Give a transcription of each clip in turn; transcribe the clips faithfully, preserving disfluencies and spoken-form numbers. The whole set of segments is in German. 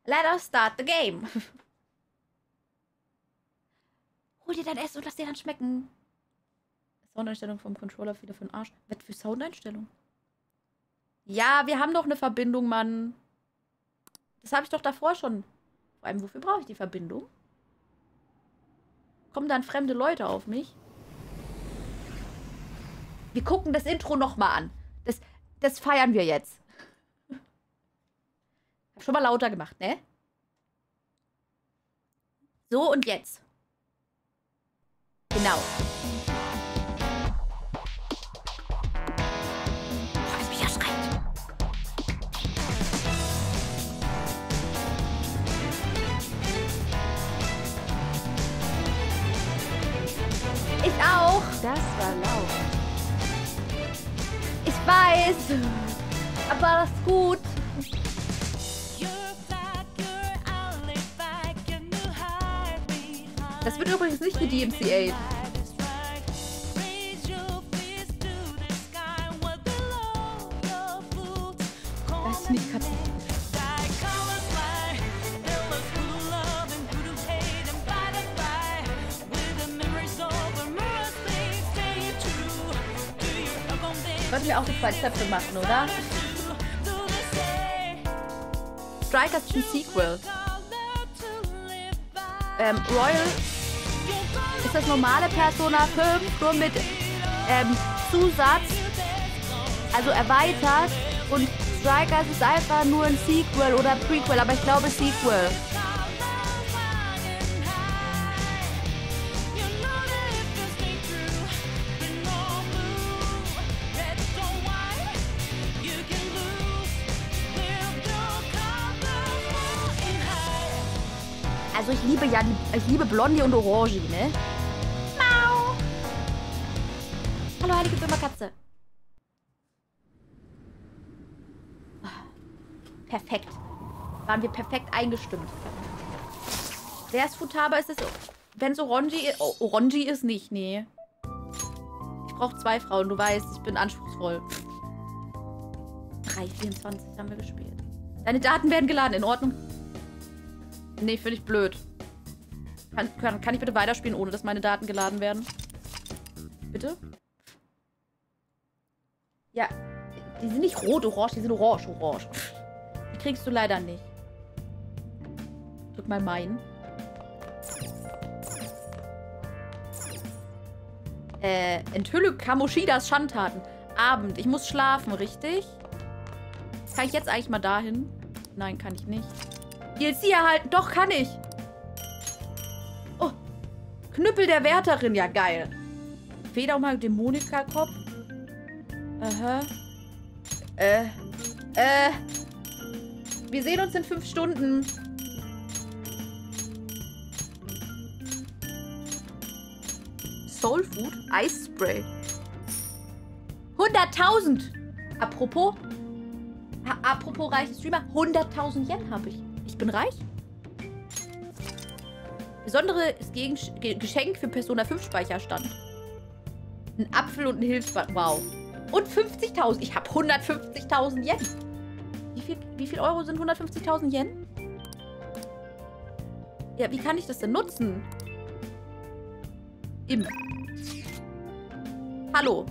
Let us start the game. Hol dir dein Essen und lass dir dann schmecken. Soundeinstellung vom Controller wieder für den Arsch. Was für Soundeinstellung? Ja, wir haben doch eine Verbindung, Mann. Das habe ich doch davor schon. Vor allem, wofür brauche ich die Verbindung? Kommen dann fremde Leute auf mich? Wir gucken das Intro nochmal an. Das, das feiern wir jetzt. Hab schon mal lauter gemacht, ne? So, und jetzt. Genau. Boah, ist mich erschreckt. Ich auch. Das war laut. Ich weiß. Aber das ist gut. Das wird übrigens nicht die D M C A. Das ist nicht Katze. Wollten wir auch die zwei Zöpfe machen, oder? Strikers ist ein Sequel. Ähm, Royal ist das normale Persona fünf, nur mit ähm, Zusatz, also erweitert. Und Strikers ist einfach nur ein Sequel oder Prequel, aber ich glaube Sequel. Also ich liebe ja, die, ich liebe Blondie und Orange, ne? Mau! Hallo, heilige Böhmerkatze. Perfekt. Waren wir perfekt eingestimmt. Wer ist Futaba? Ist es, wenn es Orange, oh, Orange ist nicht, nee. Ich brauche zwei Frauen, du weißt, ich bin anspruchsvoll. drei vierundzwanzig haben wir gespielt. Deine Daten werden geladen, in Ordnung? Nee, finde ich blöd. Kann, kann, kann ich bitte weiterspielen, ohne dass meine Daten geladen werden? Bitte? Ja, die sind nicht rot, orange, die sind orange, orange. Die kriegst du leider nicht. Drück mal meinen. Äh, enthülle Kamoshidas Schandtaten. Abend, ich muss schlafen, richtig? Kann ich jetzt eigentlich mal dahin? Nein, kann ich nicht. D L C erhalten. Doch, kann ich. Oh. Knüppel der Wärterin. Ja, geil. Feder mal Dämonika-Kopf. Aha. Äh. Äh. Wir sehen uns in fünf Stunden. Soul Food? Eisspray. hunderttausend. Apropos. Apropos reiche Streamer. hunderttausend Yen habe ich. Ich bin reich. Besonderes Gegen Geschenk für Persona fünf Speicherstand. Ein Apfel und ein Hilfsbad. Wow. Und fünfzigtausend. Ich habe hundertfünfzigtausend Yen. Wie viel, wie viel Euro sind hundertfünfzigtausend Yen? Ja, wie kann ich das denn nutzen? Im. Hallo.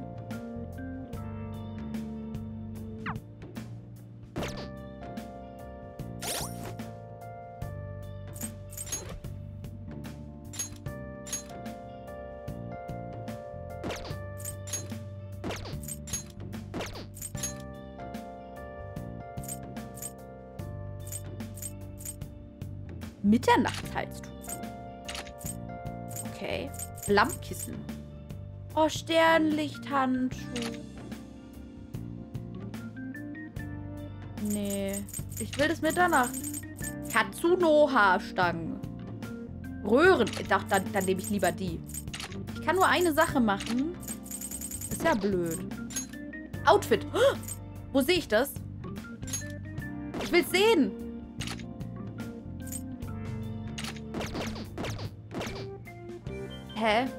Mitternachtshalstuch. Okay. Lammkissen. Oh, Sternlichthandschuh. Nee. Ich will das Mitternacht. Katsuno-Haarstangen. Röhren. Ich dachte, dann, dann nehme ich lieber die. Ich kann nur eine Sache machen. Ist ja blöd. Outfit. Oh, wo sehe ich das? Ich will es sehen. Hä?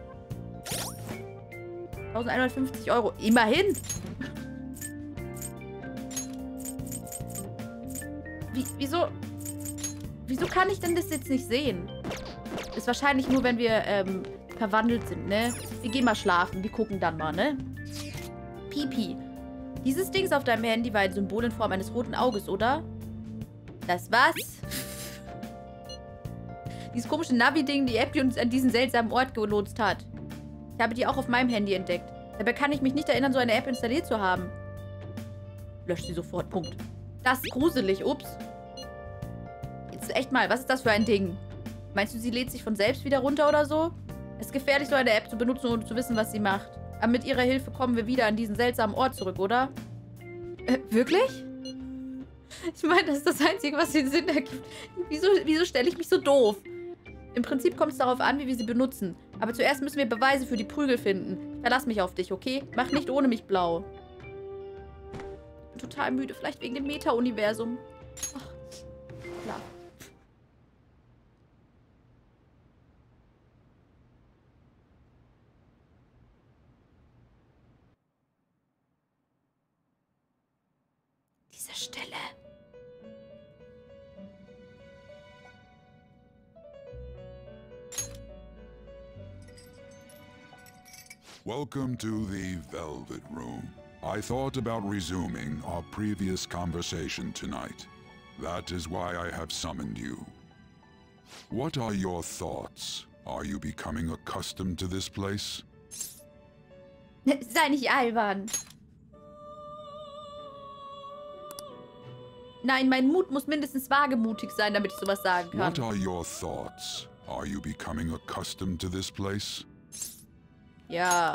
eintausendeinhundertfünfzig Euro. Immerhin. Wie, wieso... Wieso kann ich denn das jetzt nicht sehen? Ist wahrscheinlich nur, wenn wir ähm, verwandelt sind, ne? Wir gehen mal schlafen. Wir gucken dann mal, ne? Pipi. Dieses Ding auf deinem Handy war ein Symbol in Form eines roten Auges, oder? Das was? Dieses komische Navi-Ding, die App, die uns an diesen seltsamen Ort gelotst hat. Ich habe die auch auf meinem Handy entdeckt. Dabei kann ich mich nicht erinnern, so eine App installiert zu haben. Lösch sie sofort. Punkt. Das ist gruselig. Ups. Jetzt echt mal, was ist das für ein Ding? Meinst du, sie lädt sich von selbst wieder runter oder so? Es ist gefährlich, so eine App zu benutzen, ohne zu wissen, was sie macht. Aber mit ihrer Hilfe kommen wir wieder an diesen seltsamen Ort zurück, oder? Äh, wirklich? Ich meine, das ist das Einzige, was den Sinn ergibt. Wieso, wieso stelle ich mich so doof? Im Prinzip kommt es darauf an, wie wir sie benutzen. Aber zuerst müssen wir Beweise für die Prügel finden. Ich verlass mich auf dich, okay? Mach nicht ohne mich blau. Ich bin total müde. Vielleicht wegen dem Meta-Universum. Ach, klar. Diese Stille. Welcome to the Velvet Room. I thought about resuming our previous conversation tonight. That is why I have summoned you. What are your thoughts? Are you becoming accustomed to this place? Sei nicht albern. Nein, mein Mut muss mindestens wagemutig sein, damit ich sowas sagen kann. What are your thoughts? Are you becoming accustomed to this place? Ja.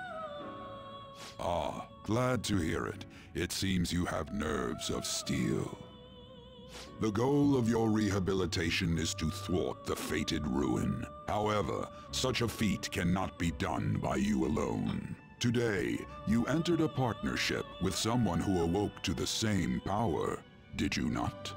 Ah, glad to hear it. It seems you have nerves of steel. The goal of your rehabilitation is to thwart the fated ruin. However, such a feat cannot be done by you alone. Today, you entered a partnership with someone who awoke to the same power, did you not?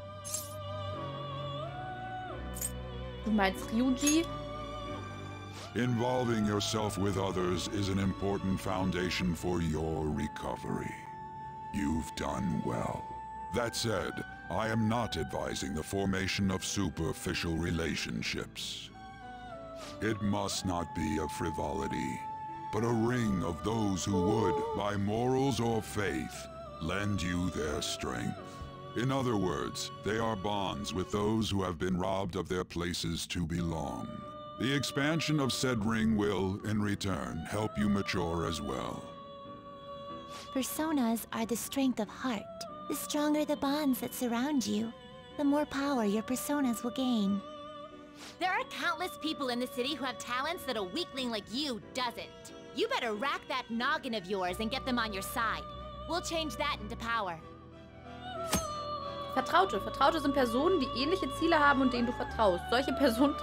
Du meinst Ryuji? Involving yourself with others is an important foundation for your recovery. You've done well. That said, I am not advising the formation of superficial relationships. It must not be a frivolity, but a ring of those who would, by morals or faith, lend you their strength. In other words, they are bonds with those who have been robbed of their places to belong. The expansion of said ring will, in return, help you mature as well. Personas are the strength of heart. The stronger the bonds that surround you, the more power your personas will gain. There are countless people in the city who have talents that a weakling like you doesn't. You better rack that noggin of yours and get them on your side. We'll change that into power. Vertraute. Vertraute sind Personen, die ähnliche Ziele haben und denen du vertraust. Solche Personen...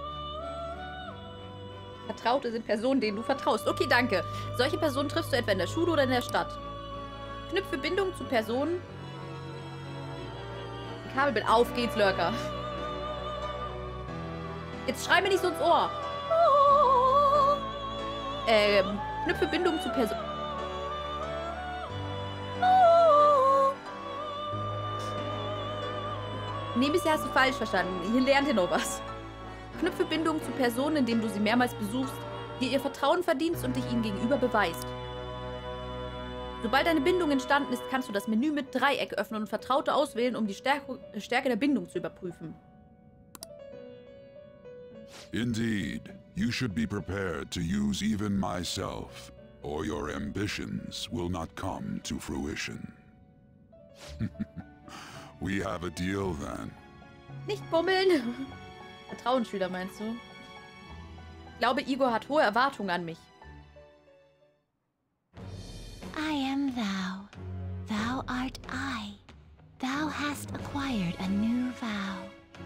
Vertraute sind Personen, denen du vertraust. Okay, danke. Solche Personen triffst du etwa in der Schule oder in der Stadt. Knüpfe Bindungen zu Personen. Kabelbild. Auf geht's, Lurker. Jetzt schrei mir nicht so ins Ohr. Ähm, knüpfe Bindungen zu Personen. Nee, bisher hast du falsch verstanden. Hier lernt ihr noch was. Knüpfe Bindungen zu Personen, indem du sie mehrmals besuchst, dir ihr Vertrauen verdienst und dich ihnen gegenüber beweist. Sobald eine Bindung entstanden ist, kannst du das Menü mit Dreieck öffnen und Vertraute auswählen, um die Stärke, Stärke der Bindung zu überprüfen. Indeed, you should be prepared to use even myself, or your ambitions will not come to fruition. We have a deal then. Nicht bummeln! Vertrauensschüler, meinst du? Ich glaube, Igor hat hohe Erwartungen an mich. I am thou. Thou art I. Thou hast acquired a new vow.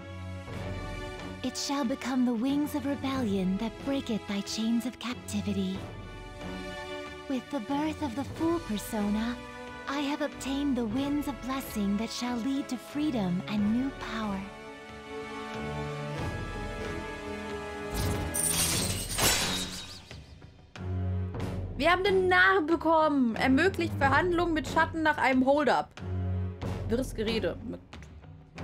It shall become the wings of rebellion that breaketh thy chains of captivity. With the birth of the Fool persona, I have obtained the winds of blessing that shall lead to freedom and new power. Wir haben den Narr bekommen. Ermöglicht Verhandlungen mit Schatten nach einem Hold-up. Wirres Gerede.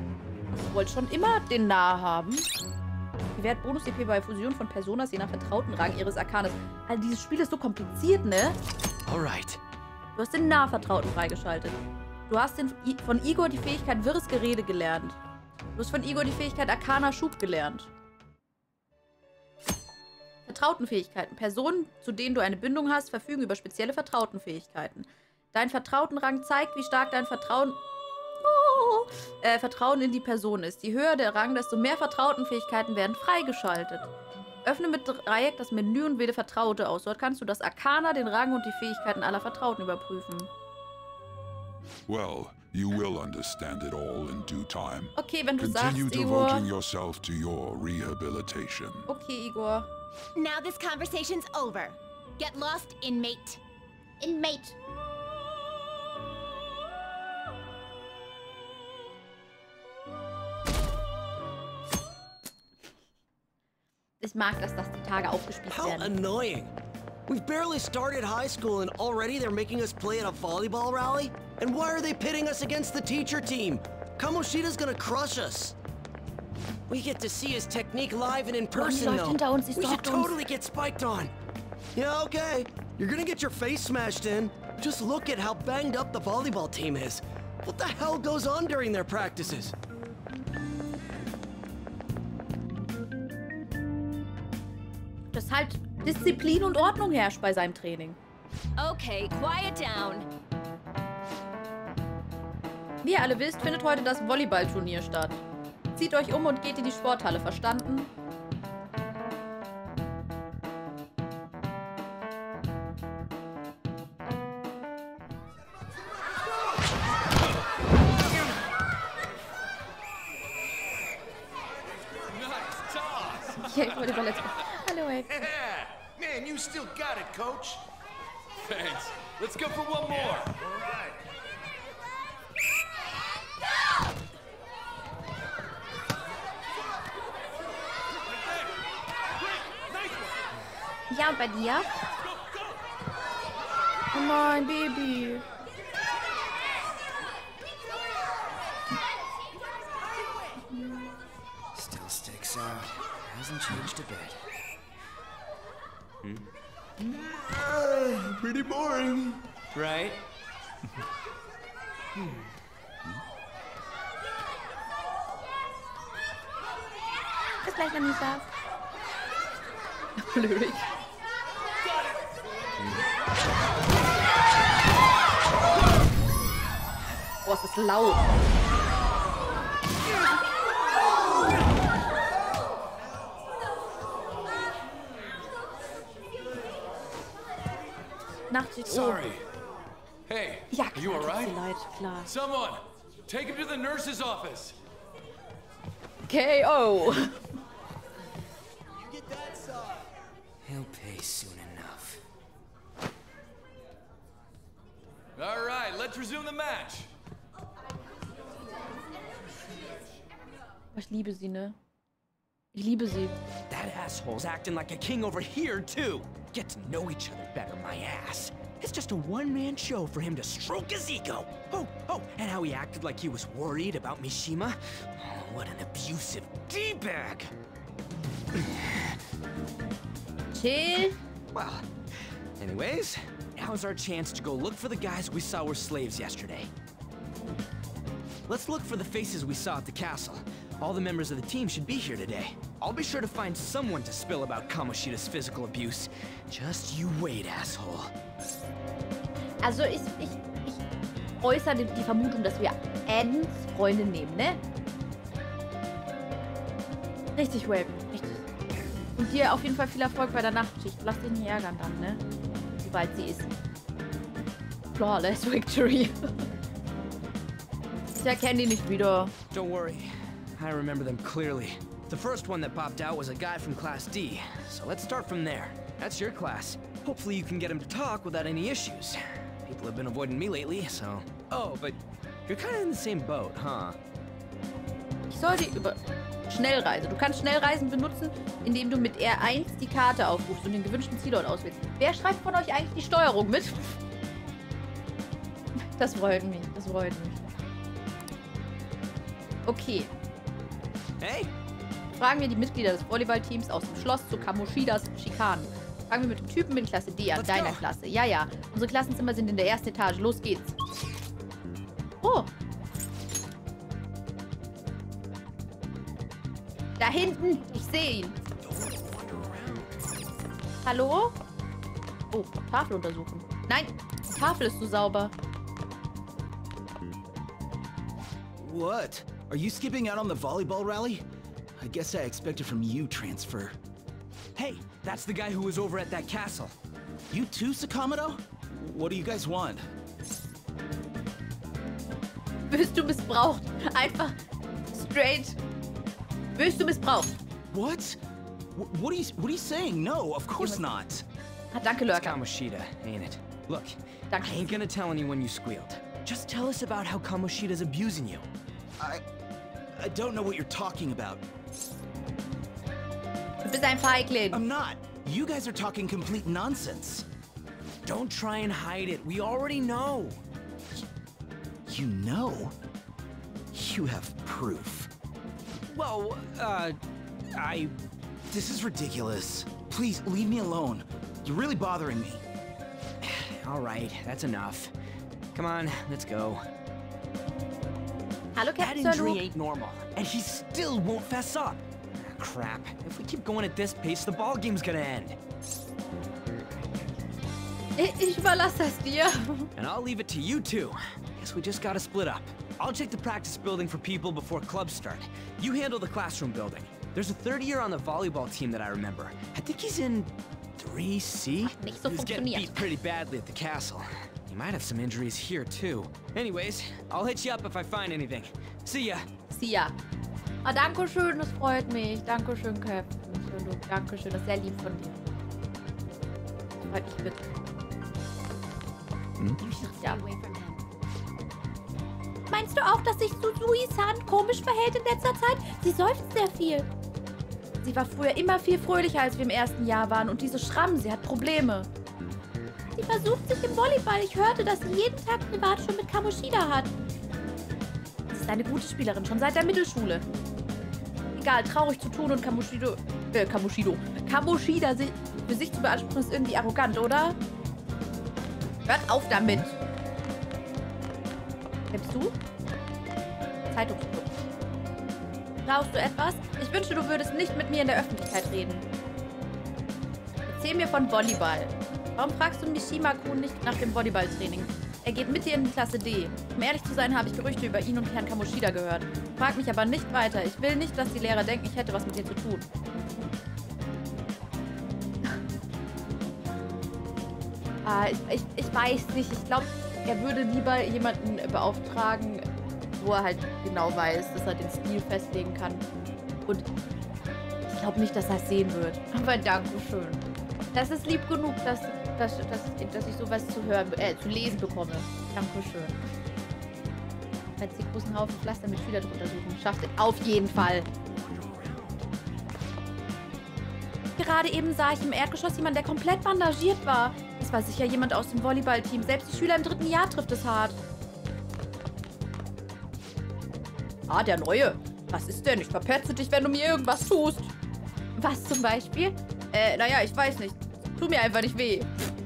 wollte schon immer den Nah haben. Gewährt Bonus-D P bei Fusion von Personas je nach vertrauten Rang ihres Arkanes. Also dieses Spiel ist so kompliziert, ne? Alright. Du hast den Nahvertrauten freigeschaltet. Du hast den, von Igor die Fähigkeit Wirres Gerede gelernt. Du hast von Igor die Fähigkeit Arcana Schub gelernt. Vertrautenfähigkeiten. Personen, zu denen du eine Bindung hast, verfügen über spezielle Vertrautenfähigkeiten. Dein Vertrautenrang zeigt, wie stark dein Vertrauen, oh, äh, Vertrauen in die Person ist. Je höher der Rang, desto mehr Vertrautenfähigkeiten werden freigeschaltet. Öffne mit Dreieck das Menü und wähle Vertraute aus. Dort kannst du das Arcana, den Rang und die Fähigkeiten aller Vertrauten überprüfen. Well, you will understand it all in due time. Okay, wenn du Continue sagst, Igor. devoting yourself to your rehabilitation. Okay, Igor. Now this conversation's over. Get lost, inmate. Inmate. Ich mag, dass das die Tage aufgespielt How werden. annoying. We've barely started high school and already they're making us play at a volleyball rally? And why are they pitting us against the teacher team? Kamoshida's gonna crush us. We get to see his technique live and in person, läuft though. hinter uns, sie We should stalkt uns. totally get spiked on. Yeah, okay. You're gonna get your face smashed in. Just look at how banged up the volleyball team is. What the hell goes on during their practices? Dass halt Disziplin und Ordnung herrscht bei seinem Training. Okay, quiet down. Wie ihr alle wisst, findet heute das Volleyballturnier statt. Zieht euch um und geht in die Sporthalle, verstanden? Okay, Volleyball, let's go. Hallo, ey. Yeah! Man, you still got it, coach. Thanks. Let's go for one more. All right. Ja, und bei dir? Oh nein, Baby. Still sticks out. Hasn't changed a bit. Hmm? Uh, pretty boring. Right? hmm. Bis gleich, Anita. Lyrik. Boah, es ist laut. Nachtschicht. Sorry. Hey, Ja, are you klar, all right? tut mir leid, klar. Someone, take him to the nurse's office. K O He'll pay soon enough. All right, let's resume the match. Ich liebe sie, ne? Ich liebe sie. That asshole's acting like a king over here, too. Get to know each other better, my ass. It's just a one-man show for him to stroke his ego. Oh, oh, and how he acted like he was worried about Mishima. Oh, what an abusive D-bag. Chill. Well, anyways, now's our chance to go look for the guys we saw were slaves yesterday. Let's look for the faces we saw at the castle. All the members of the team should be here today. I'll be sure to find someone to spill about Kamoshida's physical abuse. Just you wait, asshole. Also ich, ich, ich äußere die, die Vermutung, dass wir Annens Freundin nehmen, ne? Richtig, Waven, richtig. Und dir auf jeden Fall viel Erfolg bei der Nachtschicht. Lass dich nicht ärgern dann, ne? Wie weit sie ist. Flawless Victory. Ich erkenne die nicht wieder. Don't worry. I remember them clearly. The first one that popped out was a guy from Class D. So let's start from there. That's your class. Hopefully you can get him to talk without any issues. People have been avoiding me lately, so... Oh, but you're kind of in the same boat, huh? Ich soll die über... Schnellreise. Du kannst Schnellreisen benutzen, indem du mit R eins die Karte aufrufst und den gewünschten Zielort auswählst. Wer schreibt von euch eigentlich die Steuerung mit? Das freut mich. Das freut mich. Okay. Hey? Fragen wir die Mitglieder des Volleyballteams aus dem Schloss zu Kamoshidas Schikanen. Fragen wir mit dem Typen in Klasse D an, deiner Klasse. Ja, ja. Unsere Klassenzimmer sind in der ersten Etage. Los geht's. Oh. Da hinten. Ich sehe ihn. Hallo? Oh, Tafel untersuchen. Nein, die Tafel ist so sauber. What? Are you skipping out on the volleyball rally? I guess I expected from you transfer. Hey, that's the guy who was over at that castle. You too, Sakamoto? What do you guys want? Wirst du missbraucht? Einfach straight. Wirst du missbraucht? What? Wh- What are you What are you saying? No, of course not. Ah, danke, It's Lurker. Kamoshida, ain't it? Look, Danke. I ain't gonna tell anyone you squealed. Just tell us about how Kamoshida's abusing you. I I don't know what you're talking about. Du bist ein Feigling. I'm not. You guys are talking complete nonsense. Don't try and hide it. We already know. You know? You have proof. Well, uh, I... This is ridiculous. Please, leave me alone. You're really bothering me. All right, that's enough. Come on, let's go. Hallo, That Captain injury Solo. ain't normal, and he still won't fess up. Ah, crap. If we keep going at this pace, the ball game's gonna end. Ich, ich überlasse das dir. And I'll leave it to you two. Guess we just gotta split up. I'll check the practice building for people before clubs start. You handle the classroom building. There's a third year on the volleyball team that I remember. I think he's in three C? Nicht so He's getting funktioniert. beat pretty badly at the castle. He might have some injuries here too. Anyways, I'll hit you up if I find anything. See ya. Sia. Ah, danke schön, das freut mich. Dankeschön, Captain Solo. Dankeschön, das ist sehr lieb von dir. Freut mich wirklich. Hm? Ja. Meinst du auch, dass sich Susui-san komisch verhält in letzter Zeit? Sie seufzt sehr viel. Sie war früher immer viel fröhlicher, als wir im ersten Jahr waren. Und diese Schrammen, sie hat Probleme. Sie versucht sich im Volleyball. Ich hörte, dass sie jeden Tag privat schon mit Kamoshida hat. Sie ist eine gute Spielerin, schon seit der Mittelschule. Egal, traurig zu tun und Kamoshido, äh, Kamoshido, Kamoshida sich, für sich zu beanspruchen, ist irgendwie arrogant, oder? Hört auf damit. Wer bist du? Zeitungsclub. Brauchst du etwas? Ich wünschte, du würdest nicht mit mir in der Öffentlichkeit reden. Erzähl mir von Volleyball. Warum fragst du Mishima-kun nicht nach dem Volleyballtraining? Er geht mit dir in Klasse D. Um ehrlich zu sein, habe ich Gerüchte über ihn und Herrn Kamoshida gehört. Frag mich aber nicht weiter. Ich will nicht, dass die Lehrer denken, ich hätte was mit dir zu tun. ah, ich, ich, ich weiß nicht. Ich glaube, er würde lieber jemanden beauftragen, wo er halt genau weiß, dass er den Stil festlegen kann. Und ich glaube nicht, dass er es sehen wird. Aber Dankeschön. Das ist lieb genug, dass, dass, dass, dass ich sowas zu hören, äh, zu lesen bekomme. Dankeschön. Falls die großen Haufen Pflaster mit Schüler drunter suchen, schafft es auf jeden Fall. Gerade eben sah ich im Erdgeschoss jemanden, der komplett bandagiert war. Das war sicher jemand aus dem Volleyballteam. Selbst die Schüler im dritten Jahr trifft es hart. Ah, der Neue. Was ist denn? Ich verpetze dich, wenn du mir irgendwas tust. Was zum Beispiel? Äh, naja, ich weiß nicht. Tu mir einfach nicht weh.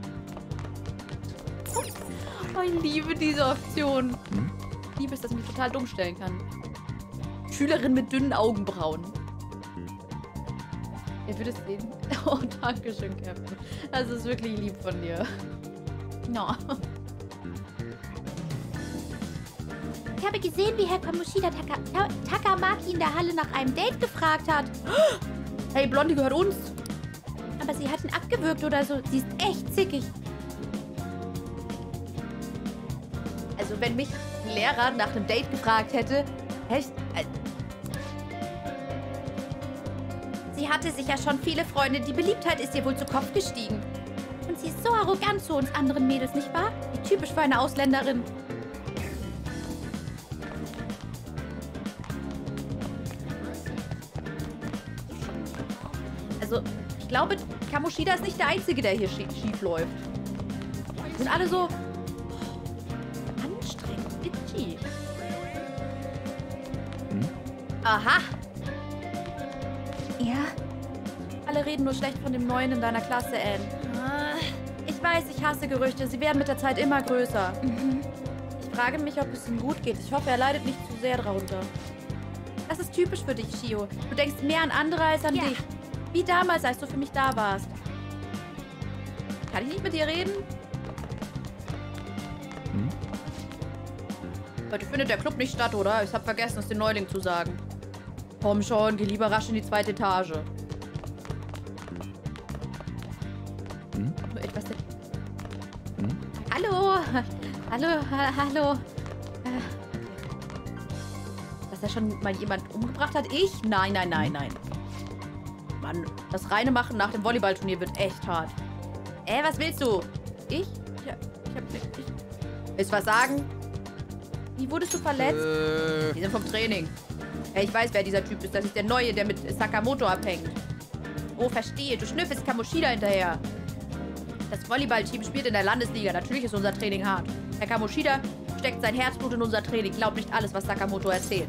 Oh, ich liebe diese Option. Ich liebe es, dass ich mich total dumm stellen kann. Schülerin mit dünnen Augenbrauen. Ihr würdet es sehen. Oh, danke schön, Captain. Das ist wirklich lieb von dir. No. Ich habe gesehen, wie Herr Kamoshida Taka Ta Takamaki in der Halle nach einem Date gefragt hat. Hey, Blondie gehört uns. Aber sie hat ihn abgewürgt oder so. Sie ist echt zickig. Also, wenn mich ein Lehrer nach einem Date gefragt hätte, echt... Äh, sie hatte sicher schon viele Freunde. Die Beliebtheit ist ihr wohl zu Kopf gestiegen. Und sie ist so arrogant zu uns anderen Mädels, nicht wahr? Wie typisch für eine Ausländerin. Also, ich glaube, Kamoshida ist nicht der Einzige, der hier schief, schief läuft. Die sind alle so anstrengend, itchy. Hm? Aha. Ja? Alle reden nur schlecht von dem Neuen in deiner Klasse, Anne. Ich weiß, ich hasse Gerüchte. Sie werden mit der Zeit immer größer. Mhm. Ich frage mich, ob es ihm gut geht. Ich hoffe, er leidet nicht zu sehr darunter. Das ist typisch für dich, Shio. Du denkst mehr an andere als an Ja. dich. Wie damals, als du für mich da warst. Kann ich nicht mit dir reden? Hm? Heute findet der Club nicht statt, oder? Ich habe vergessen, es den Neuling zu sagen. Komm schon, geh lieber rasch in die zweite Etage. Hm? Nur etwas... Hm? Hallo! Hallo, ha hallo. Äh, Dass er schon mal jemand umgebracht hat? Ich? Nein, nein, nein, nein. Mann, das reine Machen nach dem Volleyballturnier wird echt hart. Äh, was willst du? Ich? Ja, ich hab nicht... Ich... Willst du was sagen? Wie wurdest du verletzt? Äh, Die sind vom Training. Ja, ich weiß, wer dieser Typ ist. Das ist der Neue, der mit Sakamoto abhängt. Oh, verstehe. Du schnüffelst Kamoshida hinterher. Das Volleyballteam spielt in der Landesliga. Natürlich ist unser Training hart. Herr Kamoshida steckt sein Herzblut in unser Training. Glaubt nicht alles, was Sakamoto erzählt.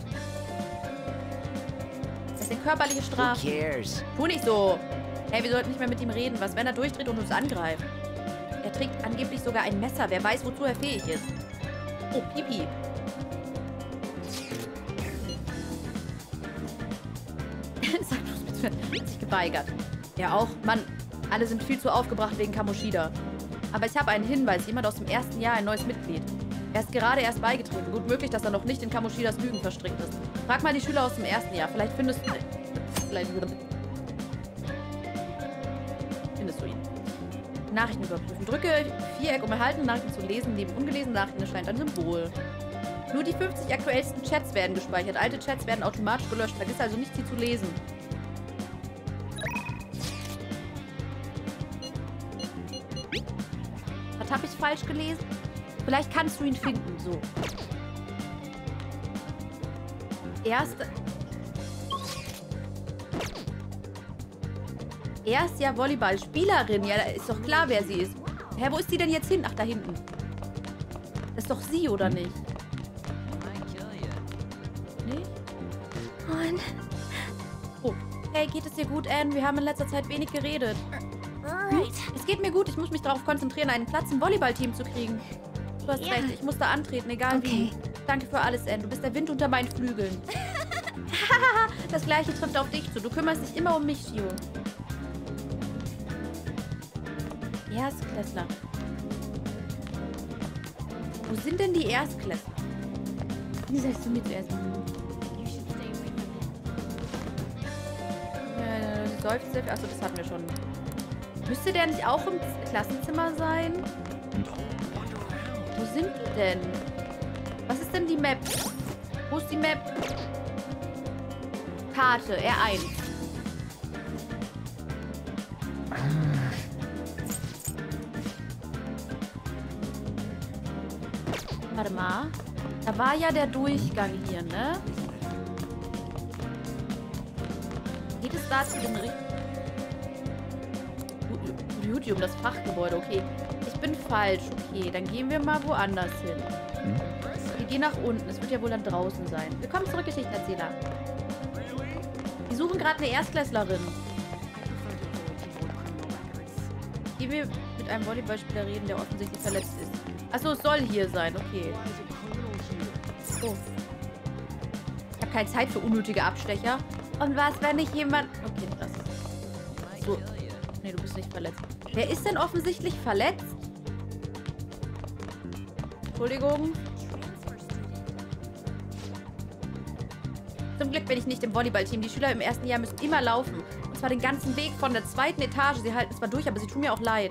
Das sind körperliche Strafen. Who cares? Tu nicht so. Hey, wir sollten nicht mehr mit ihm reden. Was, wenn er durchdreht und uns angreift? Er trägt angeblich sogar ein Messer. Wer weiß, wozu er fähig ist. Oh, Pipi. Sag bloß bitte. Hat sich geweigert. Ja auch. Mann, alle sind viel zu aufgebracht wegen Kamoshida. Aber ich habe einen Hinweis. Jemand aus dem ersten Jahr, ein neues Mitglied. Er ist gerade erst beigetreten. Gut möglich, dass er noch nicht in Kamoshidas Lügen verstrickt ist. Frag mal die Schüler aus dem ersten Jahr. Vielleicht findest du... Vielleicht findest du ihn. Nachrichten überprüfen. Drücke Viereck, um erhaltene Nachrichten zu lesen. Neben ungelesenen Nachrichten erscheint ein Symbol. Nur die fünfzig aktuellsten Chats werden gespeichert. Alte Chats werden automatisch gelöscht. Vergiss also nicht, sie zu lesen. Was habe ich falsch gelesen? Vielleicht kannst du ihn finden. So. Erste... Erstjahr Volleyballspielerin. Ja, da ist doch klar, wer sie ist. Hä, wo ist sie denn jetzt hin? Ach, da hinten. Das ist doch sie, oder nicht? Nicht? Und? Oh. Hey, geht es dir gut, Anne? Wir haben in letzter Zeit wenig geredet. Right. Es geht mir gut. Ich muss mich darauf konzentrieren, einen Platz im Volleyballteam zu kriegen. Du hast Ja. recht. Ich muss da antreten, egal Okay. wie. Danke für alles, Anne. Du bist der Wind unter meinen Flügeln. Das Gleiche trifft auf dich zu. Du kümmerst dich immer um mich, Shio. Erstklässler. Wo sind denn die Erstklässler? Wie sagst du mir zuerst? Äh, Seufzt. Achso, das hatten wir schon. Müsste der nicht auch im Klassenzimmer sein? Wo sind die denn? Was ist denn die Map? Wo ist die Map? Karte, R eins. Warte mal. Da war ja der Durchgang hier, ne? Geht es da zu den richtigen... Studium, das Fachgebäude, okay. Ich bin falsch, okay. Dann gehen wir mal woanders hin. Hm? Wir gehen nach unten. Es wird ja wohl dann draußen sein. Willkommen zurück, Geschichtenerzähler. Wir suchen gerade eine Erstklässlerin. Gehen wir mit einem Volleyballspieler reden, der offensichtlich verletzt ist. Achso, es soll hier sein, okay. Oh. Ich habe keine Zeit für unnötige Abstecher. Und was, wenn nicht jemand... Okay, das ist... So. Nee, du bist nicht verletzt. Wer ist denn offensichtlich verletzt? Entschuldigung. Zum Glück bin ich nicht im Volleyballteam. Die Schüler im ersten Jahr müssen immer laufen. Und zwar den ganzen Weg von der zweiten Etage. Sie halten es zwar durch, aber sie tun mir auch leid.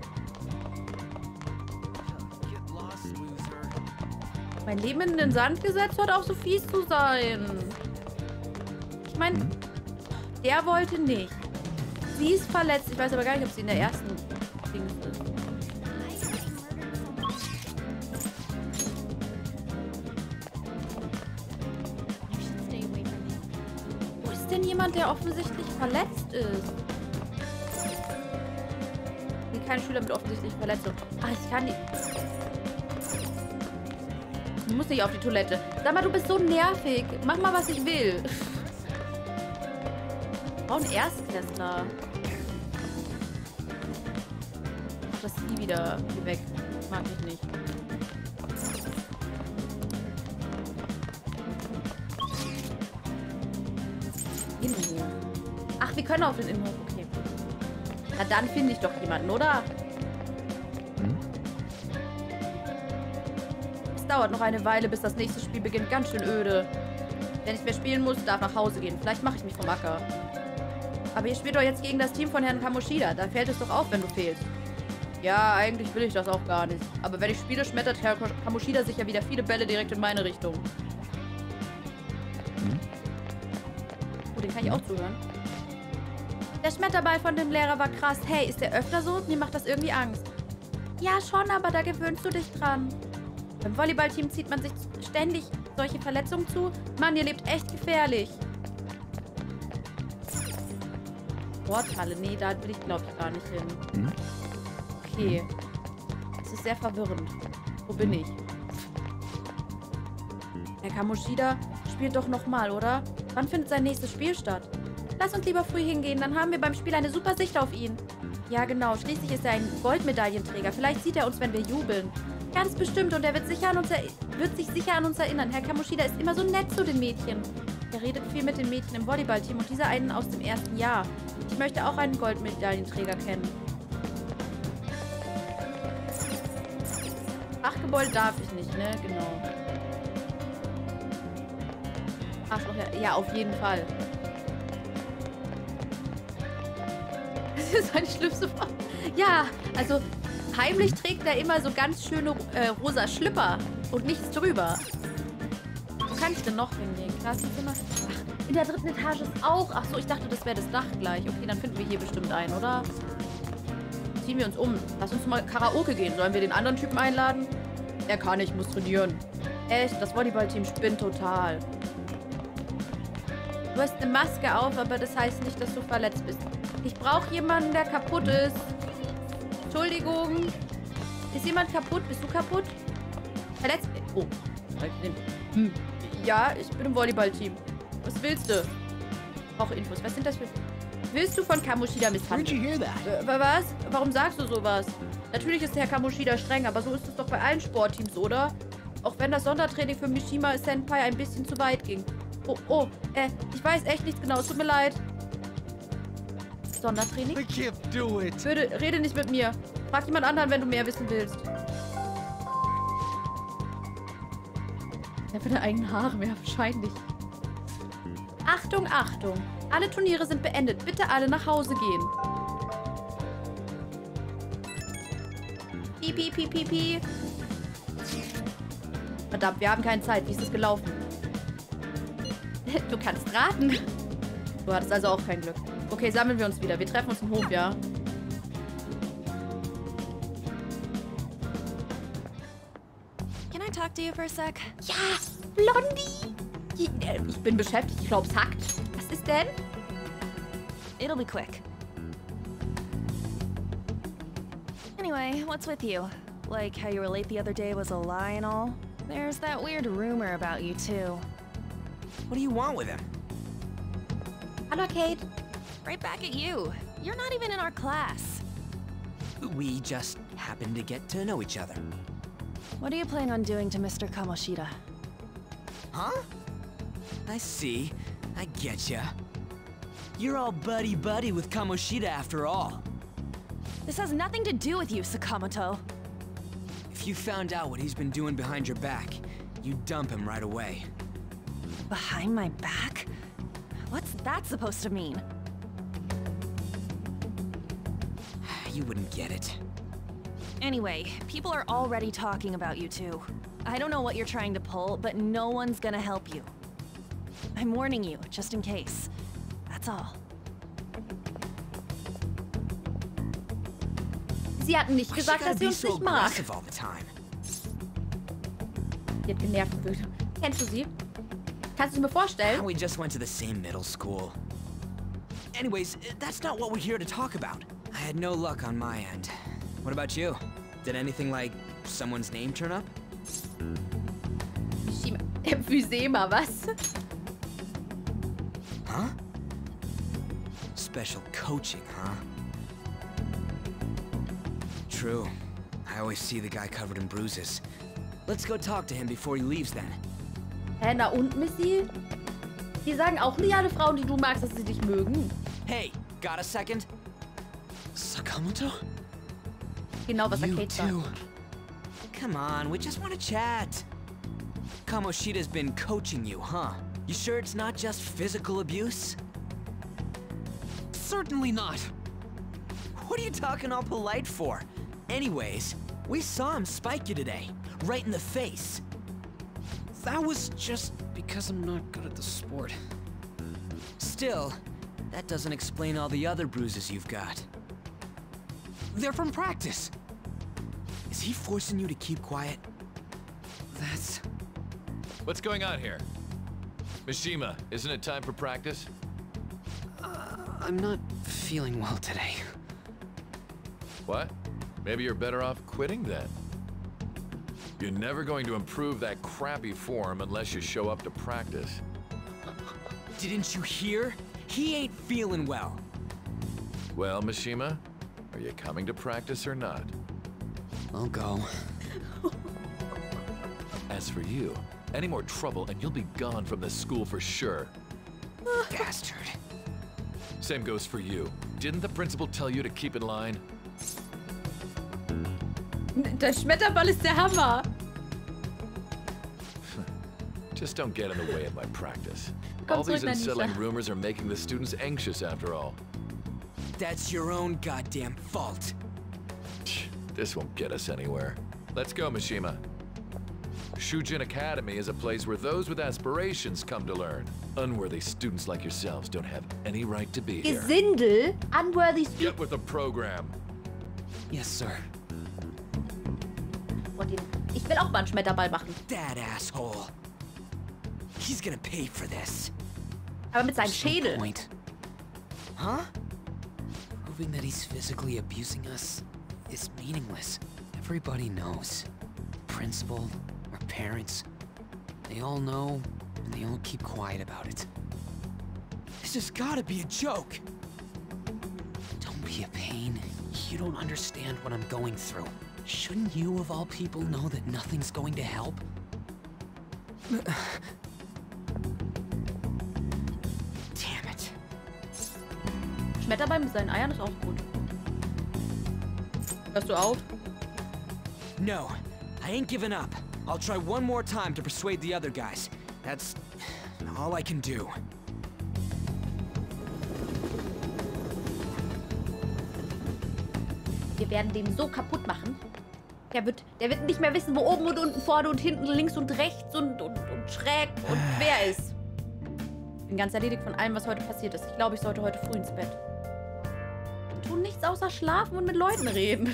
Mein Leben in den Sand gesetzt hat auch so fies zu sein. Ich meine, der wollte nicht. Sie ist verletzt. Ich weiß aber gar nicht, ob sie in der ersten Dings ist. Wo ist denn jemand, der offensichtlich verletzt ist? Nee, kein Schüler mit offensichtlich Verletzung. Ach, ich kann die... Ich muss nicht auf die Toilette. Sag mal, du bist so nervig. Mach mal, was ich will. brauchen Erstklässler. Ach, das Vieh wieder hier weg. Mag ich nicht. Innenhof. Ach, wir können auf den Innenhof. Okay. Na, dann finde ich doch jemanden, oder? Es dauert noch eine Weile, bis das nächste Spiel beginnt. Ganz schön öde. Wenn ich mehr spielen muss, darf nach Hause gehen. Vielleicht mache ich mich vom Acker. Aber ihr spielt doch jetzt gegen das Team von Herrn Kamoshida. Da fällt es doch auf, wenn du fehlst. Ja, eigentlich will ich das auch gar nicht. Aber wenn ich spiele, schmettert Herr Kamoshida sicher wieder viele Bälle direkt in meine Richtung. Oh, den kann ich auch zuhören. Der Schmetterball von dem Lehrer war krass. Hey, ist der öfter so? Mir macht das irgendwie Angst. Ja, schon, aber da gewöhnst du dich dran. Beim Volleyballteam zieht man sich ständig solche Verletzungen zu. Mann, ihr lebt echt gefährlich. Sporthalle. Nee, da will ich, glaube ich, gar nicht hin. Okay. Das ist sehr verwirrend. Wo bin ich? Herr Kamoshida spielt doch nochmal, oder? Wann findet sein nächstes Spiel statt? Lass uns lieber früh hingehen, dann haben wir beim Spiel eine super Sicht auf ihn. Ja, genau. Schließlich ist er ein Goldmedaillenträger. Vielleicht sieht er uns, wenn wir jubeln. Ganz bestimmt. Und er wird, sicher an uns wird sich sicher an uns erinnern. Herr Kamoshida ist immer so nett zu den Mädchen. Er redet viel mit den Mädchen im Volleyballteam und dieser einen aus dem ersten Jahr. Ich möchte auch einen Goldmedaillenträger kennen. Fachgebäude darf ich nicht, ne? Genau. Arschloch, ja. Ja, auf jeden Fall. Das ist eine schlimmste Frage. Ja, also heimlich trägt er immer so ganz schöne äh, rosa Schlüpper und nichts drüber. Wo kann ich denn noch hingehen? Klassenzimmer? Ach, in der dritten Etage ist auch... Ach so, ich dachte, das wäre das Dach gleich. Okay, dann finden wir hier bestimmt einen, oder? Ziehen wir uns um. Lass uns mal Karaoke gehen. Sollen wir den anderen Typen einladen? Er kann, ich muss trainieren. Echt, das Volleyballteam spinnt total. Du hast eine Maske auf, aber das heißt nicht, dass du verletzt bist. Ich brauche jemanden, der kaputt ist. Entschuldigung. Ist jemand kaputt? Bist du kaputt? Verletzt? Oh. Hm. Ja, ich bin im Volleyballteam. Was willst du? Auch Infos. Was sind das für... Willst du von Kamoshida misshandelt? Äh, was? Warum sagst du sowas? Natürlich ist Herr Kamoshida streng, aber so ist es doch bei allen Sportteams, oder? Auch wenn das Sondertraining für Mishima Senpai ein bisschen zu weit ging. Oh, oh, äh, ich weiß echt nichts genau. Es tut mir leid. Sondertraining? I can't do it. Würde, rede nicht mit mir. Frag jemand anderen, wenn du mehr wissen willst. Der für deine eigenen Haare mehr, wahrscheinlich. Achtung, Achtung. Alle Turniere sind beendet. Bitte alle nach Hause gehen. Piep, piep, piep, piep, piep. Verdammt, wir haben keine Zeit. Wie ist es gelaufen? Du kannst raten. Du hattest also auch kein Glück. Okay, sammeln wir uns wieder. Wir treffen uns im Hof, ja? Can I talk to you for a sec? Ja, Blondie. Ich bin beschäftigt. Ich glaube, es hackt. Was ist denn? It'll be quick. Anyway, what's with you? Like how you were late the other day was a lie and all? There's that weird rumor about you, too. What do you want with him? Hello, Kate. Right back at you. You're not even in our class. We just happened to get to know each other. What are you planning on doing to Mister Kamoshida? Huh? I see. I getcha. You're all buddy-buddy with Kamoshida after all. This has nothing to do with you, Sakamoto. If you found out what he's been doing behind your back, you'd dump him right away. Behind my back? What's that supposed to mean? You wouldn't get it. Anyway, people are already talking about you two. I don't know what you're trying to pull, but no one's gonna help you. I'm warning you, just in case. That's all. Sie hatten nicht gesagt, dass sie uns nicht mag. Sie hat genervt. Kennst du sie? Kannst du mir vorstellen? We just went to the same middle school. Anyways, that's not what we're here to talk about. I had no luck on my end. What about you? Did anything like someone's name turn up? Emphysema, was? Huh? special coaching, huh? True. I always see the guy covered in bruises. Let's go talk to him before he leaves then. Hä, na und, Missy? Die sagen auch nie alle Frauen, die du magst, dass sie dich mögen. Hey, got a second? Sakamoto? Genau, was der You Kate sagt. too. Come on, we just want to chat. Kamoshida's been coaching you, huh? You sure it's not just physical abuse? Certainly not. What are you talking all polite for? Anyways, we saw him spike you today, right in the face. That was just because I'm not good at the sport. Still, that doesn't explain all the other bruises you've got. They're from practice. Is he forcing you to keep quiet? That's... What's going on here? Mishima, isn't it time for practice? Uh, I'm not feeling well today. What? Maybe you're better off quitting then. You're never going to improve that crappy form unless you show up to practice. Didn't you hear? He ain't feeling well. Well, Mishima, are you coming to practice or not? I'll go. As for you, any more trouble and you'll be gone from this school for sure. Bastard. Same goes for you. Didn't the principal tell you to keep in line? Der Schmetterball ist der Hammer. Just don't get in the way of my practice. Komm All these zurück, unsettling Nanisha. rumors are making the students anxious after all. That's your own goddamn fault. This won't get us anywhere. Let's go, Mishima. Shujin Academy is a place where those with aspirations come to learn. Unworthy students like yourselves don't have any right to be here. Gesindel? Unworthy student. Get with the program. Yes, sir. Ich will auch mal einen Schmetterball machen. That asshole. He's gonna pay for this. Aber mit seinem There's no Schädel. point. Huh? Proving that he's physically abusing us is meaningless. Everybody knows. Principal, our parents, they all know, and they all keep quiet about it. This has gotta be a joke. Don't be a pain. You don't understand what I'm going through. Shouldn't you, of all people, know that nothing's going to help? Damn it. Schmetterball mit seinen Eiern ist auch gut. Hörst du auf? No, I ain't giving up. I'll try one more time to persuade the other guys. That's all I can do. Wir werden den so kaputt machen. Der wird, der wird nicht mehr wissen, wo oben und unten, vorne und hinten, links und rechts und, und, und schräg und quer ist. Ich bin ganz erledigt von allem, was heute passiert ist. Ich glaube, ich sollte heute früh ins Bett. Wir tun nichts außer schlafen und mit Leuten reden.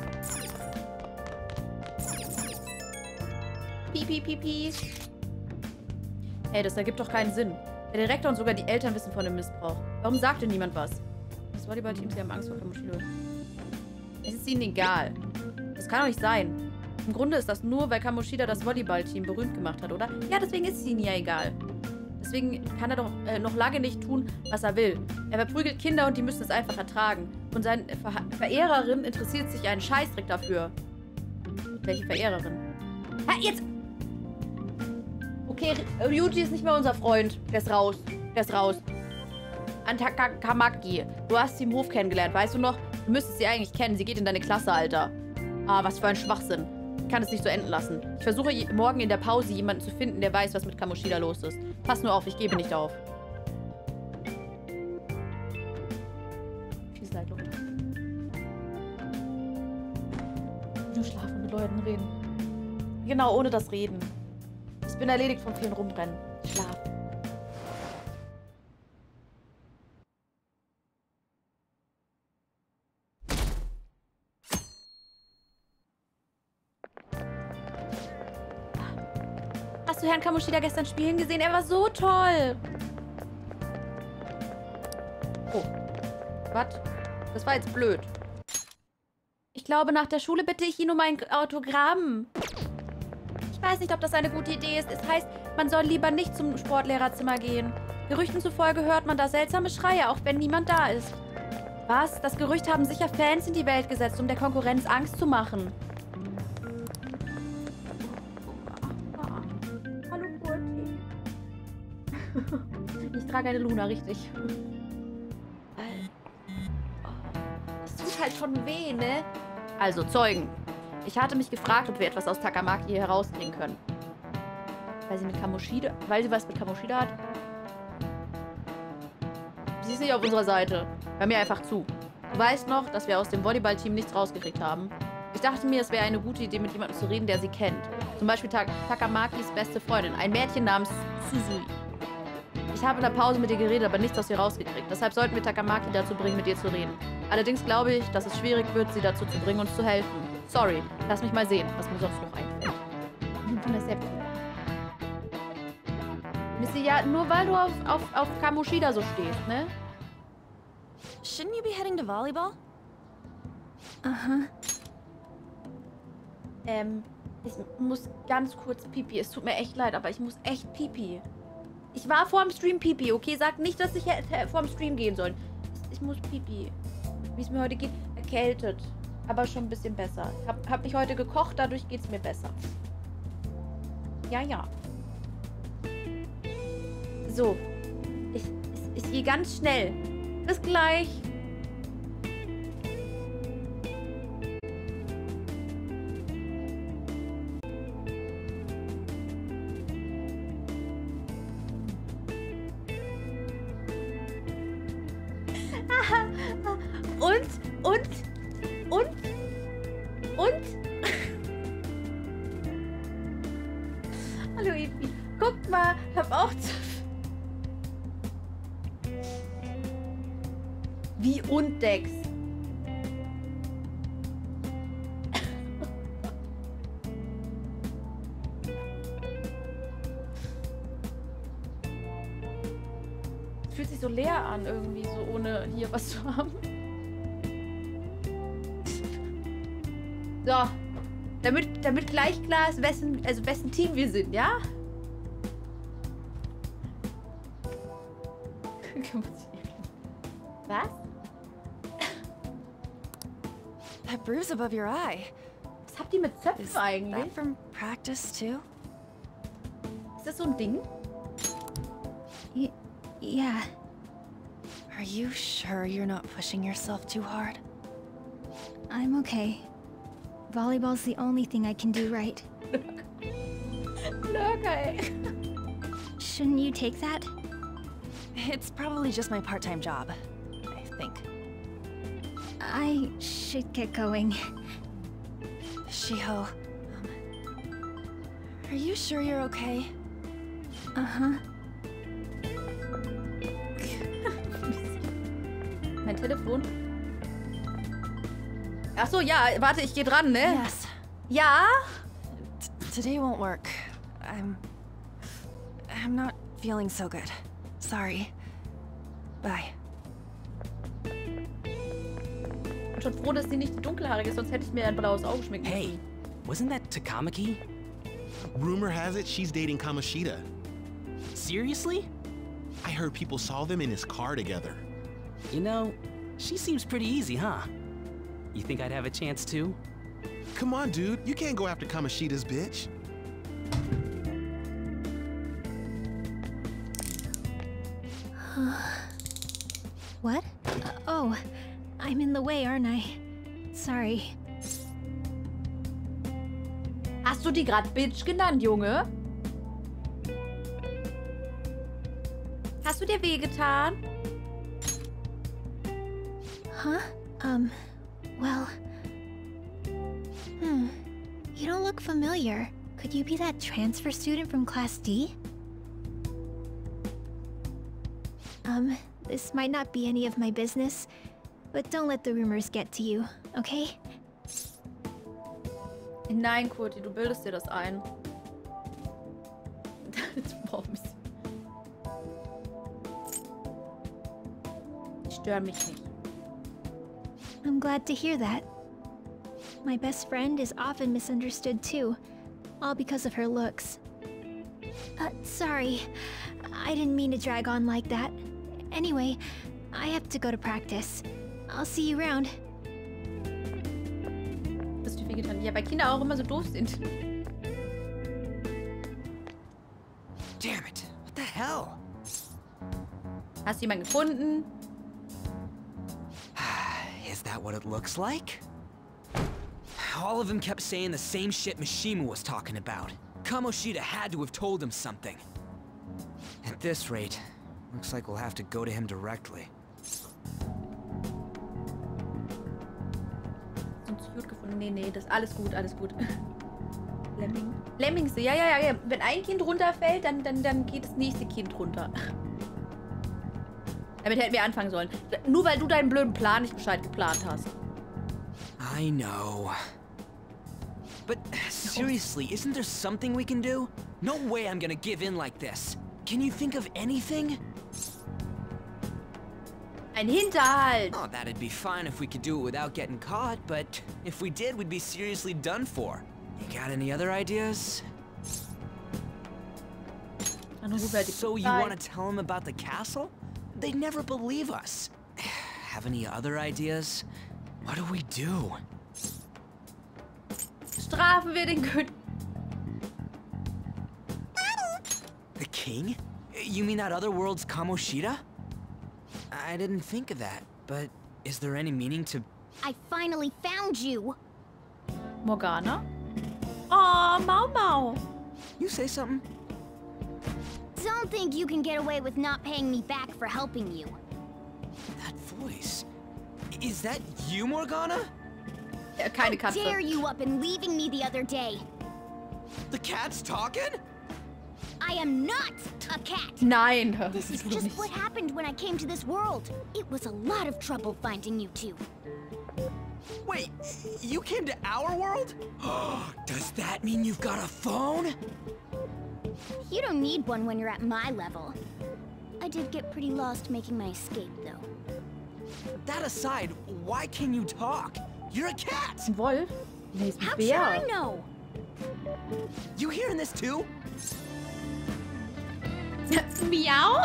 Pipi, pipi. Hey, das ergibt doch keinen Sinn. Der Direktor und sogar die Eltern wissen von dem Missbrauch. Warum sagt denn niemand was? Das Volleyballteam, sie haben Angst vor Kamoshida. Es ist ihnen egal. Das kann doch nicht sein. Im Grunde ist das nur, weil Kamoshida das Volleyballteam berühmt gemacht hat, oder? Ja, deswegen ist es ihnen ja egal. Deswegen kann er doch äh, noch lange nicht tun, was er will. Er verprügelt Kinder und die müssen es einfach ertragen. Und seine Ver Verehrerin interessiert sich einen Scheißdreck dafür. Welche Verehrerin? Ha, jetzt! Okay, Ryuji ist nicht mehr unser Freund. Der ist raus. Der ist raus. Antaka Kamaki. Du hast sie im Hof kennengelernt, weißt du noch? Du müsstest sie eigentlich kennen. Sie geht in deine Klasse, Alter. Ah, was für ein Schwachsinn. Ich kann es nicht so enden lassen. Ich versuche morgen in der Pause jemanden zu finden, der weiß, was mit Kamoshida los ist. Pass nur auf, ich gebe nicht auf. Viel Leidluft. Nur schlafen und mit Leuten reden. Genau, ohne das Reden. Ich bin erledigt von vielen Rumrennen. Schlaf. Hast du Herrn Kamoshida gestern spielen gesehen? Er war so toll. Oh. Was? Das war jetzt blöd. Ich glaube, nach der Schule bitte ich ihn um ein Autogramm. Ich weiß nicht, ob das eine gute Idee ist. Es heißt, man soll lieber nicht zum Sportlehrerzimmer gehen. Gerüchten zufolge hört man da seltsame Schreie, auch wenn niemand da ist. Was? Das Gerücht haben sicher Fans in die Welt gesetzt, um der Konkurrenz Angst zu machen. Hallo Kurti. Ich trage eine Luna, richtig. Das tut halt schon weh, ne? Also, Zeugen. Ich hatte mich gefragt, ob wir etwas aus Takamaki hier herauskriegen können. Weil sie mit Kamoshida... Weil sie was mit Kamoshida hat? Sie ist nicht auf unserer Seite. Hör mir einfach zu. Du weißt noch, dass wir aus dem Volleyballteam nichts rausgekriegt haben. Ich dachte mir, es wäre eine gute Idee, mit jemandem zu reden, der sie kennt. Zum Beispiel Ta Takamakis beste Freundin. Ein Mädchen namens Susui. Ich habe in der Pause mit ihr geredet, aber nichts aus ihr rausgekriegt. Deshalb sollten wir Takamaki dazu bringen, mit ihr zu reden. Allerdings glaube ich, dass es schwierig wird, sie dazu zu bringen, uns zu helfen. Sorry. Lass mich mal sehen, was mir sonst noch einfällt. Missy, ja, nur weil du auf, auf, auf Kamoshida so stehst, ne? Shouldn't you be heading to volleyball? Uh-huh. Ähm, ich muss ganz kurz pipi. Es tut mir echt leid, aber ich muss echt pipi. Ich war vor dem Stream pipi, okay? Sag nicht, dass ich hätte vor dem Stream gehen sollen. Ich, ich muss pipi. Wie es mir heute geht, erkältet. Aber schon ein bisschen besser. Ich hab, hab mich heute gekocht, dadurch geht's mir besser. Ja, ja. So. Ich, ich, ich gehe ganz schnell. Bis gleich. Und, und, und, und. Hallo Evi. Guckt mal, hab auch zu... Wie und Dex? Es fühlt sich so leer an irgendwie, so ohne hier was zu haben. So. Damit, damit gleich klar ist, wessen, also wessen Team wir sind, ja? Was? That bruise above your eye. Was habt ihr mit Zöpfen Is eigentlich? that from practice too? Ist das so ein Ding? Y yeah. Are you sure you're not pushing yourself too hard? I'm okay. Volleyball's the only thing I can do right. Look, ey. Shouldn't you take that? It's probably just my part-time job, I think. I should get going. Shiho, um, are you sure you're okay? Uh-huh. Mein Telefon. Ach so, ja, warte, ich gehe dran, ne? Yes. Ja? T today won't work. I'm... I'm not feeling so good. Sorry. Bye. Ich bin schon froh, dass sie nicht die dunkelhaarige ist, sonst hätte ich mir ein blaues Auge schminken müssen. Hey, wasn't that Takamaki? Rumor has it she's dating Kamoshida. Seriously? I heard people saw them in his car together. You know, she seems pretty easy, huh? You think I'd have a chance too? Come on, dude. You can't go after Kamoshida's bitch. What? Uh, oh, I'm in the way, aren't I? Sorry. Hast du die gerade Bitch genannt, Junge? Hast du dir wehgetan? Huh? Um, well... Hmm. You don't look familiar. Could you be that transfer student from Class D? Um, this might not be any of my business, but don't let the rumors get to you, okay? Nein, Kurti, du bildest dir das ein. Stör mich nicht. I'm glad to hear that. My best friend is often misunderstood too, all because of her looks. Uh, sorry. I didn't mean to drag on like that. Anyway, I have to go to practice. I'll see you around. Das ist viel getan. Ja, weil Kinder auch immer so doof sind. Damn it. What the hell? Hast du jemanden gefunden? Is that what it looks like? All of them kept saying the same shit Mishima was talking about. Kamoshida had to have told him something. At this rate, looks like we'll have to go to him directly. Gut gefunden. Nee, nee, das ist alles gut, alles gut. Lemming. Lemmings, ja, ja, ja. Wenn ein Kind runterfällt, dann, dann, dann geht das nächste Kind runter. Damit hätten wir anfangen sollen. Nur weil du deinen blöden Plan nicht Bescheid geplant hast. I know. But seriously, isn't there something we can do? No way I'm gonna give in like this. Can you think of anything? Ein Hinterhalt. Oh, that'd be fine if we could do it without getting caught, but if we did, we'd be seriously done for. You got any other ideas? So you want to tell them about the castle? They'd never believe us. Have any other ideas? What do we do? Strafen wir den König. The king? You mean that other world's Kamoshida? I didn't think of that, but is there any meaning to... I finally found you! Morgana? Oh, Mau Mau! You say something? Don't think you can get away with not paying me back for helping you. That voice... Is that you, Morgana? Ja, keine How Katze. dare you up and leaving me the other day? The cat's talking? I am not a cat! Nein. This is just what happened when I came to this world. It was a lot of trouble finding you two. Wait, you came to our world? Does that mean you've got a phone? You don't need one when you're at my level. I did get pretty lost making my escape, though. That aside, why can you talk? You're a cat! Wolf? Nee, ist ein How Bär. should I know? You hearing this too? Meow?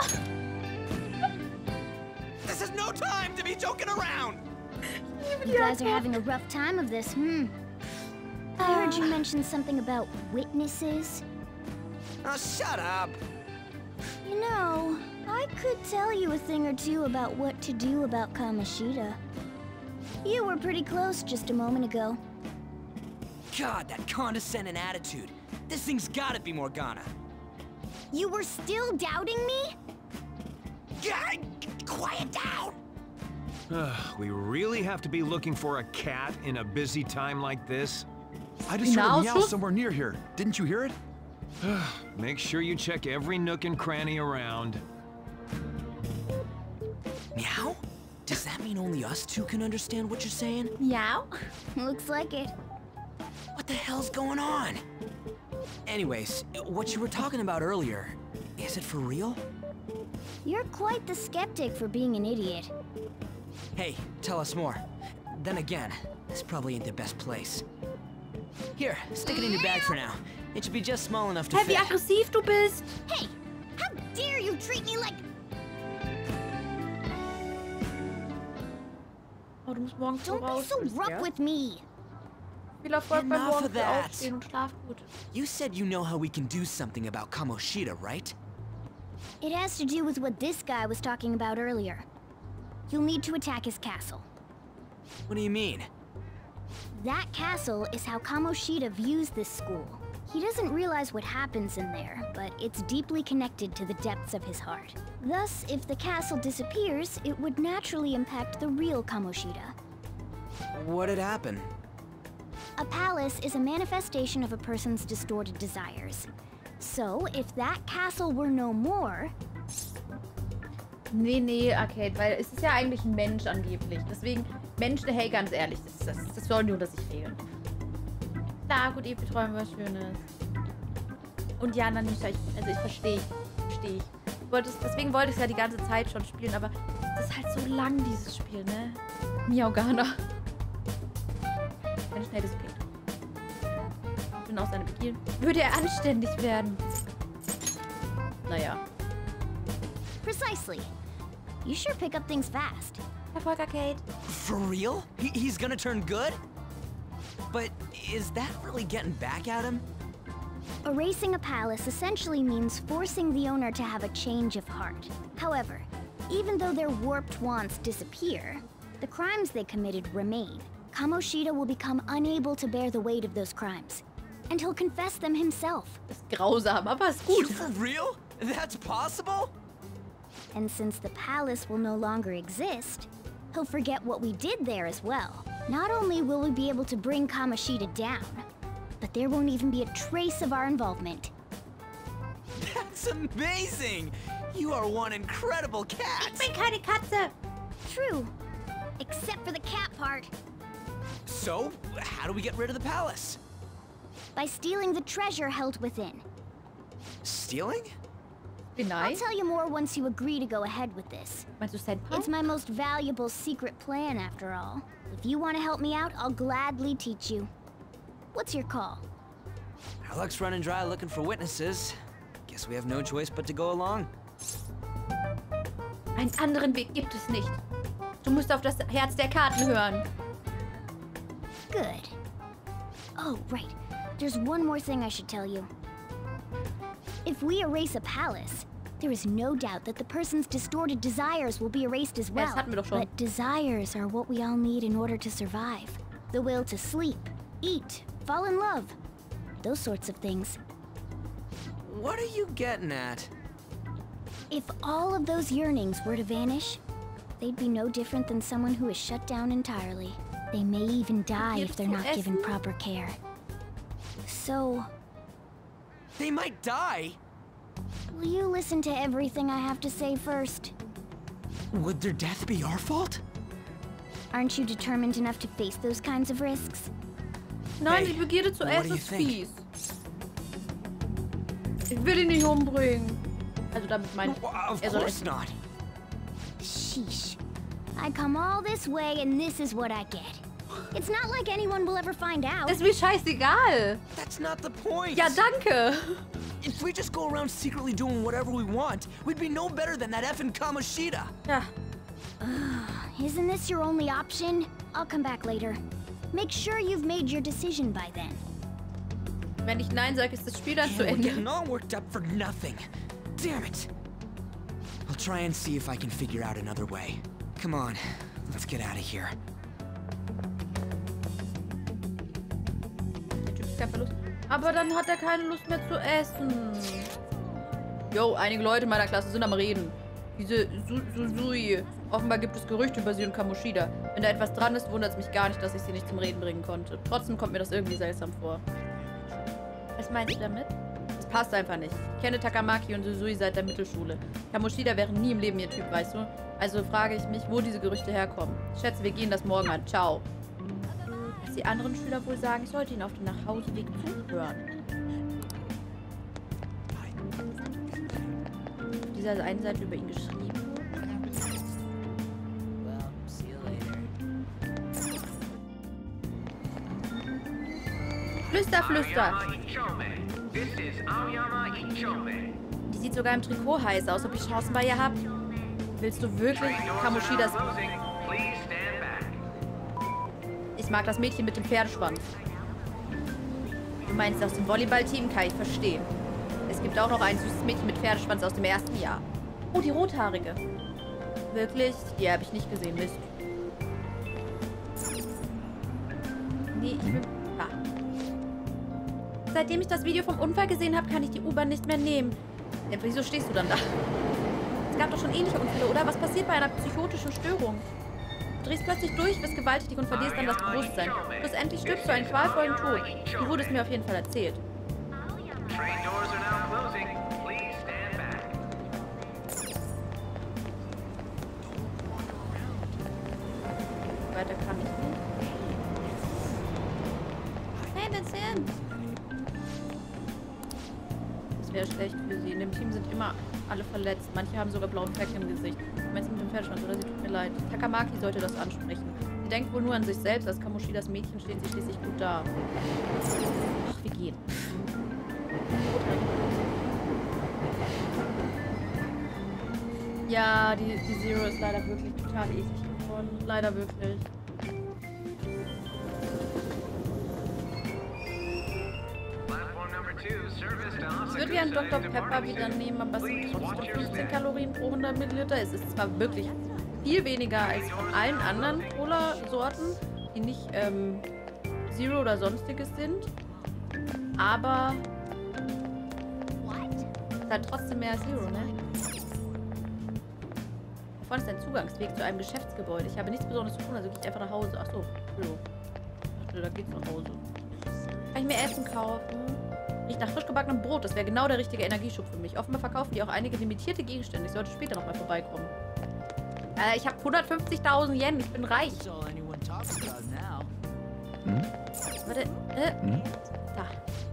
This is no time to be joking around! You guys are having a rough time of this, hmm? I heard you mention something about witnesses. Oh, shut up! You know, I could tell you a thing or two about what to do about Kamoshida. You were pretty close just a moment ago. God, that condescending attitude. This thing's gotta be Morgana. You were still doubting me? God, quiet down! We really have to be looking for a cat in a busy time like this? I just heard a meow somewhere near here. Didn't you hear it? Make sure you check every nook and cranny around. Meow? Does that mean only us two can understand what you're saying? Meow? Looks like it. What the hell's going on? Anyways, what you were talking about earlier, is it for real? You're quite the skeptic for being an idiot. Hey, tell us more. Then again, this probably ain't the best place. Here, stick it in your bag for now. It should be just small enough to Hey, fit. wie aggressiv du bist! Hey! How dare you treat me like... Oh, du musst morgen früh Don't be raus. so rough with me! Viel Erfolg beim Enough Morgen of früh that. aufstehen und schlaf gut. You said you know how we can do something about Kamoshida, right? It has to do with what this guy was talking about earlier. You'll need to attack his castle. What do you mean? That castle is how Kamoshida views this school. He doesn't realize what happens in there, but it's deeply connected to the depths of his heart. Thus, if the castle disappears, it would naturally impact the real Kamoshida. What'd happen? A palace is a manifestation of a person's distorted desires. So, if that castle were no more... Nee, nee, Arcade, weil es ist ja eigentlich ein Mensch angeblich. Deswegen, Menschen, hey, ganz ehrlich, das, das, das soll nur das sich regeln. Na gut, Epi, träumen was Schönes. Und ja, Nanisha, ich, also ich verstehe, verstehe ich. Wollte es, deswegen wollte ich es ja die ganze Zeit schon spielen, aber es ist halt so lang, dieses Spiel, ne? Miaugana. Wenn schnell das geht. Ich bin aus seiner Begier. Würde er anständig werden? Naja. Precisely. You sure pick up things fast. Erfolg, Arcade. For real? He he's gonna turn good? But is that really getting back at him? Erasing a palace essentially means forcing the owner to have a change of heart. However, even though their warped wants disappear, the crimes they committed remain. Kamoshida will become unable to bear the weight of those crimes, and he'll confess them himself. Das ist grausam, aber ist gut. For real? That's possible? And since the palace will no longer exist, he'll forget what we did there as well. Not only will we be able to bring Kamoshida down, but there won't even be a trace of our involvement. That's amazing! You are one incredible cat! Ich bin keine Katze! True. Except for the cat part. So, how do we get rid of the palace? By stealing the treasure held within. Stealing? I'll tell you more once you agree to go ahead with this. It's my most valuable secret plan, after all. If you want to help me out, I'll gladly teach you. What's your call? Our luck's running dry looking for witnesses. Guess we have no choice but to go along. Einen anderen Weg gibt es nicht. Du musst auf das Herz der Karten hören. Good. Oh, right. There's one more thing I should tell you. If we erase a palace, there is no doubt that the person's distorted desires will be erased as well. Ja, das hatten wir doch schon. But desires are what we all need in order to survive. The will to sleep, eat, fall in love. Those sorts of things. What are you getting at? If all of those yearnings were to vanish, they'd be no different than someone who is shut down entirely. They may even die if they're not given proper care. So... They might die? Will you listen to everything I have to say first? Would their death be our fault? Aren't you determined enough to face those kinds of risks? Nein, die Begierde zu essen ist fies. Ich will ihn nicht umbringen. Also damit meine ich, er soll essen. Not. Sheesh. I come all this way and this is what I get. It's not like anyone will ever find out. Das ist mir scheißegal. That's not the point. Ja, danke. If we just go around secretly doing whatever we want, we'd be no better than that effing Kamoshida. Ja. Uh, isn't this your only option? I'll come back later. Make sure you've made your decision by then. Wenn ich Nein sage, ist das Spiel dann zu We're Ende. getting all worked up for nothing. Damn it. I'll try and see if I can figure out another way. Come on, let's get out of here. Keine Lust. Aber dann hat er keine Lust mehr zu essen. Jo, einige Leute meiner Klasse sind am Reden. Diese Su Susui. Offenbar gibt es Gerüchte über sie und Kamoshida. Wenn da etwas dran ist, wundert es mich gar nicht, dass ich sie nicht zum Reden bringen konnte. Trotzdem kommt mir das irgendwie seltsam vor. Was meinst du damit? Das passt einfach nicht. Ich kenne Takamaki und Susui seit der Mittelschule. Kamoshida wäre nie im Leben ihr Typ, weißt du? Also frage ich mich, wo diese Gerüchte herkommen. Ich schätze, wir gehen das morgen an. Ciao. Dass die anderen Schüler wohl sagen, ich sollte ihnen auf dem Nachhauseweg zuhören. Auf dieser einen Seite über ihn geschrieben. Flüster, flüster. Die sieht sogar im Trikot heiß aus, ob ich Chancen bei ihr habe. Willst du wirklich Kamoshidas... Ich mag das Mädchen mit dem Pferdeschwanz. Du meinst aus dem Volleyballteam? Kann ich verstehen. Es gibt auch noch ein süßes Mädchen mit Pferdeschwanz aus dem ersten Jahr. Oh, die Rothaarige. Wirklich? Die habe ich nicht gesehen. Mist. Nee, ich will... Ah. Seitdem ich das Video vom Unfall gesehen habe, kann ich die U-Bahn nicht mehr nehmen. Ja, wieso stehst du dann da? Es gab doch schon ähnliche Unfälle, oder? Was passiert bei einer psychotischen Störung? Du drehst plötzlich durch, wirst gewalttätig und verlierst dann das Bewusstsein. Schlussendlich stirbst du einen qualvollen Tod. Die wurde es mir auf jeden Fall erzählt. Weiter kann ich nicht. Hey, Vincent! Das wäre schlecht für sie. In dem Team sind immer alle verletzt. Manche haben sogar blaue Flecken im Gesicht. Du meinst mit dem Pferdeschwanz, oder? Sie tut mir leid. Takamaki sollte das ansprechen. Sie denkt wohl nur an sich selbst. Als Kamoshidas Mädchen steht sie schließlich gut da. Ach, wir gehen. Ja, die, die Zero ist leider wirklich total easy geworden. Leider wirklich. Ich würde gerne Doktor Pepper wieder nehmen, aber es sind trotzdem fünfzehn Kalorien pro hundert Milliliter. Es ist zwar wirklich viel weniger als von allen anderen Cola-Sorten, die nicht ähm, Zero oder sonstiges sind, aber es ist halt trotzdem mehr als Zero, ne? Vorne ist ein Zugangsweg zu einem Geschäftsgebäude. Ich habe nichts Besonderes zu tun, also gehe ich einfach nach Hause. Achso, Zero. Ich dachte, da geht's nach Hause. Kann ich mir Essen kaufen? Riecht nach frisch gebackenem Brot. Das wäre genau der richtige Energieschub für mich. Offenbar verkaufen die auch einige limitierte Gegenstände. Ich sollte später nochmal vorbeikommen. Äh, ich habe hundertfünfzigtausend Yen. Ich bin reich. Hm? Warte. Äh. Hm? Da.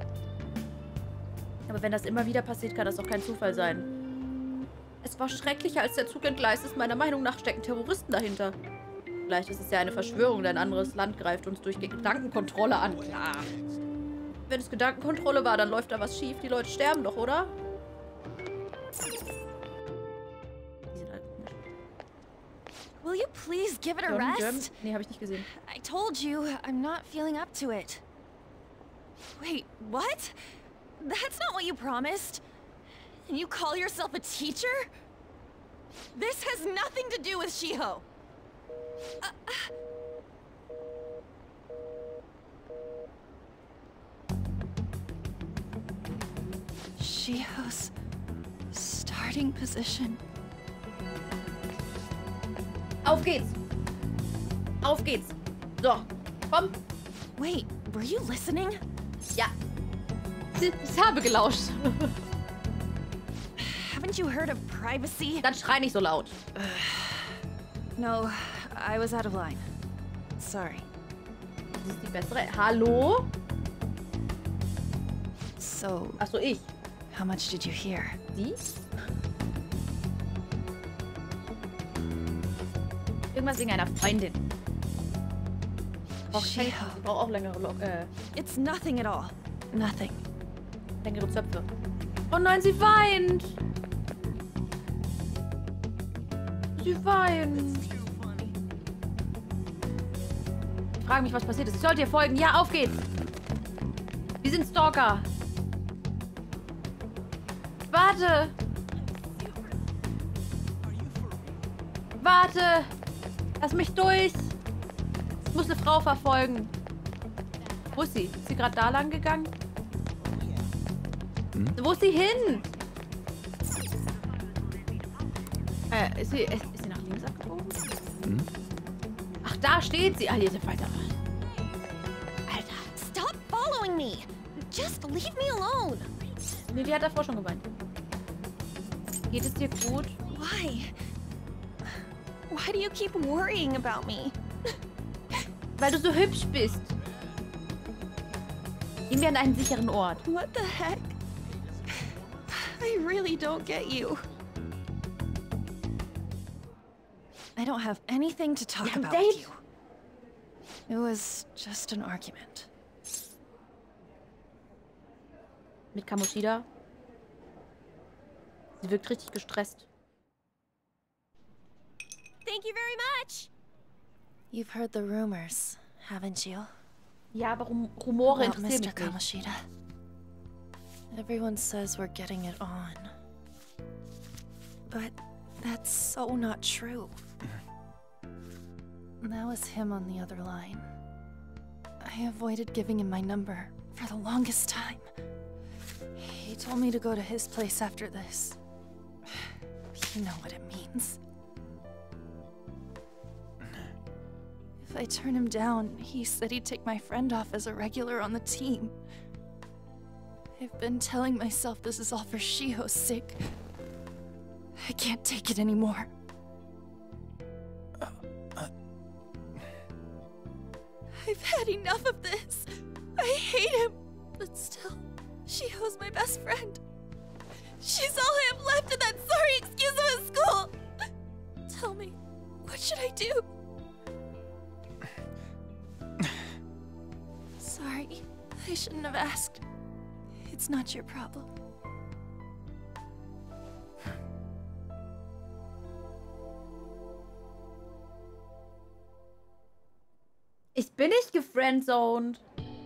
Aber wenn das immer wieder passiert, kann das doch kein Zufall sein. Es war schrecklicher, als der Zug entgleist ist. Meiner Meinung nach stecken Terroristen dahinter. Vielleicht ist es ja eine Verschwörung, denn ein anderes Land greift uns durch Gedankenkontrolle an. Klar. Wenn es Gedankenkontrolle war, dann läuft da was schief. Die Leute sterben doch, oder? Will you please give it a German, rest? German? Nee, habe ich nicht gesehen. I told you, I'm not feeling up to it. Wait, what? That's not what you promised. And you call yourself a teacher? This has nothing to do with Shiho. Uh, Shiho's starting position. Auf geht's. Auf geht's. So, komm. Wait, were you listening? Ja. Ich habe gelauscht. Haven't you heard of privacy? Dann schrei nicht so laut. No, I was out of line. Sorry. Das ist die bessere. Hallo? So. Achso, ich. How much did you hear? Sie? Irgendwas wegen einer Freundin. Braucht Shiho. ich brauche auch längere Lo äh, It's nothing at all. Nothing. längere Zöpfe. Oh nein, sie weint. Sie weint. Ich frage mich, was passiert ist. Ich sollte ihr folgen. Ja, auf geht's. Wir sind Stalker. Warte. Warte. Lass mich durch. Ich muss eine Frau verfolgen. Wo ist sie? Ist sie gerade da lang gegangen? Hm? Wo ist sie hin? Äh, ist sie, ist, ist sie nach links abgebogen? Hm? Ach, da steht sie. Ah, hier ist weiter. Alter. Stop following me. Just leave me alone. Nee, die hat davor schon geweint. Geht es dir gut? Why? Why do you keep worrying about me? Weil du so hübsch bist. Gehen wir an einen sicheren Ort. What the heck? I really don't get you. I don't have anything to talk Ja, about Date. with you. It was just an argument. Mit Kamoshida. Sie wirkt richtig gestresst. Thank you very much. You've heard the rumors, haven't you? Ja, aber Rum Rumore About interessieren Mister mich nicht. Kamoshida. Everyone says we're getting it on. But that's so not true. That was him on the other line. I avoided giving him my number for the longest time. He told me to go to his place after this. You know what it means. If I turn him down, he said he'd take my friend off as a regular on the team. I've been telling myself this is all for Shiho's sake. I can't take it anymore. Uh, uh... I've had enough of this. I hate him. But still, Shiho's my best friend. She's all I have left in that sorry excuse of a school. Tell me, what should I do? Sorry, I shouldn't have asked. It's not your problem. Ich bin nicht gefriendzoned.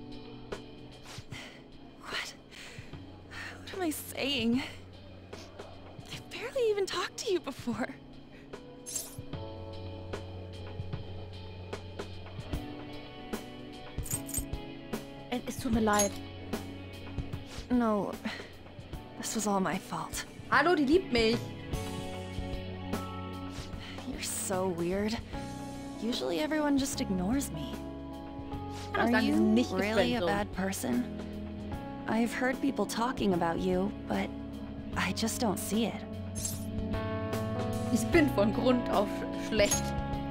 What? What am I saying? I've barely even talked to you before. Es tut mir leid. No, this was all my fault. Hallo, die liebt mich. You're so weird. Usually everyone just ignores me. Kann auch Are sagen, die sind you nicht really a gefriendzoned. bad person? I've heard people talking about you, but I just don't see it. Ich bin von Grund auf schlecht.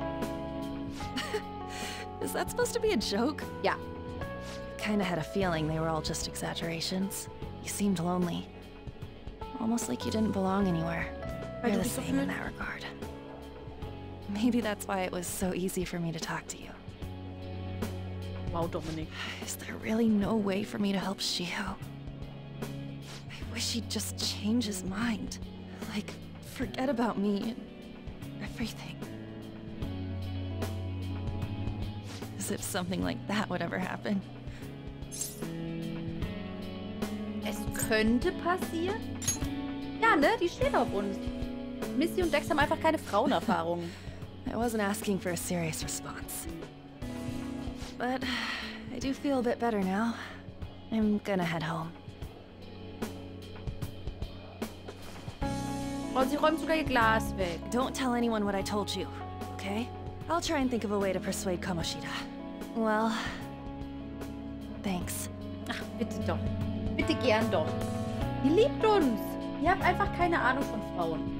Is that supposed to be a joke? Ja. Kinda had a feeling they were all just exaggerations. You seemed lonely. Almost like you didn't belong anywhere. Weil You're du the dich so same in fühlst. that regard. Maybe that's why it was so easy for me to talk to you. Wow, Dominik. Is there really no way for me to help Shiho? I wish he'd just change his mind. Like, forget about me and everything. As if something like that would ever happen. Es könnte passieren. Ja, ne? Die steht auf uns. Missy und Dex haben einfach keine Frauenerfahrung. I wasn't asking for a serious response. But I do feel a bit better now. I'm gonna head home. Und sie räumt sogar ihr Glas weg. Don't tell anyone what I told you, okay? I'll try and think of a way to persuade Kamoshida. Well, thanks. Ach, bitte doch. Bitte gern doch. Die liebt uns. Ihr habt einfach keine Ahnung von Frauen.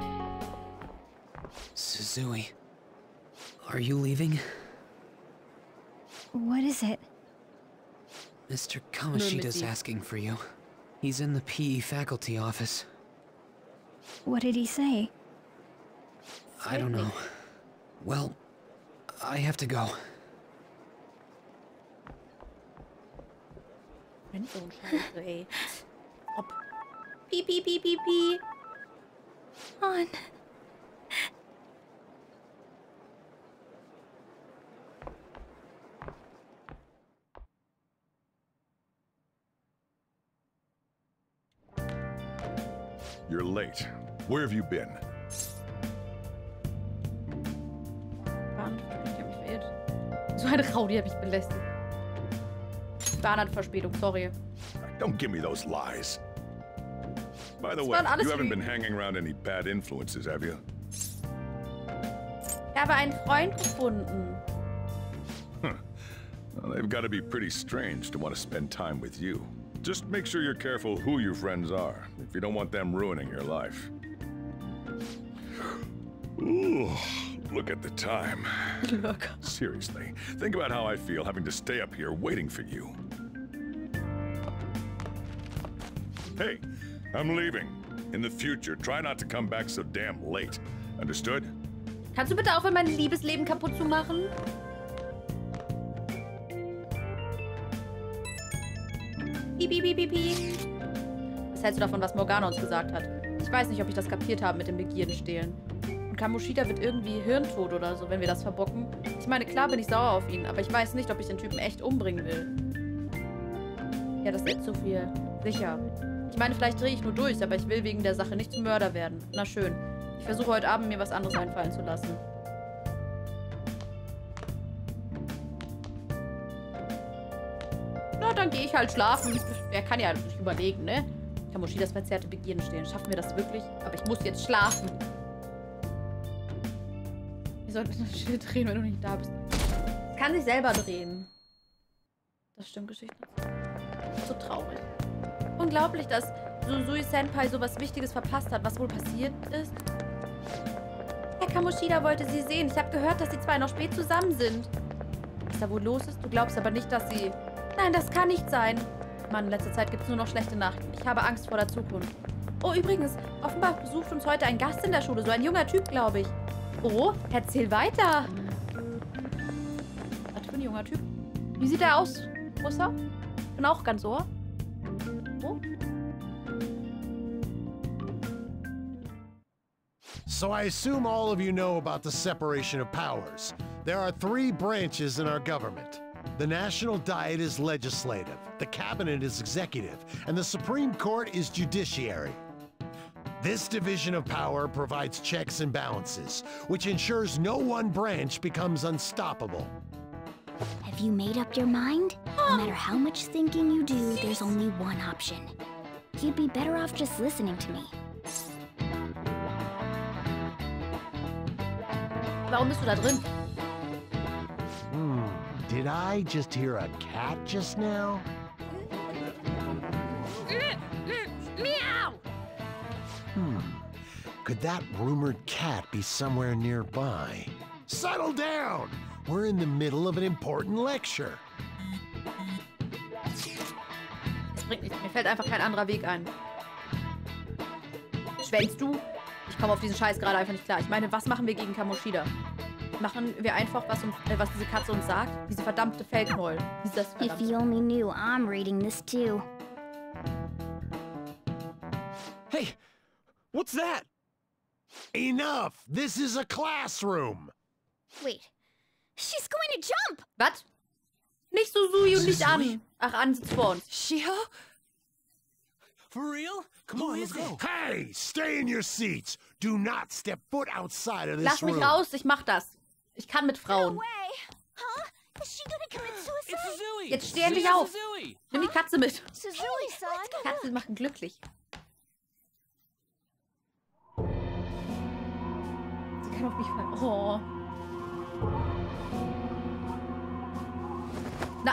Suzui, are you leaving? What is it? Mister Kamoshida's asking for you. He's in the P E faculty office. What did he say? I don't know. Well, I have to go. Friendzone Scheiße, ey. Ob. Piep, piep, piep, piep, piep. On. You're late. Where have you been? Bahn, ich hab mich verirrt. So eine Rowdy hab ich belästigt. Bahn hat Verspätung, sorry. Don't give me those lies. By the Das way, waren alles you haven't Lügen. been hanging around any bad influences, have you? Ich habe einen Freund gefunden. Huh. Well, they've got to be pretty strange to want to spend time with you. Just make sure you're careful who your friends are, if you don't want them ruining your life. Ooh, look at the time. Look. Seriously, think about how I feel having to stay up here waiting for you. Hey, I'm leaving. In the future, try not to come back so damn late. Understood? Kannst du bitte aufhören, mein Liebesleben kaputt zu machen? Piep, piep, piep, piep, piep. Was hältst du davon, was Morgana uns gesagt hat? Ich weiß nicht, ob ich das kapiert habe mit dem Begierdenstehlen. Und Kamoshida wird irgendwie hirntot oder so, wenn wir das verbocken. Ich meine, klar bin ich sauer auf ihn, aber ich weiß nicht, ob ich den Typen echt umbringen will. Ja, das ist jetzt zu viel. Sicher. Ich meine, vielleicht drehe ich nur durch, aber ich will wegen der Sache nicht zum Mörder werden. Na schön. Ich versuche heute Abend, mir was anderes einfallen zu lassen. Na, dann gehe ich halt schlafen. Er kann ja nicht überlegen, ne? Kamoshidas verzerrte Begierden stehen. Schaffen wir das wirklich? Aber ich muss jetzt schlafen. Wie soll das Schild drehen, wenn du nicht da bist? Es kann sich selber drehen. Das stimmt, Geschichte. So traurig. Unglaublich, dass Suzui Senpai sowas Wichtiges verpasst hat. Was wohl passiert ist? Herr Kamoshida wollte sie sehen. Ich habe gehört, dass die zwei noch spät zusammen sind. Was da wohl los ist? Du glaubst aber nicht, dass sie... Nein, das kann nicht sein. Mann, in letzter Zeit gibt es nur noch schlechte Nachrichten. Ich habe Angst vor der Zukunft. Oh, übrigens, offenbar besucht uns heute ein Gast in der Schule. So ein junger Typ, glaube ich. Oh, erzähl weiter. Was für ein junger Typ. Wie sieht er aus, Musa? Bin auch ganz ohr. Oh. So I assume all of you know about the separation of powers. There are three branches in our government. The National Diet is legislative, the Cabinet is executive, and the Supreme Court is judiciary. This division of power provides checks and balances, which ensures no one branch becomes unstoppable. Have you made up your mind? No matter how much thinking you do, there's only one option. You'd be better off just listening to me. Warum bist du da drin? Hmm, did I just hear a cat just now? Meow! Hmm, could that rumored cat be somewhere nearby? Settle down! We're in the middle of an important lecture. Es bringt nichts. Mir fällt einfach kein anderer Weg ein. Schwänzt du? Ich komme auf diesen Scheiß gerade einfach nicht klar. Ich meine, was machen wir gegen Kamoshida? Machen wir einfach, was, uns, äh, was diese Katze uns sagt? Diese verdammte Feldknäuel. Dieses If you only knew, I'm reading this too. Hey, what's that? Enough! This is a classroom! Wait, she's going to jump! Was? Nicht Susui und nicht an. Ach, an sitzt vor uns. Shio? For real? Come on, let's go. Hey, stay in your seats. Do not step foot outside of this Lass mich room. raus, ich mach das. Ich kann mit Frauen. No way. Huh? Is she gonna commit suicide? It's Suzui. Jetzt steh endlich auf. Suzui. Nimm die Katze mit. Suzui-san? Katzen machen glücklich. Sie kann auf mich fallen. Oh. Na.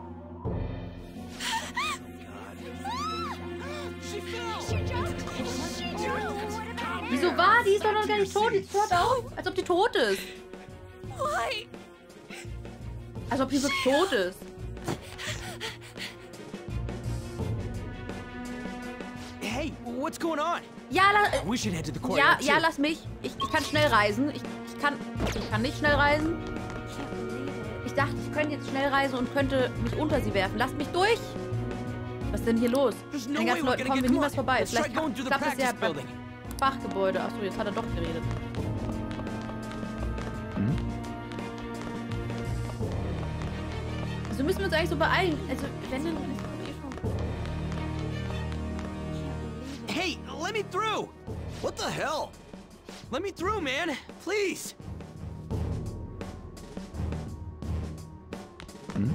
Wieso war die? Ist doch noch gar nicht tot. Die hört auf. Als ob die tot ist. Why? Als ob die wirklich tot ist. Hey, what's going on? Ja, la We should head to the ja, courtyard ja, too. lass mich. Ich, ich kann schnell reisen. Ich, ich kann. Ich kann nicht schnell reisen. Ich dachte, ich könnte jetzt schnell reisen und könnte mich unter sie werfen. Lasst mich durch! Was ist denn hier los? no Den ganzen way we're Leuten gonna kommen get wir niemals caught. vorbei. Let's try Vielleicht going through the klappt es ja practice beim building. Fachgebäude. Achso, jetzt hat er doch geredet. Hm? Also müssen wir uns eigentlich so beeilen. Also, wenn dann ist eh schon. Hey, let me through! What the hell? Let me through, man! Please! Hm?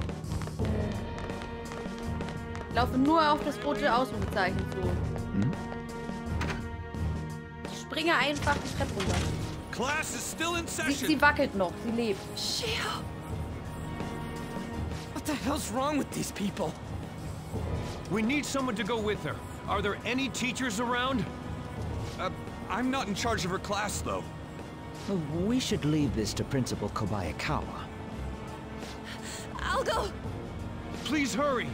Ich laufe nur auf das rote Ausrufezeichen zu. Hm? Ich springe einfach die Treppe runter. Class is still in Sie, session. sie wackelt noch. Sie lebt. Shio! What the hell's wrong with these people? We need someone to go with her. Are there any teachers around? Uh, I'm not in charge of her class, though. We should leave this to Principal Kobayakawa. I'll go! Please hurry!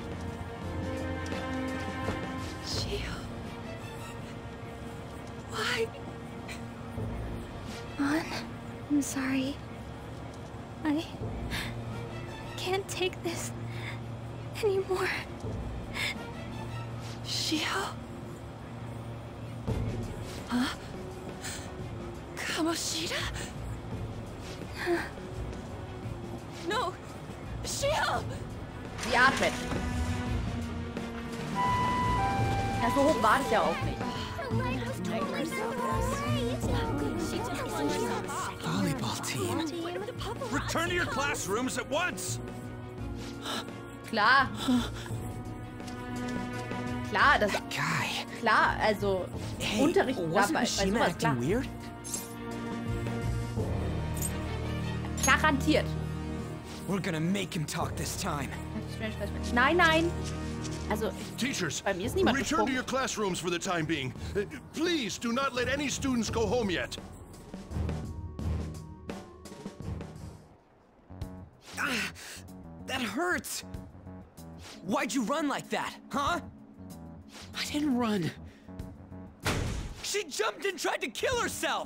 Shio... Why? Mon, I'm sorry. I can't take this anymore. Shio? Huh? Kamoshida? No! Shio! Sie atmet. Ja, so hoch war das ja auch nicht. Volleyball team. Return to your classrooms at once! Klar. Klar, das... Guy. Klar, also... Hey, Unterricht... Ja, wasn't bei, bei Mishima sowas, klar. acting weird? Garantiert. We're gonna make him talk this time. Nein, nein. Also, Teachers, bei mir ist niemand return to gesprungen. your classrooms for the time being. Uh, Please do not let any students go home yet. Ah, that hurts! Why'd you run like that, huh? I didn't run. She jumped and tried to kill herself!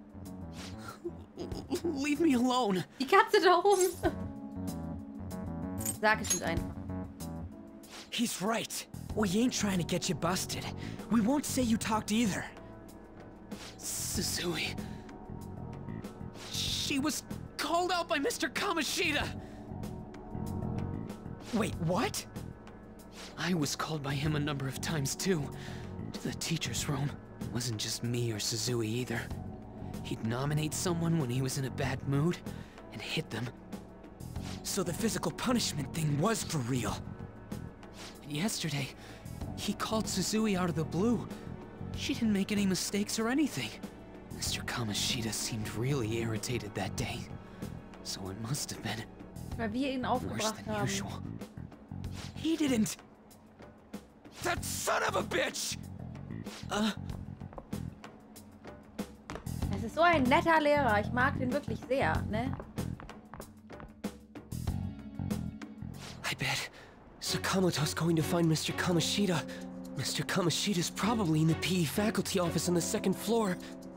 Leave me alone. Die Katze da oben. Sag es nicht einfach. He's right. We ain't trying to get you busted. We won't say you talked either. Suzui. She was called out by Mister Kamoshida! Wait, what? I was called by him a number of times too, to the teacher's room. It wasn't just me or Suzui either. He'd nominate someone when he was in a bad mood, and hit them. So the physical punishment thing was for real. And yesterday, he called Suzui out of the blue. She didn't make any mistakes or anything. Mister Kamoshida seemed really irritated that day. So it must have been Weil wir ihn aufgebracht haben. Usual. He didn't. That son of a bitch! Uh. Es ist so ein netter Lehrer. Ich mag den wirklich sehr, ne? I bet Sakamoto's going to find Mister Kamoshida. Mister Kamoshida's probably in the P E faculty office on the second floor.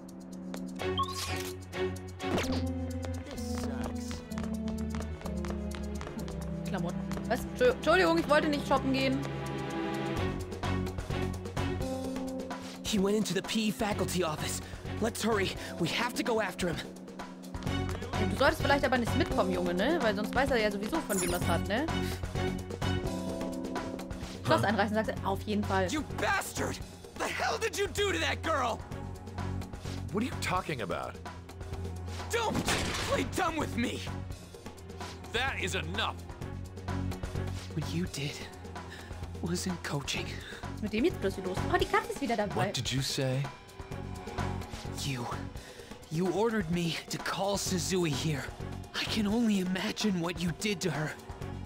Klamotten. Was? Entschuldigung, ich wollte nicht shoppen gehen. He went into the P E faculty office. Let's hurry. We have to go after him. Du solltest vielleicht aber nicht mitkommen, Junge, ne? Weil sonst weiß er ja sowieso, von wem er es hat, ne? Schloss einreißen, sagst du, auf jeden Fall. You bastard! The hell did you do to that girl? What are you talking about? Don't play dumb with me! That is enough! What you did wasn't coaching. Was ist mit dem jetzt plötzlich los? Oh, die Katze ist wieder dabei. What did you say? You... You ordered me to call Suzui here. I can only imagine what you did to her.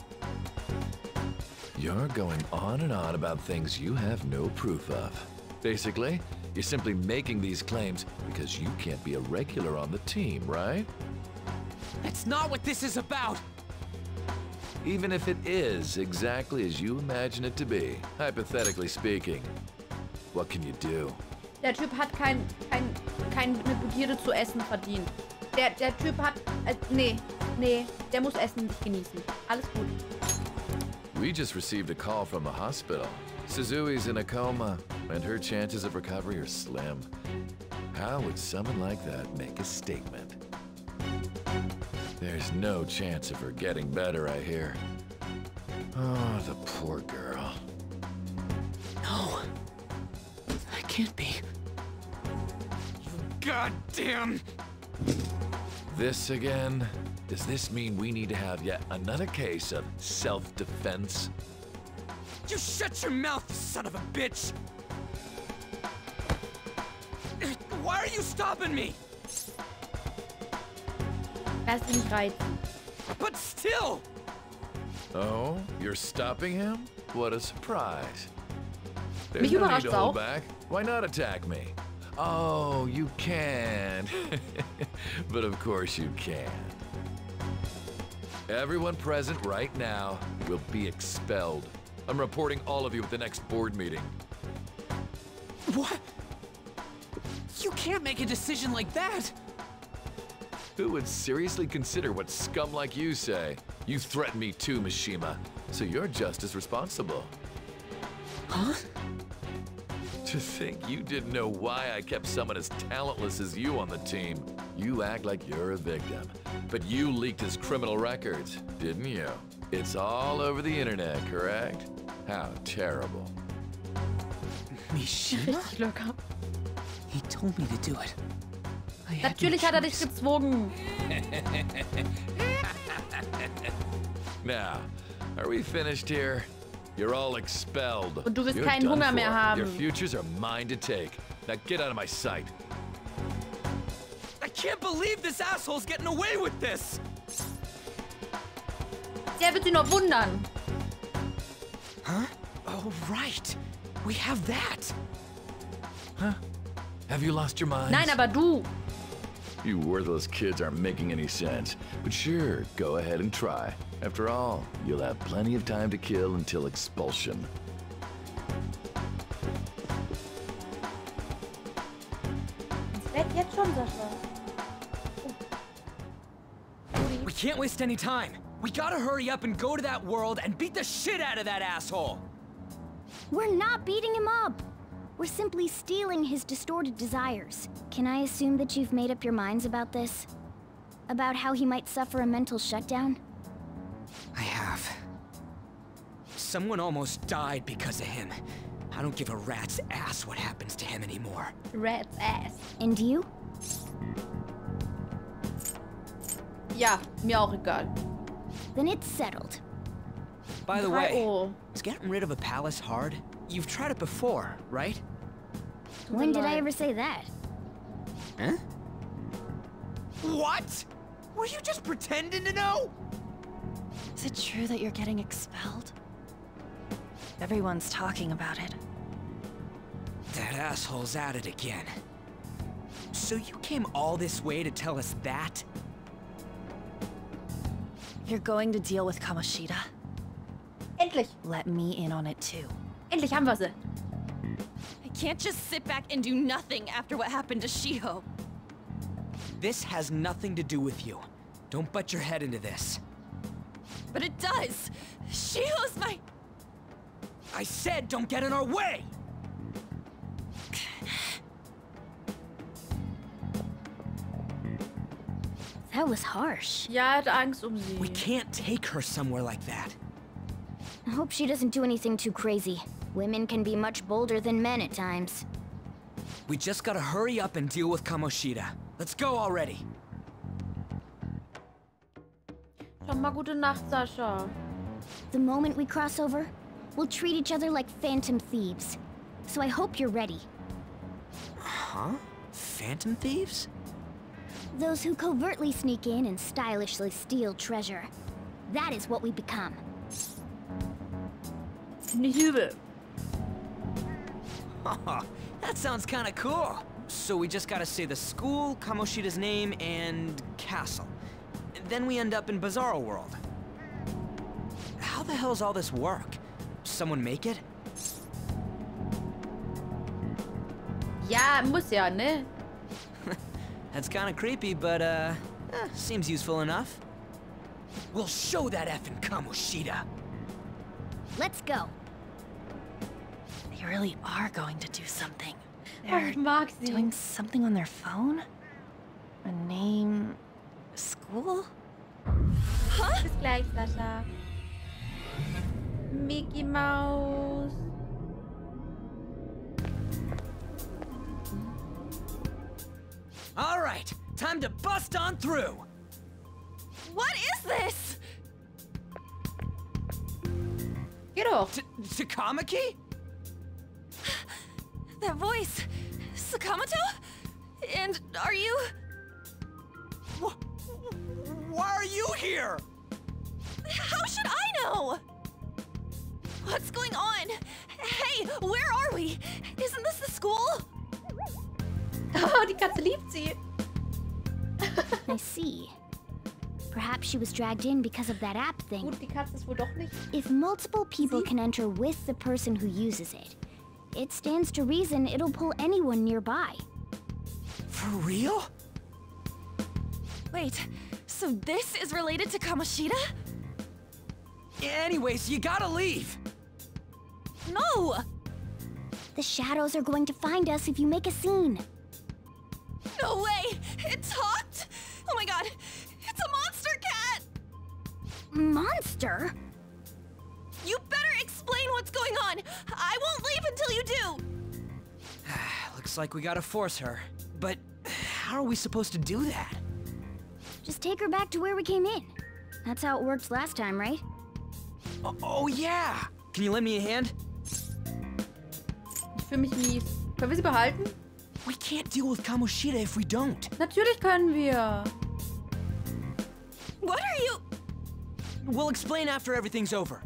You're going on and on about things you have no proof of. Basically, you're simply making these claims because you can't be a regular on the team, right? That's not what this is about! Even if it is exactly as you imagine it to be, hypothetically speaking, what can you do? Der Typ hat kein, kein, keine Begierde zu essen verdient. Der, der Typ hat... Äh, nee, nee, der muss Essen nicht genießen. Alles gut. We just received a call from the hospital. Suzui's in a coma, and her chances of recovery are slim. How would someone like that make a statement? There's no chance of her getting better, I hear. Oh, the poor girl. No. That can't be. You goddamn... This again? Does this mean we need to have yet another case of self-defense? You shut your mouth, you son of a bitch! Why are you stopping me? Lass ihn reizen. But still! Oh, you're stopping him? What a surprise. There's Mich no need überrascht to hold auch. back. Why not attack me? Oh, you can. But of course you can. Everyone present right now will be expelled. I'm reporting all of you at the next board meeting. What? You can't make a decision like that! Who would seriously consider what scum like you say? You threatened me too, Mishima, so you're just as responsible. Huh? To think you didn't know why I kept someone as talentless as you on the team. You act like you're a victim, but you leaked his criminal records, didn't you? It's all over the internet, correct? How terrible. Mishima? Locker. He told me to do it. I had Natürlich no hat er dich choice. gezwungen. Now, are we finished here? You're all expelled. Und du wirst You're keinen done Hunger for. mehr haben. Your futures are mine to take. Now get out of my sight. I can't believe this asshole's getting away with this! Der wird sich noch wundern. Huh? Oh, right. We have that. Huh? Have you lost your mind? Nein, aber du. You worthless kids aren't making any sense. But sure, go ahead and try. After all, you'll have plenty of time to kill until expulsion. Ins Bett jetzt schon, Sascha. We can't waste any time. We gotta hurry up and go to that world and beat the shit out of that asshole. We're not beating him up. We're simply stealing his distorted desires. Can I assume that you've made up your minds about this? About how he might suffer a mental shutdown? I have. Someone almost died because of him. I don't give a rat's ass what happens to him anymore. Rat's ass. And you? Ja, mir auch egal. Then it's settled. By the way, is getting rid of a palace hard? You've tried it before, right? When did I ever say that? Huh? What? Were you just pretending to know? Is it true that you're getting expelled? Everyone's talking about it. That asshole's at it again. So you came all this way to tell us that? You're going to deal with Kamoshida? Endlich! Let me in on it too. Endlich haben wir sie. I can't just sit back and do nothing after what happened to Shiho. This has nothing to do with you. Don't butt your head into this. But it does! Shiho's my... I said don't get in our way! That was harsh. Ja, er hat Angst um sie. We can't take her somewhere like that. I hope she doesn't do anything too crazy. Women can be much bolder than men at times. We just gotta hurry up and deal with Kamoshida. Let's go already. Schon mal gute Nacht, Sascha. The moment we cross over, we'll treat each other like phantom thieves. So I hope you're ready. Huh? Phantom thieves? Those who covertly sneak in and stylishly steal treasure. That is what we become. Nicht übel. That sounds kinda cool. So we just gotta say the school, Kamoshida's name, and castle. Then we end up in Bizarro World. How the hell's all this work? Someone make it? Ja, muss ja, ne? That's kinda creepy, but uh, eh, seems useful enough. We'll show that effing Kamoshida. Let's go. They really are going to do something. Oh, They're ich mag sie. doing something on their phone? A name... school? Huh? Bis gleich, Sascha. Mickey Mouse. All right, time to bust on through. What is this? Geh doch. Takamaki? That voice... Sakamoto? And are you... Wh why are you here? How should I know? What's going on? Hey, where are we? Isn't this the school? Oh, die Katze liebt sie. I see. Perhaps she was dragged in because of that app thing. Gut, die Katze ist wohl doch nicht. If multiple people Sie? can enter with the person who uses it, it stands to reason it'll pull anyone nearby. For real? Wait, so this is related to Kamoshida? Anyways, you gotta leave. No! The shadows are going to find us if you make a scene. No way! It talked? Oh my god! It's a monster cat! Monster? You better explain what's going on! I won't leave until you do! Looks like we gotta force her. But how are we supposed to do that? Just take her back to where we came in. That's how it worked last time, right? Oh, oh yeah! Can you lend me a hand? Ich fühle mich mies. Können wir sie behalten? We can't deal with Kamoshida if we don't. Natürlich können wir. What are you... We'll explain after everything's over.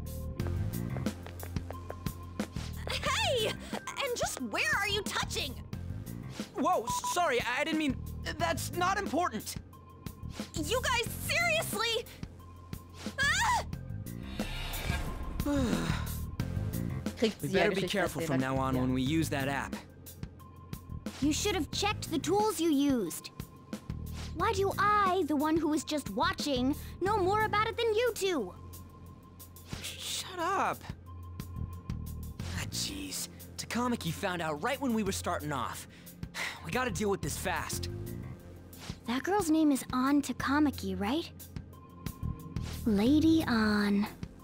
Hey! And just where are you touching? Whoa, sorry, I didn't mean... That's not important. You guys, seriously? Ah! Kriegt We sie better ja be Geschichte careful erzählen, from now on ja. when we use that app. You should have checked the tools you used. Why do I, the one who was just watching, know more about it than you two? Shut up. Ah, jeez. Takamaki found out right when we were starting off. We gotta deal with this fast. That girl's name is Ann Takamaki, right? Lady Ann.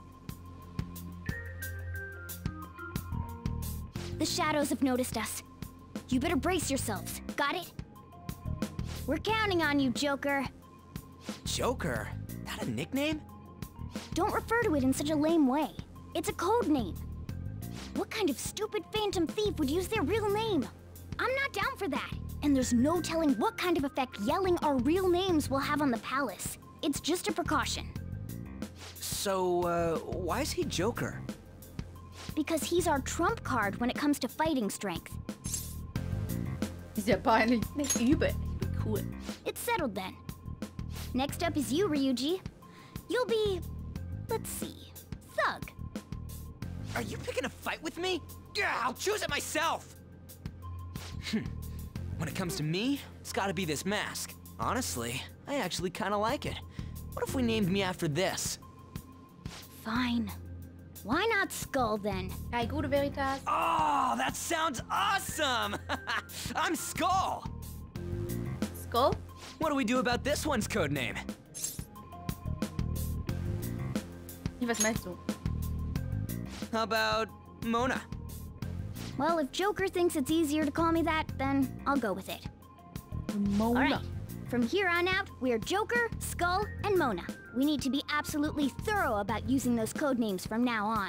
The shadows have noticed us. You better brace yourselves. Got it? We're counting on you, Joker. Joker? That a nickname? Don't refer to it in such a lame way. It's a code name. What kind of stupid phantom thief would use their real name? I'm not down for that. And there's no telling what kind of effect yelling our real names will have on the palace. It's just a precaution. So, uh, why is he Joker? Because he's our trump card when it comes to fighting strength. Ist ja peinlich. Nicht übel. Cool. It's settled then. Next up is you, Ryuji. You'll be... let's see... Thug. Are you picking a fight with me? Yeah, I'll choose it myself! Hmm. When it comes to me, it's gotta be this mask. Honestly, I actually kinda like it. What if we named me after this? Fine. Why not Skull, then? Hi, gute Veritas. Oh, that sounds awesome! I'm Skull! Skull? What do we do about this one's code name? Was meinst du? How about Mona? Well, if Joker thinks it's easier to call me that, then I'll go with it. Mona. All right. From here on out, we're Joker, Skull, and Mona. We need to be absolutely thorough about using those code names from now on.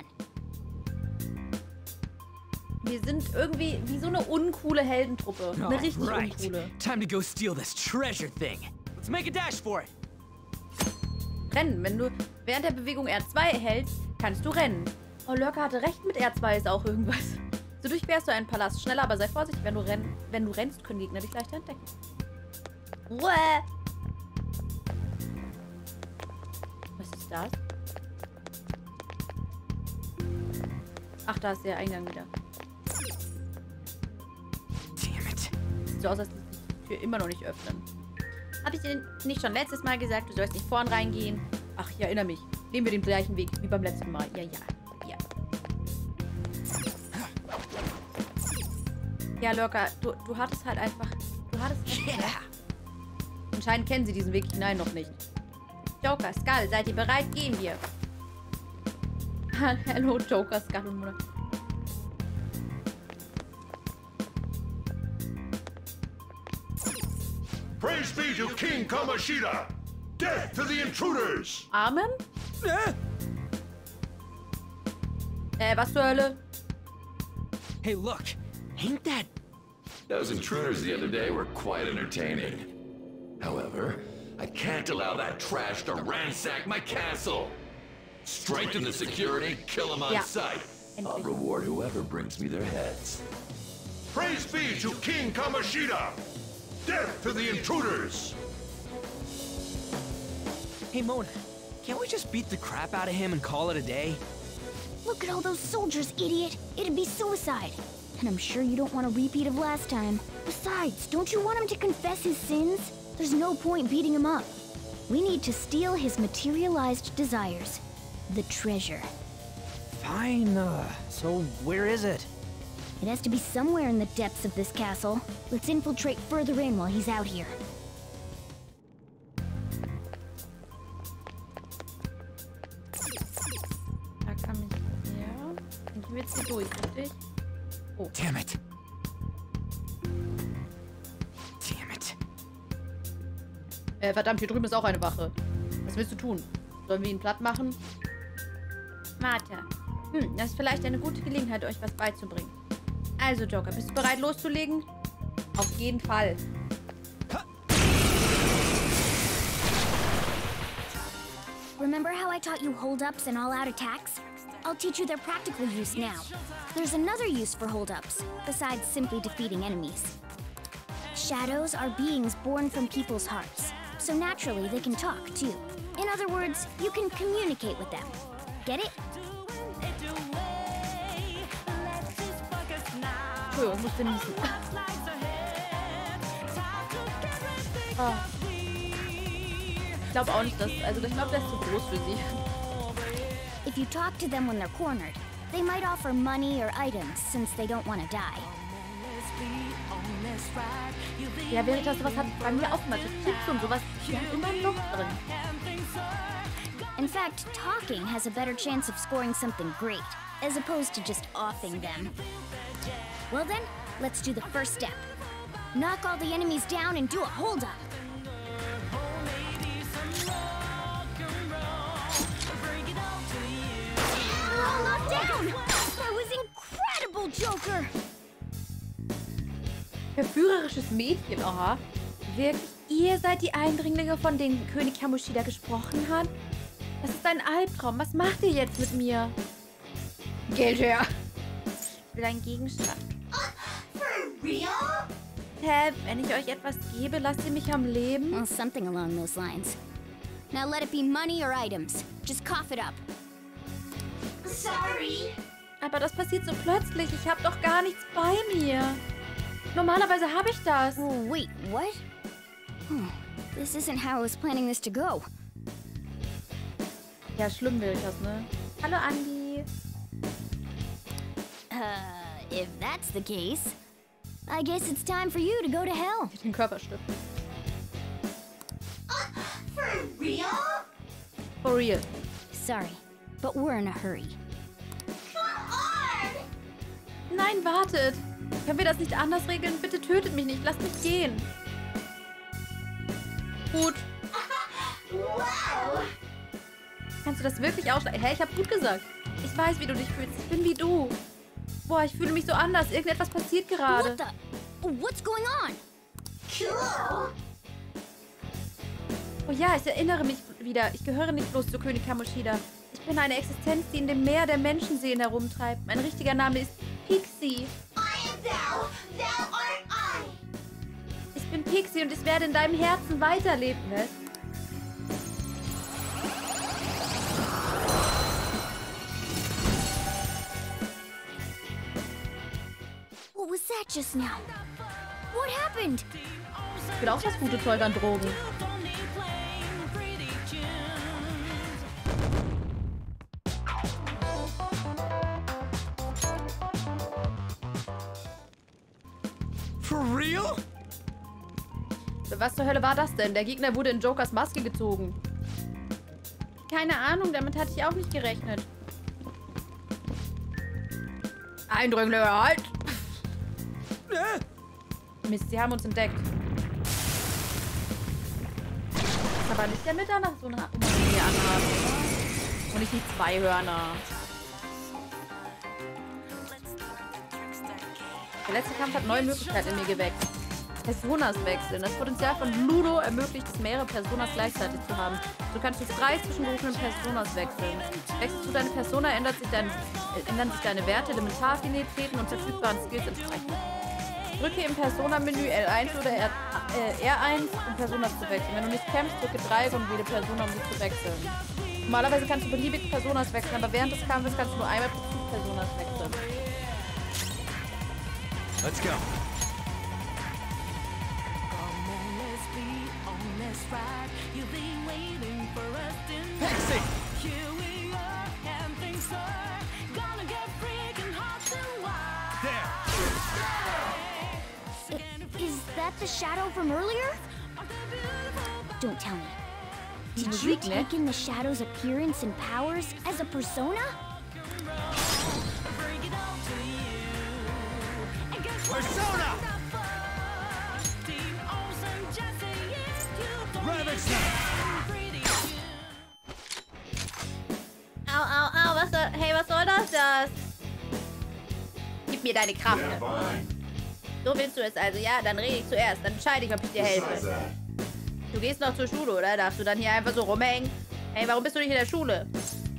Wir sind irgendwie wie so eine uncoole Heldentruppe. Eine Oh, richtig right. uncoole. Time to go steal this treasure thing. Let's make a dash for it. Rennen. Wenn du während der Bewegung R zwei hältst, kannst du rennen. Oh, Lurker hatte recht, mit R zwei ist auch irgendwas. So durchquerst du einen Palast schneller, aber sei vorsichtig, wenn du, renn wenn du rennst, können Gegner dich leichter entdecken. Ruhe! Was ist das? Ach, da ist der Eingang wieder. Damn it. Sieht so aus, als ließ die Tür immer noch nicht öffnen. Habe ich dir nicht schon letztes Mal gesagt, du sollst nicht vorn reingehen? Ach, ich erinnere mich. Nehmen wir den gleichen Weg wie beim letzten Mal. Ja, ja. Ja. Ja, Lurker, du, du hattest halt einfach... Du hattest... Yeah. Anscheinend kennen sie diesen Weg hinein noch nicht. Joker, Skull, seid ihr bereit? Gehen wir. Hallo, Joker, Skull und Mona. Praise be to King Kamoshida! Death to the intruders! Amen? Äh? Äh, was zur Hölle? Hey, look. Ain't that... Those intruders the other day were quite entertaining. However, I can't allow that trash to ransack my castle. Strengthen the security, kill them on Ja. sight. I'll reward whoever brings me their heads. Praise be to King Kamoshida! Death to the intruders! Hey, Mona. Can't we just beat the crap out of him and call it a day? Look at all those soldiers, idiot! It'd be suicide. And I'm sure you don't want a repeat of last time. Besides, don't you want him to confess his sins? There's no point beating him up. We need to steal his materialized desires. The treasure. Fine, uh, so where is it? It has to be somewhere in the depths of this castle. Let's infiltrate further in while he's out here. Da kann ich her. Dann gehen wir jetzt hier durch, richtig? Oh. Damn it. Damn it. Äh, verdammt, hier drüben ist auch eine Wache. Was willst du tun? Sollen wir ihn platt machen? Warte. Hm, das ist vielleicht eine gute Gelegenheit, euch was beizubringen. Also, Joker, bist du bereit loszulegen? Auf jeden Fall. Remember how I taught you hold-ups and all-out attacks? I'll teach you their practical use now. There's another use for hold-ups, besides simply defeating enemies. Shadows are beings born from people's hearts, so naturally they can talk, too. In other words, you can communicate with them. Get it? Cool, ich musste niesen. Oh. Ich glaube auch nicht, dass... Also ich glaube, der ist zu groß für sie. If you talk to them when they're cornered, they might offer money or items since they don't want to die. Ja, Veritas, sowas hat bei mir auch mal so Chips und sowas. Die haben immer Luft drin. In fact, talking has a better chance of scoring something great, as opposed to just offing them. Well then, let's do the first step. Knock all the enemies down and do a hold-up. We're all knocked down! That was incredible, Joker! Verführerisches Mädchen, aha. Wirklich, ihr seid die Eindringlinge, von denen König Kamoshida gesprochen hat? Das ist ein Albtraum. Was macht ihr jetzt mit mir? Geld her! Ich will einen Gegenstand. For real? Hä, wenn ich euch etwas gebe, lasst ihr mich am Leben? Well, something along those lines. Now let it be money or items. Just cough it up. Sorry. Aber das passiert so plötzlich. Ich habe doch gar nichts bei mir. Normalerweise habe ich das. Oh, wait, what? Hmm. This isn't how I was planning this to go. Ja, schlimm will ich das, ne? Hallo, Andi. Uh, if that's the case, I guess it's time for you to go to hell. Den Körperstück. Uh, for real? For real. Sorry, but we're in a hurry. Come on! Nein, wartet. Können wir das nicht anders regeln? Bitte tötet mich nicht. Lasst mich gehen. Gut. Wow! Kannst du das wirklich ausschneiden? Hä, ich hab gut gesagt. Ich weiß, wie du dich fühlst. Ich bin wie du. Boah, ich fühle mich so anders. Irgendetwas passiert gerade. What the? What's going on? Cool. Oh ja, ich erinnere mich wieder. Ich gehöre nicht bloß zu König Kamoshida. Ich bin eine Existenz, die in dem Meer der Menschenseelen herumtreibt. Mein richtiger Name ist Pixie. I am thou, thou art I. Ich bin Pixie und ich werde in deinem Herzen weiterleben, ne? What was that just now? What happened? Ich bin auch das gute Zeug an Drogen. For real? Was zur Hölle war das denn? Der Gegner wurde in Jokers Maske gezogen. Keine Ahnung, damit hatte ich auch nicht gerechnet. Eindringlinge, halt! Mist, sie haben uns entdeckt. Ist aber nicht der mit danach so eine Umhänge anhaben. Und nicht die zwei Hörner. Der letzte Kampf hat neue Möglichkeiten in mir geweckt. Personas wechseln. Das Potenzial von Ludo ermöglicht es, mehrere Personas gleichzeitig zu haben. Du kannst durch drei zwischengerufene Personas wechseln. Wechselst du deine Persona, ändert sich dein, äh, ändern sich deine Werte, Elementaраffinitäten und verfügbaren Skills entsprechend. Drücke im Persona-Menü L eins oder R, äh, R eins, um Personas zu wechseln. Wenn du nicht kämpfst, drücke Dreieck und wähle Persona, um sie zu wechseln. Normalerweise kannst du beliebig Personas wechseln, aber während des Kampfes kannst du nur einmal pro Zug Personas wechseln. Let's go. Pixie! There! Is that the shadow from earlier? Don't tell me. Did you take in the shadow's appearance and powers as a persona? Persona! Ravage Au, au, au, was soll... Hey, was soll das, das? Gib mir deine Kraft. So willst du es also, ja? Dann rede ich zuerst. Dann entscheide ich, ob ich dir helfe. Du gehst noch zur Schule, oder? Darfst du dann hier einfach so rumhängen? Hey, warum bist du nicht in der Schule?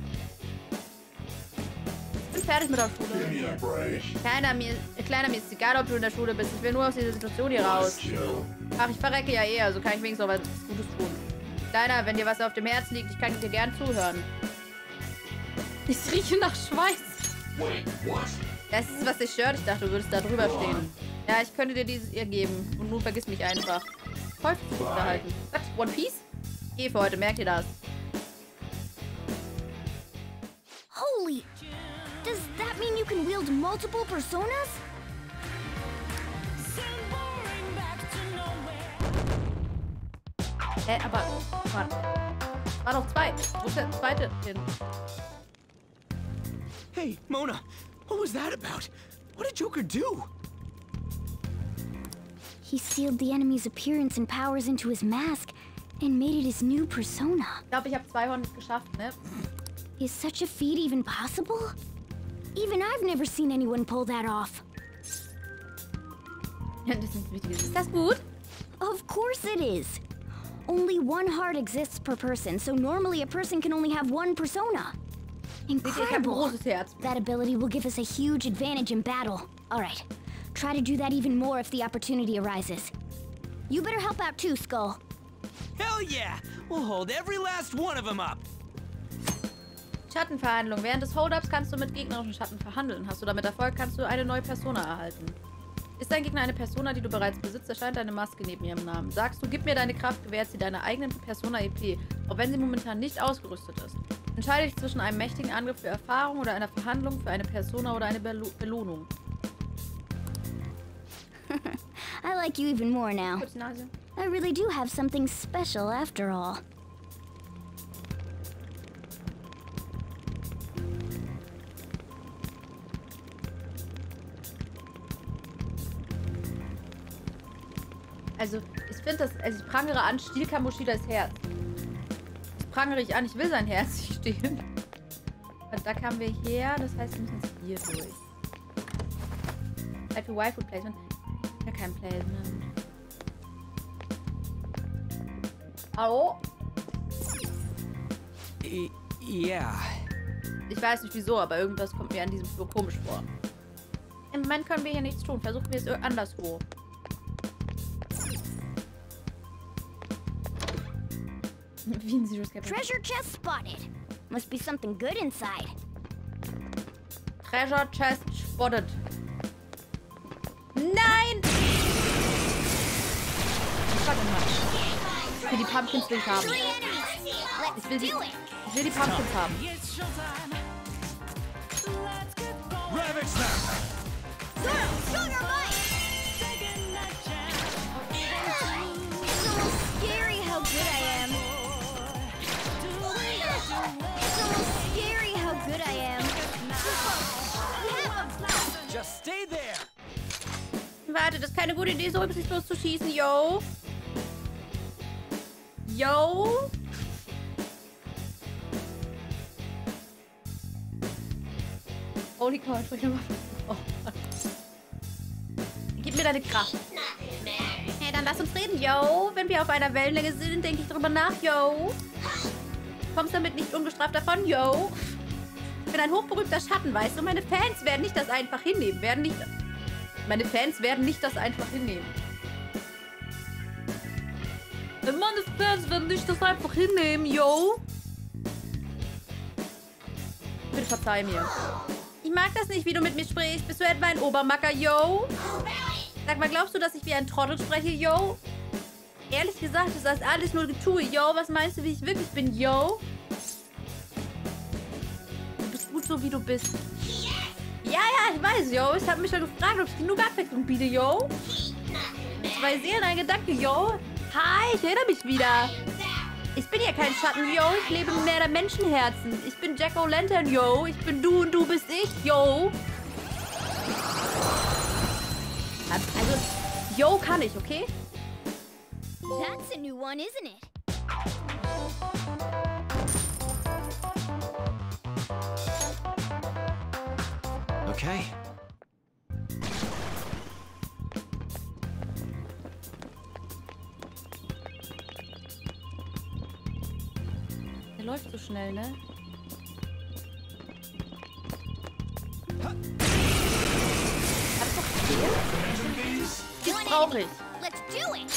Ich bin fertig mit der Schule. Kleiner, mir, Kleiner, mir ist egal, ob du in der Schule bist. Ich will nur aus dieser Situation hier raus. Ach, ich verrecke ja eh, also kann ich wenigstens noch was Gutes tun. Kleiner, wenn dir was auf dem Herzen liegt, ich kann dir gern zuhören. Ich rieche nach Schweiß. Das ist, was dich stört. Ich dachte, du würdest da drüber stehen. Ja, ich könnte dir dieses ihr geben. Und nun vergiss mich einfach. Teufelsbuch erhalten. Was? One Piece? Geh für heute, merkt ihr das? Holy! Does that mean you can wield multiple personas? Hä, aber... Mann. War noch zwei. Wo ist der zweite hin? Hey, Mona, what was that about? What did Joker do? He sealed the enemy's appearance and powers into his mask and made it his new persona. Ich glaube, ich habe zwei Hunde geschafft, ne? Is such a feat even possible? Even I've never seen anyone pull that off. Ja, das ist wichtig. Ist das gut? Of course it is. Only one heart exists per person, so normally a person can only have one persona. Incredible. That ability will give us a huge advantage in battle. All right, try to do that even more if the opportunity arises. You better help out too, Skull. Hell yeah! We'll hold every last one of them up. Schattenverhandlung. Während des Hold-Ups kannst du mit gegnerischen Schatten verhandeln. Hast du damit Erfolg, kannst du eine neue Persona erhalten. Ist dein Gegner eine Persona, die du bereits besitzt, erscheint eine Maske neben ihrem Namen. Sagst du, gib mir deine Kraft, gewährt sie deiner eigenen Persona E P, auch wenn sie momentan nicht ausgerüstet ist. Entscheide dich zwischen einem mächtigen Angriff für Erfahrung oder einer Verhandlung für eine Persona oder eine Belo Belohnung. I like you even more now. I really do have something special after all. Also, ich finde das, also ich prangere an, Stiel Kamoshidas Herz. Das prangere ich an, ich will sein Herz nicht stehlen. Und da kamen wir her, das heißt, wir müssen jetzt hier durch. Zeit für Waifu Placement. Ja, kein Placement. Hallo? Ja. Ich weiß nicht wieso, aber irgendwas kommt mir an diesem Flur komisch vor. Im Moment können wir hier nichts tun. Versuchen wir es anderswo. Treasure chest spotted. Must be something good inside. Treasure chest spotted. Nein! Warte mal. Ich will die Pumpkins will ich haben. Ich will die, ich will die Pumpkins haben. Scary how good I am. It's almost scary how good I am. Just stay there. Warte, das ist keine gute Idee, so rücksichtslos zu schießen, yo. Yo. Holy cow, ich mal. Oh. Gib mir deine Kraft. Hey, dann lass uns reden, yo. Wenn wir auf einer Wellenlänge sind, denke ich drüber nach, yo. Kommst damit nicht ungestraft davon, yo. Ich bin ein hochberühmter Schatten, weißt du? Meine Fans werden nicht das einfach hinnehmen. Werden nicht... Meine Fans werden nicht das einfach hinnehmen. Meine Fans werden nicht das einfach hinnehmen, yo. Bitte verzeih mir. Ich mag das nicht, wie du mit mir sprichst. Bist du etwa ein Obermacker, yo? Sag mal, glaubst du, dass ich wie ein Trottel spreche, yo? Ehrlich gesagt, ist das alles nur Getue, yo. Was meinst du, wie ich wirklich bin, yo? Du bist gut so, wie du bist. Ja, ja, ich weiß, yo. Ich habe mich schon gefragt, ob ich genug Abwechslung biete, yo. Zwei Seelen, ein Gedanke, yo. Hi, ich erinnere mich wieder. Ich bin ja kein Schatten, yo. Ich lebe in mehr der Menschenherzen. Ich bin Jack O'Lantern, yo. Ich bin du und du bist ich, yo. Also, yo kann ich, okay? That's a new one, isn't it? Okay. Der läuft so schnell, ne? Hat doch gefehlt? Das brauche ich. Let's do it.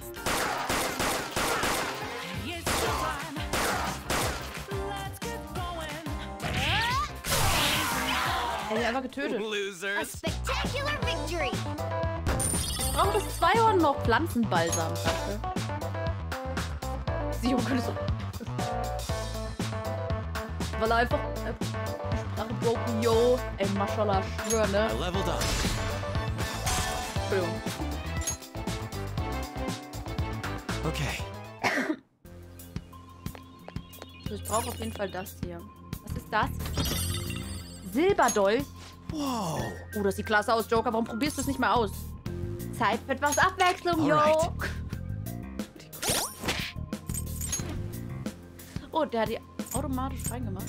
Er ist einfach getötet. A spectacular victory. Ich brauche das Zweihorn noch Pflanzenbalsam, danke. Sie könnte so. Weil er einfach äh, Sprache broken, yo. Ey, Mashallah, schwör, ne? I leveled up. Entschuldigung. Okay. Also ich brauche auf jeden Fall das hier. Was ist das? Silberdolch? Wow. Oh, das sieht klasse aus, Joker. Warum probierst du es nicht mal aus? Zeit für etwas Abwechslung, yo. Oh, der hat die automatisch reingemacht.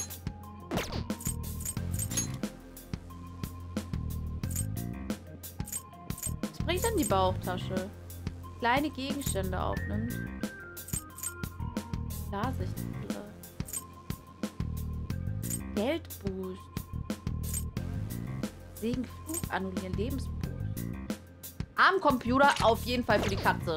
Was bringt denn die Bauchtasche? Kleine Gegenstände aufnimmt. Klarsichtbrille. Geldboost. Segenflug annullieren. Lebensboost. Armcomputer auf jeden Fall für die Katze.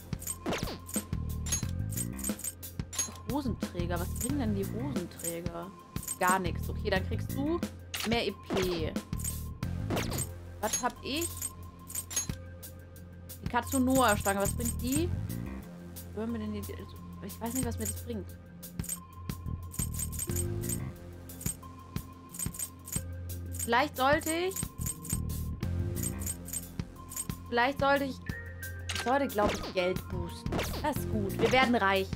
Hosenträger. Was bringen denn die Hosenträger? Gar nichts. Okay, dann kriegst du mehr E P. Was hab ich? Die Katsunoa-Stange. Was bringt die? Hören wir denn die... Ich weiß nicht, was mir das bringt. Vielleicht sollte ich... Vielleicht sollte ich... Ich sollte, glaube ich, Geld boosten. Das ist gut. Wir werden reich.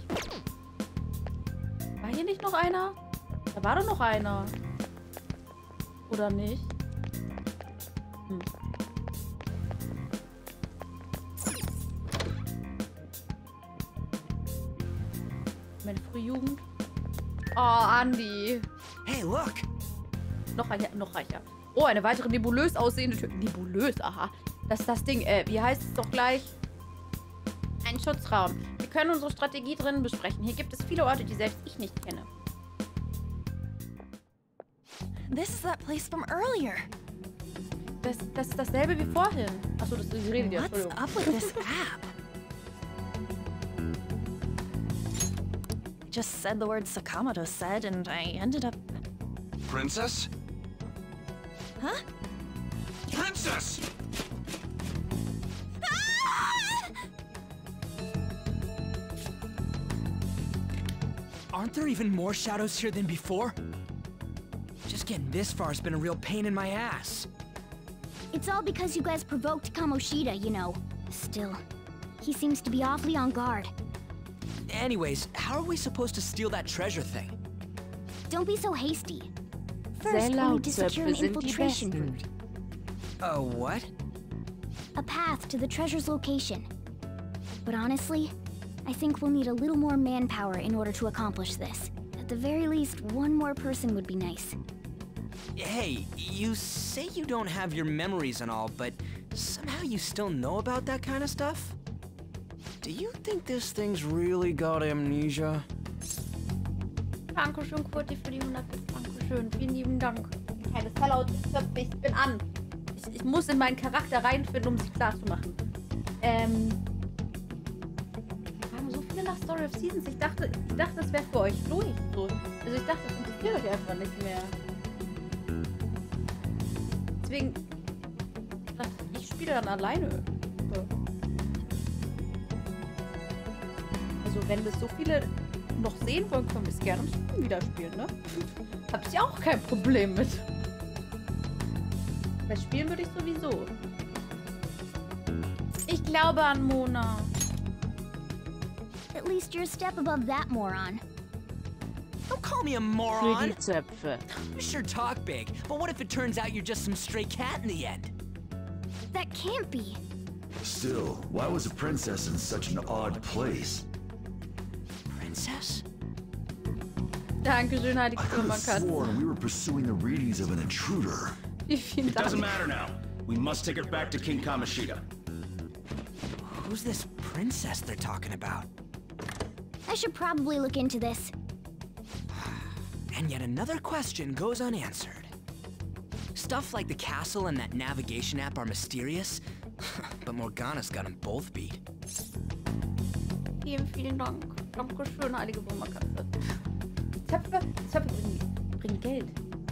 War hier nicht noch einer? Da war doch noch einer. Oder nicht? Hm. Meine Frühjugend. Oh, Andi. Hey, look. Noch reicher, noch reicher. Oh, eine weitere nebulös aussehende Tür. Nebulös, aha. Das ist das Ding. Äh, wie heißt es doch gleich? Ein Schutzraum. Wir können unsere Strategie drinnen besprechen. Hier gibt es viele Orte, die selbst ich nicht kenne. This is that place from earlier. Das, das ist dasselbe wie vorhin. Achso, das ist die Rede. What's up with this app? I just said the word Sakamoto said, and I ended up... Princess? Huh? Princess! Aren't there even more shadows here than before? Just getting this far has been a real pain in my ass. It's all because you guys provoked Kamoshida, you know. Still, he seems to be awfully on guard. Anyways, how are we supposed to steal that treasure thing? Don't be so hasty. First, we need to secure an infiltration route. A what? A path to the treasure's location. But honestly, I think we'll need a little more manpower in order to accomplish this. At the very least, one more person would be nice. Hey, you say you don't have your memories and all, but somehow you still know about that kind of stuff? Do you think this thing's really got amnesia? Dankeschön, Kurti, für die hundert Bits. Dankeschön, vielen lieben Dank. Keine Sellout-Zöpfe, ich bin an. Ich, ich muss in meinen Charakter reinfinden, um sich klar zu machen. Ähm... Wir haben so viele nach Story of Seasons. Ich dachte, ich dachte, das wäre für euch durch. So. Also ich dachte, das interessiert euch einfach nicht mehr. Deswegen dachte ich, ich spiele dann alleine. So. Also wenn das so viele noch sehen wollen, können wir es gerne wieder spielen, ne? Hab ich auch kein Problem mit. Weil spielen würde ich sowieso. Ich glaube an Mona. At least you're a step above that moron. Don't call me a moron! You sure talk big, but what if it turns out you're just some stray cat in the end? That can't be. Still, why was a princess in such an odd place? Princess? Dankeschön, Heidi. I could have sworn we were pursuing the readings of an intruder. It doesn't matter now. We must take her back to King Kamoshida. Who's this princess they're talking about? I should probably look into this. And yet another question goes unanswered. Stuff like the castle and that navigation app are mysterious, but Morgana's got them both beat. Vielen, vielen Dank. Dankeschön, heilige Wurmerkatze. Zöpfe, Zöpfe bringen, bringen Geld.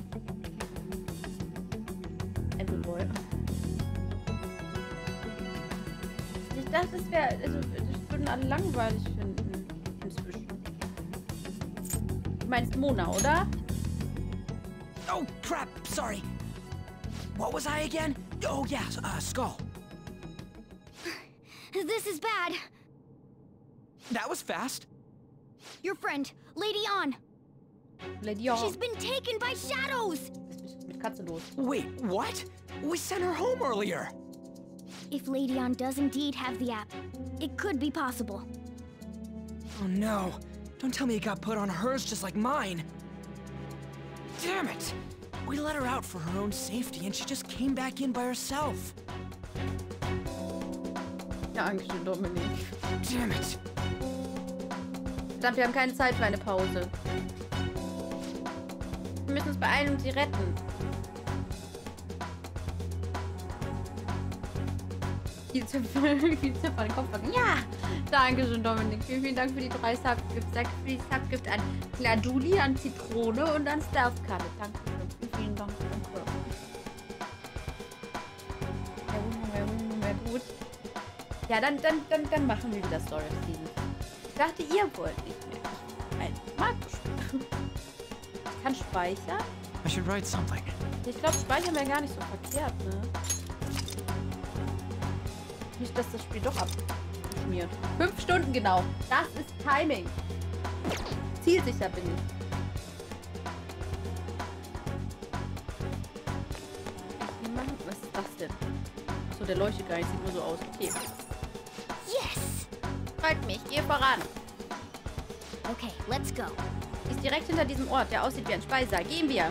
Everyboy. Ich dachte, das wäre, also, das würden alle langweilig finden. Inzwischen. Du meinst Mona, oder? Oh, crap, sorry. What was I again? Oh, yeah, uh, Skull. This is bad. That was fast. Your friend, Lady Ann. Lady Ann. She's been taken by shadows. Mit Katze los. Wait, what? We sent her home earlier. If Lady Ann does indeed have the app, it could be possible. Oh no. Don't tell me it got put on hers just like mine. Damn it! We let her out for her own safety and she just came back in by herself. Dankeschön, Dominik. Damn it. Verdammt, wir haben keine Zeit für eine Pause. Wir müssen uns beeilen und sie retten. Viel zu viel zu den Kopf packen. Ja! Dankeschön, Dominik. Vielen, vielen Dank für die drei Subgifts. Danke für die Subgift an Gladuli, an Zitrone und an Stealth-Karte. Danke. Vielen, vielen Dank. Danke. Wäre gut, wäre gut, wäre gut. Ja, dann, dann, dann, dann machen wir wieder Story Season. Ich dachte, ihr wollt nicht mehr. Ich mag spielen. Ich kann speichern. I should write something. Ich glaube, speichern wäre gar nicht so verkehrt, ne? Nicht, dass das Spiel doch abschmiert. Fünf Stunden genau. Das ist Timing. Zielsicher bin ich. Was ist das denn? Achso, der leuchtet gar nicht. Sieht nur so aus. Okay. Yes! Freut mich. Geh voran. Okay, let's go. Sie ist direkt hinter diesem Ort, der aussieht wie ein Speisesaal. Gehen wir.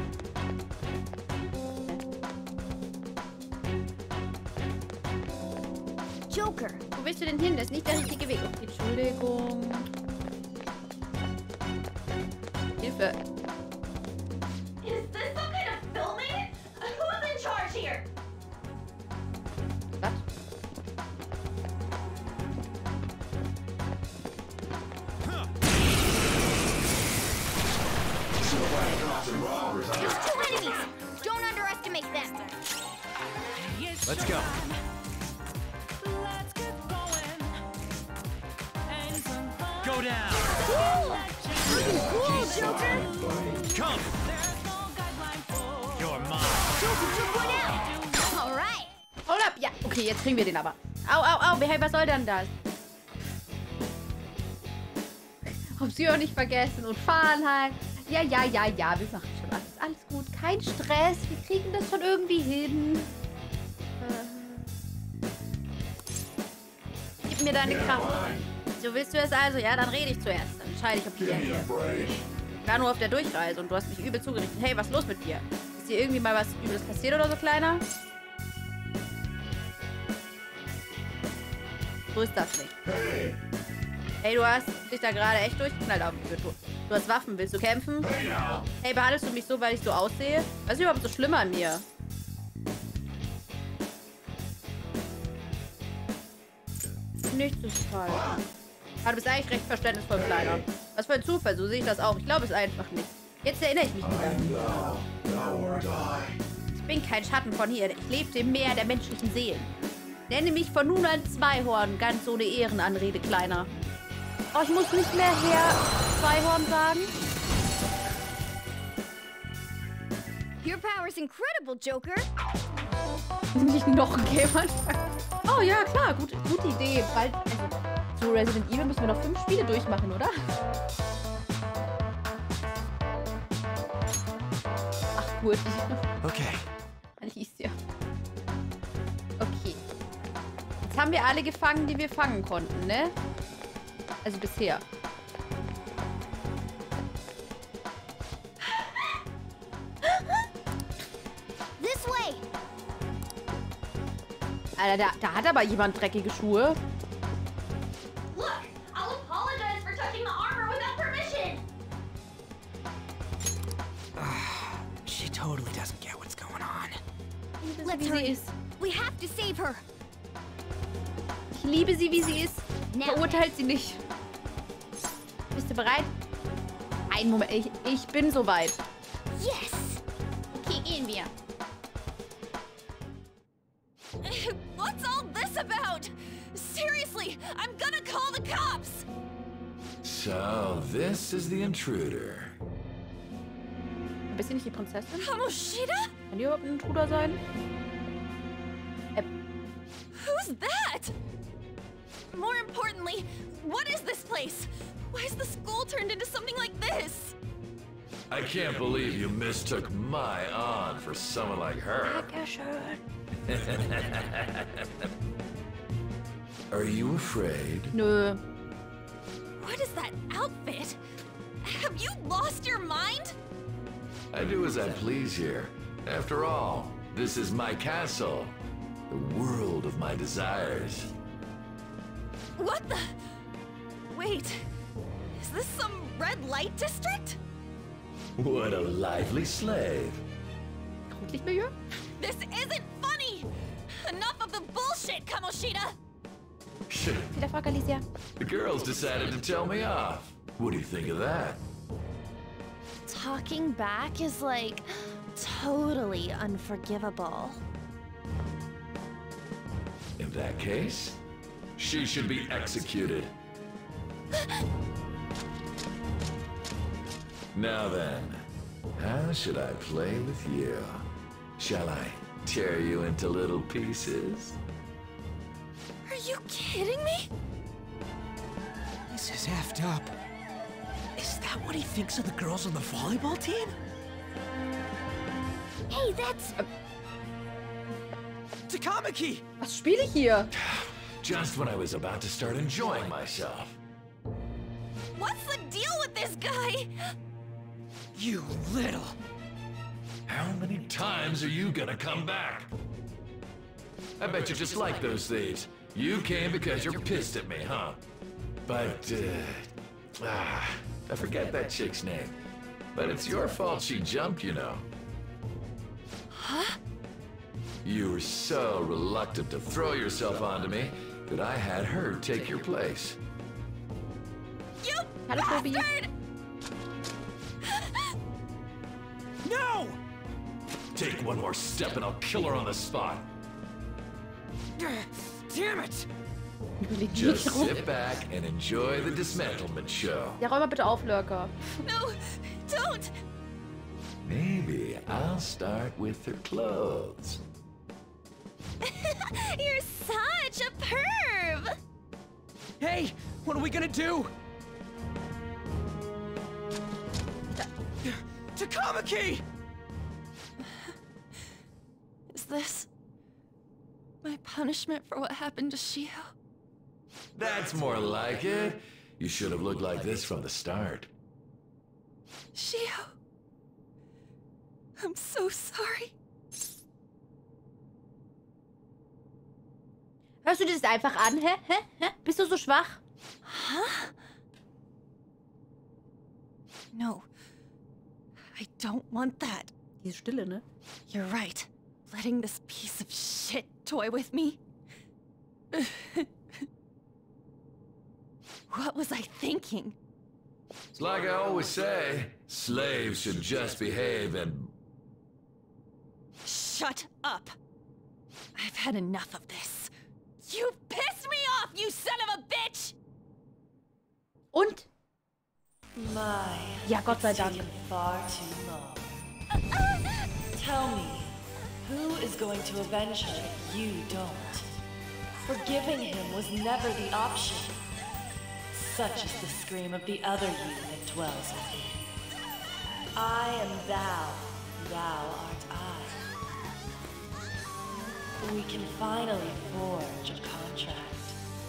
Joker. Wo willst du denn hin? Das ist nicht der richtige Weg. Okay, Entschuldigung. Hilfe. Is this some kind of filming? Who's in charge here? Was? There's two enemies. Don't underestimate them. Let's go. Go down. Cool. Looking cool, Joker. Come. You're mine. Joker took one out. All right. Hold up. Ja, okay, jetzt kriegen wir den aber. Au, au, au. Hey, was soll denn das? Ob sie auch nicht vergessen und fahren halt. Ja, ja, ja, ja. Wir machen schon alles. Alles gut. Kein Stress. Wir kriegen das schon irgendwie hin. Gib mir deine Kraft. So willst du es also? Ja, dann rede ich zuerst. Dann entscheide ich, ob ich hier Ich war nur auf der Durchreise und du hast mich übel zugerichtet. Hey, was ist los mit dir? Ist dir irgendwie mal was Übles passiert oder so, Kleiner? So ist das nicht. Hey, du hast dich da gerade echt durchgeknallt auf die Tür. Du hast Waffen. Willst du kämpfen? Hey, behandelst du mich so, weil ich so aussehe? Was ist überhaupt so schlimm an mir? Nichts ist falsch. Aber du bist eigentlich recht verständnisvoll, Kleiner. Was für ein Zufall, so sehe ich das auch. Ich glaube es einfach nicht. Jetzt erinnere ich mich wieder. Ich bin kein Schatten von hier. Ich lebte im Meer der menschlichen Seelen. Nenne mich von nun an Zweihorn, ganz ohne Ehrenanrede, Kleiner. Oh, ich muss nicht mehr Herr Zweihorn sagen. Your power's incredible, Joker. Nicht noch ein Gamer. Oh ja, klar, gut, gute Idee. Bald, also, zu Resident Evil müssen wir noch fünf Spiele durchmachen, oder? Ach gut. Okay. Ich hieß ja. Okay. Jetzt haben wir alle gefangen, die wir fangen konnten, ne? Also bisher. This way. Alter, da, da hat aber jemand dreckige Schuhe. Look, I'll apologize for touching the armor without permission. She totally doesn't get what's going on. Let's hurry. We have to save her. Ich liebe sie, wie sie ist. Now. Verurteilt sie nicht. Bist du bereit? Einen Moment. Ich, ich bin soweit. Yes. Okay, gehen wir. What's all this about? Seriously, I'm gonna call the cops! So, this is the intruder. Bist du nicht die Prinzessin? Kamoshida? Kann die überhaupt ein Intruder sein? Äh. Who's that? More importantly, what is this place? Why is the school turned into something like this? I can't believe you mistook my aunt for someone like her. Are you afraid? Nö. What is that outfit? Have you lost your mind? I do as I please here. After all, this is my castle. The world of my desires. What the? Wait. Is this some red light district? What a lively slave. This isn't funny! Enough of the bullshit, Kamoshida! Viel Erfolg, Alicia. The girls decided to tell me off. What do you think of that? Talking back is like totally unforgivable. In that case, she should be executed. Now then, how should I play with you? Shall I tear you into little pieces? Are you kidding me? This is effed up. Is that what he thinks of the girls on the volleyball team? Hey, that's... Takamaki! Was spiele ich hier? Just when I was about to start enjoying myself. What's the deal with this guy? You little... How many times are you gonna come back? I bet you just like those thieves. You came because you're pissed at me, huh? But, uh... Ah, I forget that chick's name. But it's your fault she jumped, you know. Huh? You were so reluctant to throw yourself onto me that I had her take your place. You bastard! No! Take one more step and I'll kill her on the spot. Damn it! Just sit back and enjoy the dismantlement show. Ja, räum mal bitte auf, Lurker. No, don't! Maybe I'll start with her clothes. You're such a perv! Hey, what are we gonna do? Takamaki! Is this my punishment for what happened to Shio? That's more like it. You should have looked like this from the start. Shio, I'm so sorry. Hörst du dir das einfach an? Hä? Hä? Hä? Bist du so schwach? Huh? No. I don't want that. Diese Stille, ne? You're right. Letting this piece of shit toy with me? What was I thinking? It's like I always say, slaves should just behave and... Shut up! I've had enough of this. You pissed me off, you son of a bitch! Und? My, ja, Gott sei Dank. Far too long. Tell me, who is going to avenge her if you don't? Forgiving him was never the option. Such is the scream of the other you that dwells within. I am thou, thou art I. We can finally forge a contract.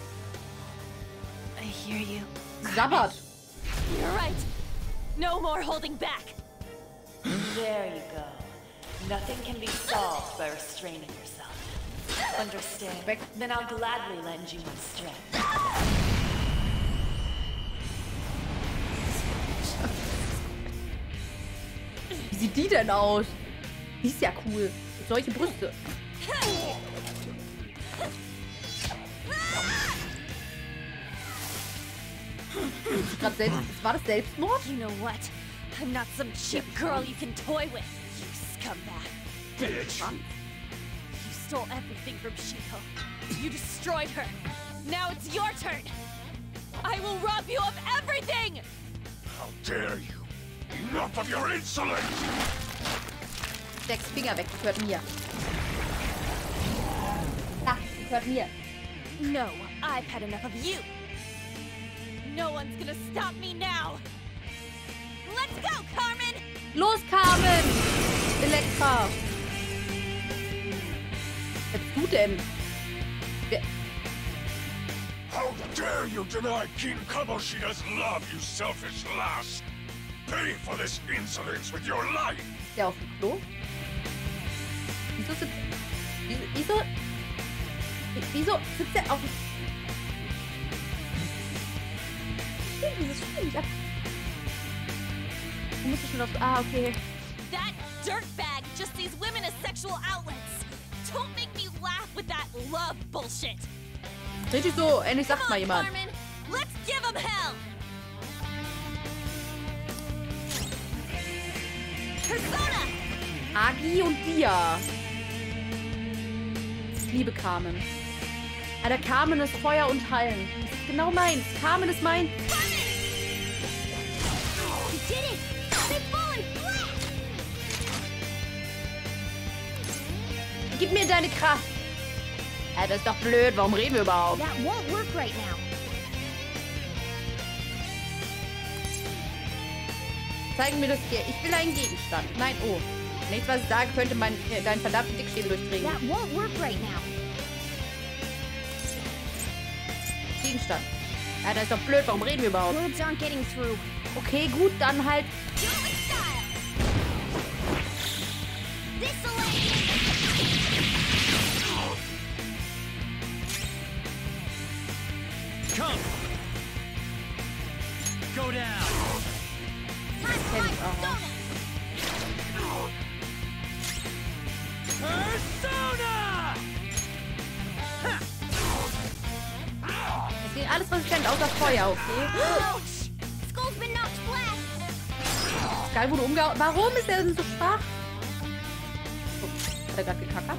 I hear you. Sabbert! You're right. No more holding back. There you go. Nothing can be solved by restraining yourself. Understand? Then I'll gladly lend you my strength. Wie sieht die denn aus? Die ist ja cool. Solche Brüste. Grad selbst, war das Selbstmord? You know what? I'm not some cheap girl you can toy with, you scumbag. Bitch! You stole everything from Shiko. You destroyed her. Now it's your turn. I will rob you of everything! How dare you! Enough of your insolence! Sechs Finger weg, die gehört mir. Da, die gehört mir. No, I've had enough of you. No one's gonna stop me now. Let's go, Carmen! Los, Carmen! Elektra! Was bist du denn? Wer How dare you deny King Kamoshida's love, you selfish lass! Pay for this insolence with your life! Ist der auf dem Klo? Wieso sitzt... Wieso... Wieso... Wieso sitzt der auf dem... Dieses Spiel nicht ab... Du musst schon auf... Ah, okay. That dirtbag just sees women as sexual outlets. Don't make me laugh with that love bullshit. Richtig so, endlich sagt mal jemand. Carmen, let's give him hell. Persona! Agi und Dia. Ich liebe Carmen. Alter, Carmen ist Feuer und Hallen. Das ist genau meins. Carmen ist mein... Gib mir deine Kraft. Ja, das ist doch blöd. Warum reden wir überhaupt? That won't work right now. Zeigen mir das hier. Ich will einen Gegenstand. Nein, oh. Nichts, was ich sage, könnte mein, deinen verdammten Dickschädel durchdringen. That won't work right now. Gegenstand. Ja, das ist doch blöd. Warum reden wir überhaupt? Words aren't getting through. Okay, gut, dann halt. Come. Go down. Kenn ich auch. Persona! Das geht alles, was ich kenne, außer Feuer, okay? Skull's been knocked flat. Geil, wo du umgehauen. Warum ist er denn so schwach? Oh, hat er gerade gekackert?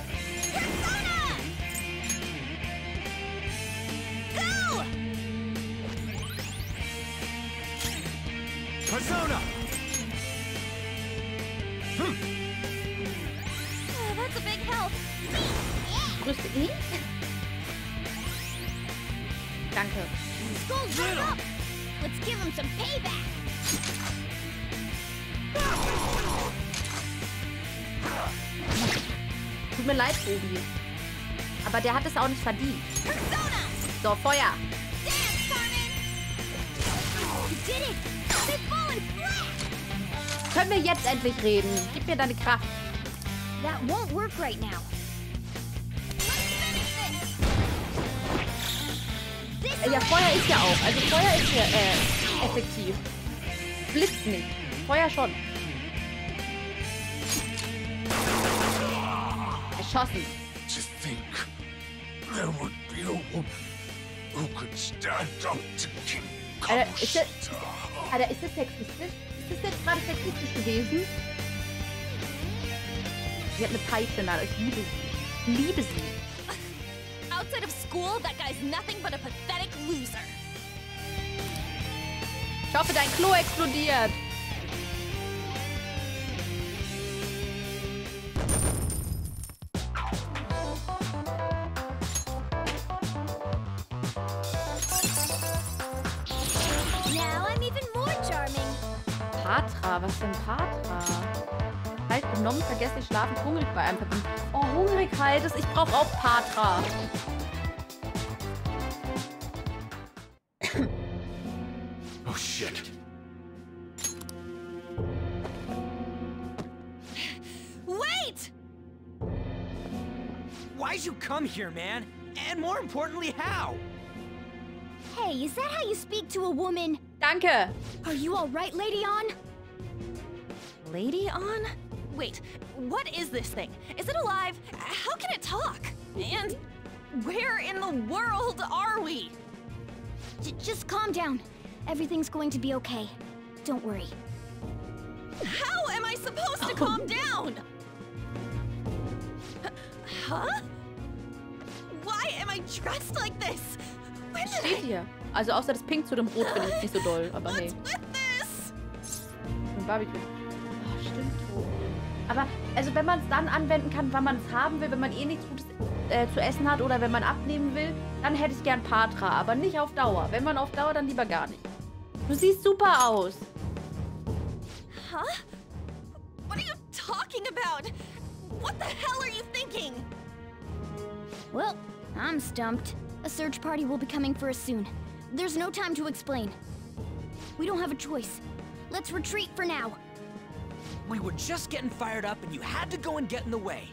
Persona! Hm. Oh, that's a big help. Grüße ihn? Danke. Skull's right up. Let's give him some payback. Tut mir leid, Obi. Aber der hat es auch nicht verdient. So, Feuer. Können wir jetzt endlich reden? Gib mir deine Kraft. That won't work right now. Ja, Feuer ist ja auch. Also Feuer ist ja äh, effektiv. Blitz nicht. Feuer schon. Geschossen. To think there would be a woman who could stand up to King Alter, ist das, Kamoshida. Alter, ist das sexistisch? Ist das jetzt gerade sexistisch gewesen? Sie hat eine Pfeife in der Hand. Ich liebe sie. Ich liebe sie. Outside of school, that guy's nothing but a pathetic loser. Ich hoffe, dein Klo explodiert. Now I'm even more charming. Patra, was denn Patra? Halt genommen, vergesslich schlafen, hungrig bei einem Verbund. Oh, hungrig halt es. Ich brauche auch Patra. Oh shit. Wait! Why'd you come here, man? And more importantly, how? Hey, is that how you speak to a woman? Danke. Are you all right, Lady On? Lady On? Wait, what is this thing? Is it alive? How can it talk? And where in the world are we? J just calm down. Everything's going to be okay. Don't worry. How am I supposed to calm down? Huh? Why am I dressed like this? When did Steht hier. Also außer das Pink zu dem Rot finde ich nicht so doll, aber hey. Ein Barbecue. Oh, stimmt. Aber, also wenn man es dann anwenden kann, wann man es haben will, wenn man eh nichts Gutes äh, zu essen hat oder wenn man abnehmen will, dann hätte ich gern Patra, aber nicht auf Dauer. Wenn man auf Dauer, dann lieber gar nicht. Du siehst super aus. Huh? What are you talking about? What the hell are you thinking? Well, I'm stumped. A search party will be coming for us soon. There's no time to explain. We don't have a choice. Let's retreat for now. We were just getting fired up and you had to go and get in the way.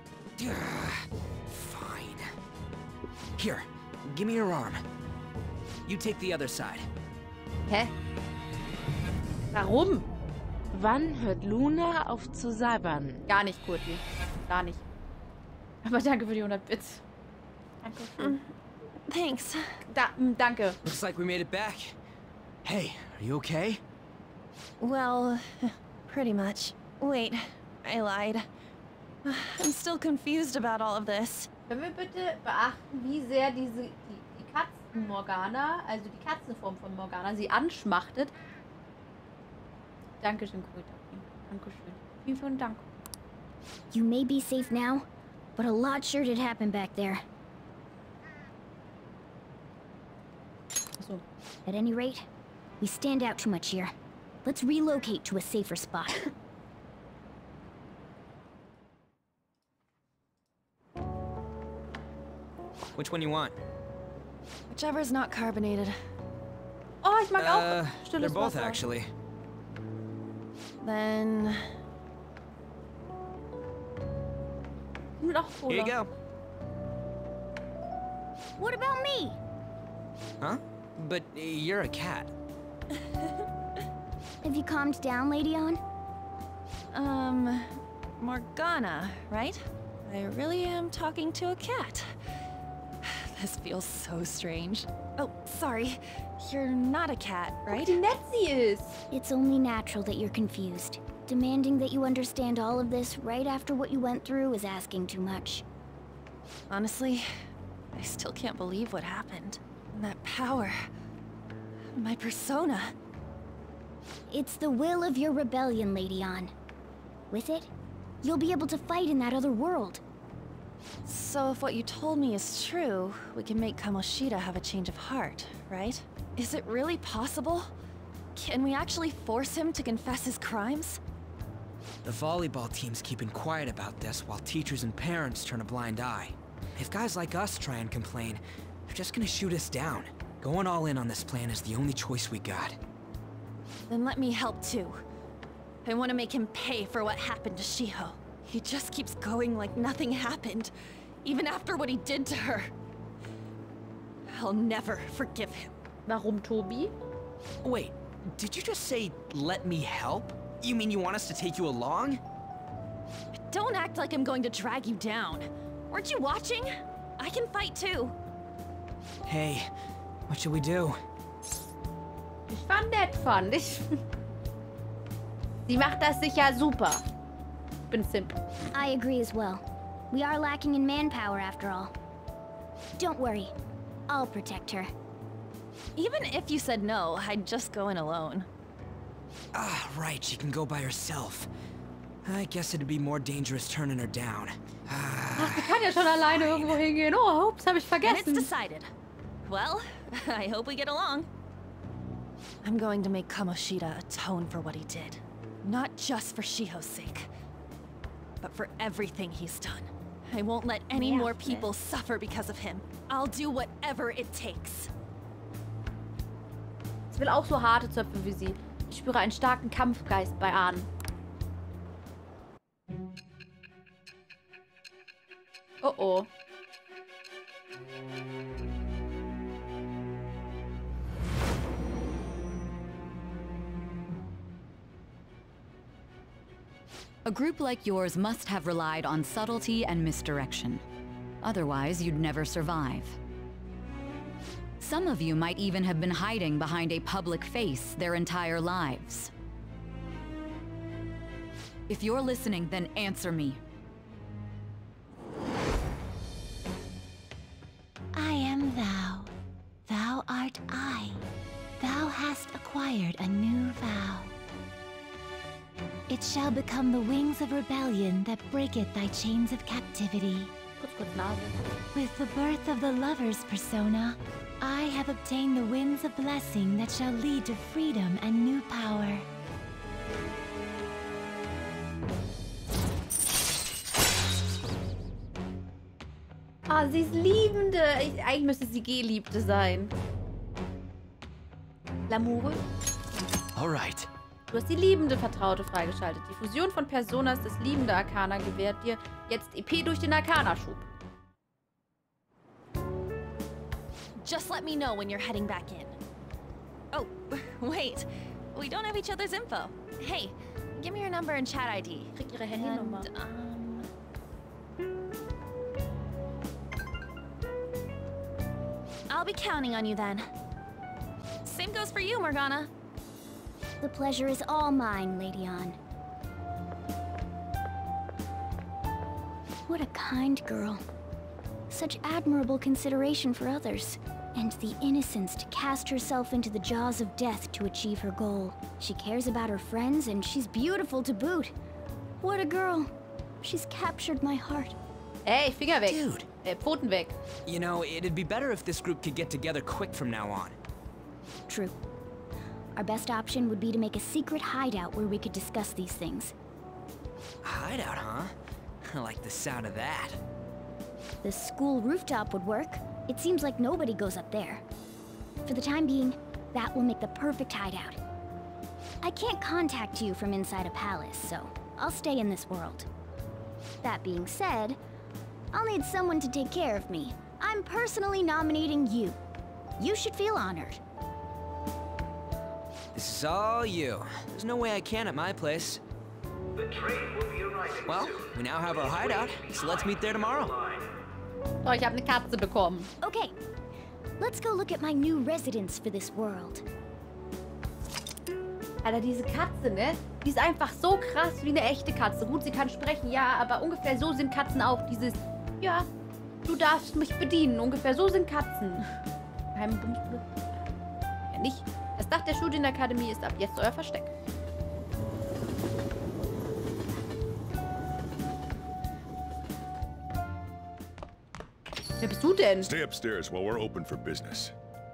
Fine. Here, give me your arm. You take the other side. Hä? Warum? Wann hört Luna auf zu sabbern? Gar nicht, Kurti. Gar nicht. Aber danke für die hundert Bits. Dankeschön. Thanks. Da, danke. Looks like we made it back. Hey, are you okay? Well, pretty much. Wait, I lied. I'm still confused about all of this. Können wir bitte beachten, wie sehr diese die, die Katzen Morgana, also die Katzenform von Morgana, sie anschmachtet? Dankeschön, Kurita. Dankeschön. Vielen, vielen Dank. You may be safe now, but a lot sure did happen back there. So. At any rate, we stand out too much here. Let's relocate to a safer spot. Which one you want? Whichever's not carbonated. Oh, ich mag uh, auch stilles They're both Wasser. actually. Then... Mit auch Cola. Here you go. What about me? Huh? But uh, you're a cat. Have you calmed down, Lady Ann? Um, Morgana, right? I really am talking to a cat. This feels so strange. Oh, sorry. You're not a cat, right? Wie nett sie ist. It's only natural that you're confused. Demanding that you understand all of this right after what you went through is asking too much. Honestly, I still can't believe what happened. That power. My persona. It's the will of your rebellion, Lady Ann. With it, you'll be able to fight in that other world. So if what you told me is true, we can make Kamoshida have a change of heart, right? Is it really possible? Can we actually force him to confess his crimes? The volleyball team's keeping quiet about this while teachers and parents turn a blind eye. If guys like us try and complain, they're just gonna shoot us down. Going all in on this plan is the only choice we got. Then let me help too. I want to make him pay for what happened to Shiho. He just keeps going like nothing happened, even after what he did to her. I'll never forgive him. Warum, Tobi? Wait, did you just say, let me help? You mean you want us to take you along? Don't act like I'm going to drag you down. Weren't you watching? I can fight too. Hey, what should we do? Ich fand nett, fand ich. Sie macht das sicher super. Bin simple. I agree as well. We are lacking in manpower after all. Don't worry. I'll protect her. Even if you said no, I'd just go in alone. Ah, right, she can go by herself. I guess it'd be more dangerous turning her down. Ach, sie kann ja schon alleine irgendwo hingehen. Oh, ups, hab ich And it's vergessen. decided. Well, I hope we get along. I'm going to make Kamoshida atone for what he did. Not just for Shiho's sake, but for everything he's done. I won't let any more people suffer because of him. I'll do whatever it takes. Ich will auch so harte Zöpfe wie sie. Ich spüre einen starken Kampfgeist bei Ahnen. Oh oh. A group like yours must have relied on subtlety and misdirection. Otherwise, you'd never survive. Some of you might even have been hiding behind a public face their entire lives. If you're listening, then answer me. I am thou. Thou art I. Thou hast acquired a new vow. It shall become the wings of rebellion that breaketh thy chains of captivity. Kurz, kurz Nase. With the birth of the lover's persona, I have obtained the winds of blessing that shall lead to freedom and new power. Ah, sie ist Liebende. Ich, eigentlich müsste sie Geliebte sein. L'amoureux. Alright. Du hast die liebende Vertraute freigeschaltet. Die Fusion von Personas des liebende Arcana gewährt dir jetzt E P durch den Arcana-Schub. Just let me know when you're heading back in. Oh, wait. We don't have each other's info. Hey, give me your number and chat I D. Krieg ihre Handynummer. And, um... I'll be counting on you then. Same goes for you, Morgana. The pleasure is all mine, Lady Ann. What a kind girl. Such admirable consideration for others. And the innocence to cast herself into the jaws of death to achieve her goal. She cares about her friends, and she's beautiful to boot. What a girl. She's captured my heart. Ey, Finger weg. Dude. Äh, Pfoten weg. You know, it'd be better if this group could get together quick from now on. True. Our best option would be to make a secret hideout where we could discuss these things. Hideout, huh? I like the sound of that. The school rooftop would work. It seems like nobody goes up there. For the time being, that will make the perfect hideout. I can't contact you from inside a palace, so I'll stay in this world. That being said, I'll need someone to take care of me. I'm personally nominating you. You should feel honored. This is all you. There's no way I can at my place. The train will be arriving Well, soon. we now have our hideout, so let's meet there tomorrow. Oh, ich habe eine Katze bekommen. Okay, let's go look at my new residence for this world. Alter, diese Katze, ne? Die ist einfach so krass wie eine echte Katze. Gut, sie kann sprechen, ja, aber ungefähr so sind Katzen auch. Dieses, ja, du darfst mich bedienen. Ungefähr so sind Katzen. Geheime Bumsbude. Ja, nicht. Das Dach der Studienakademie ist ab jetzt euer Versteck. Wer bist du denn? Stay upstairs while we're open for business.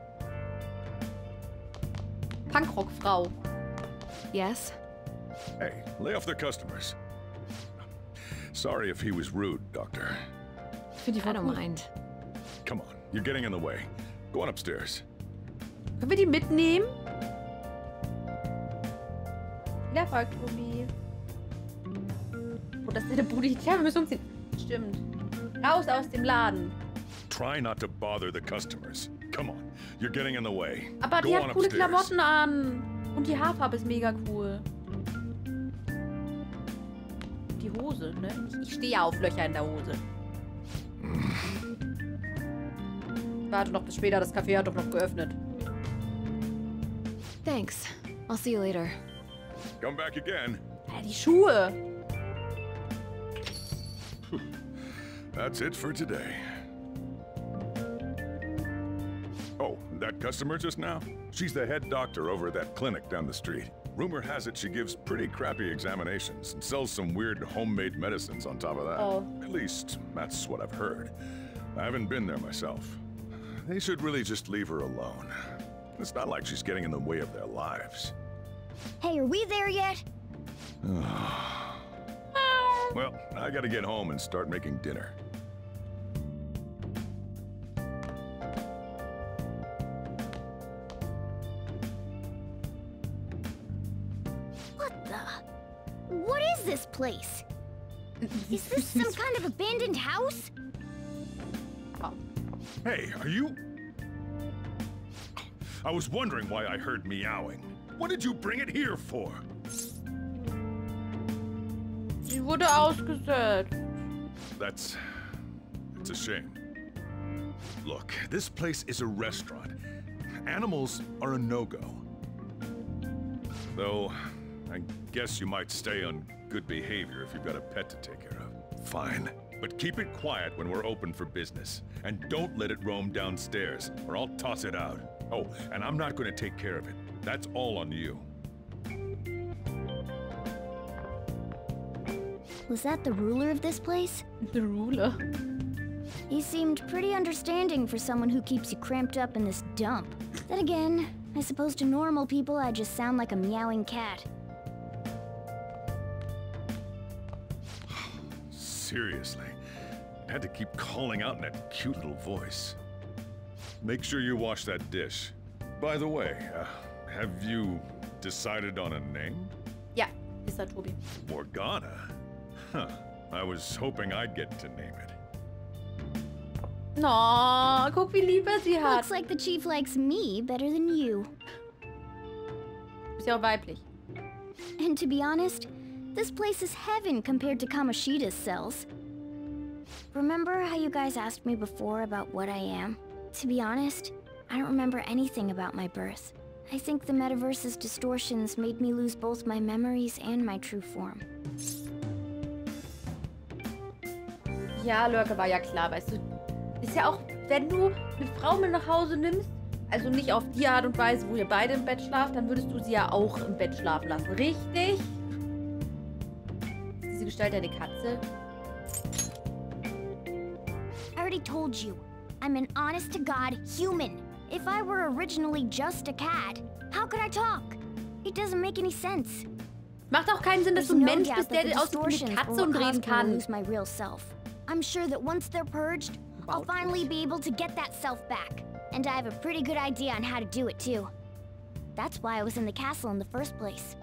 Punkrock-Frau. Yes? Hey, lay off the customers. Sorry if he was rude, Doctor. I don't mind. Come on, you're getting in the way. Go on upstairs. Können wir die mitnehmen? Viel Erfolg, Tobi. Oh, das ist eine Bude. Ja, wir müssen umziehen. Stimmt. Raus aus dem Laden. Try not to bother the customers. Come on, you're getting in the way. Aber die Go hat on coole upstairs. Klamotten an. Und die Haarfarbe ist mega cool. Die Hose, ne? Ich, ich stehe ja auf Löcher in der Hose. Warte noch bis später, das Café hat doch noch geöffnet. Thanks. I'll see you later. Come back again. Ja, die Schuhe. That's it for today. Oh, that customer just now? She's the head doctor over at that clinic down the street. Rumor has it she gives pretty crappy examinations and sells some weird homemade medicines on top of that. Oh. At least, that's what I've heard. I haven't been there myself. They should really just leave her alone. It's not like she's getting in the way of their lives. Hey, are we there yet? Well, I gotta get home and start making dinner. What the? What is this place? Is this some kind of abandoned house? Hey, are you... I was wondering why I heard meowing. What did you bring it here for? Sie wurde ausgesetzt. That's... it's a shame. Look, this place is a restaurant. Animals are a no-go. Though, I guess you might stay on good behavior if you've got a pet to take care of. Fine. But keep it quiet when we're open for business. And don't let it roam downstairs, or I'll toss it out. Oh, and I'm not going to take care of it. That's all on you. Was that the ruler of this place? The ruler? He seemed pretty understanding for someone who keeps you cramped up in this dump. Then again, I suppose to normal people I just sound like a meowing cat. Seriously, I had to keep calling out in that cute little voice. Make sure you wash that dish. By the way, uh, have you decided on a name? Ja, ist er, Tobi. Morgana? Huh. I was hoping I'd get to name it. No, guck, wie lieb er sie hat. Looks like the chief likes me better than you. Ist ja auch weiblich. And to be honest, this place is heaven compared to Kamoshida's cells. Remember how you guys asked me before about what I am? To be honest, I don't remember anything about my birth. I think the metaverse's distortions made me lose both my memories and my true form. Ja, Lurker, war ja klar, weißt du. Ist ja auch, wenn du eine Frau mit nach Hause nimmst, also nicht auf die Art und Weise, wo ihr beide im Bett schlaft, dann würdest du sie ja auch im Bett schlafen lassen. Richtig? Ist diese Gestalt eine Katze? I already told you, I'm an honest-to-God human. If I were originally just a cat, how could I talk? It doesn't make any sense. Macht auch keinen Sinn, dass du ein Mensch bist, der aussieht wie eine Katze und reden kann. My real self. I'm sure that once they're purged, I'll finally be able to get that self back. And I have a pretty good idea on how to do it too. That's why I was in the castle in the first place.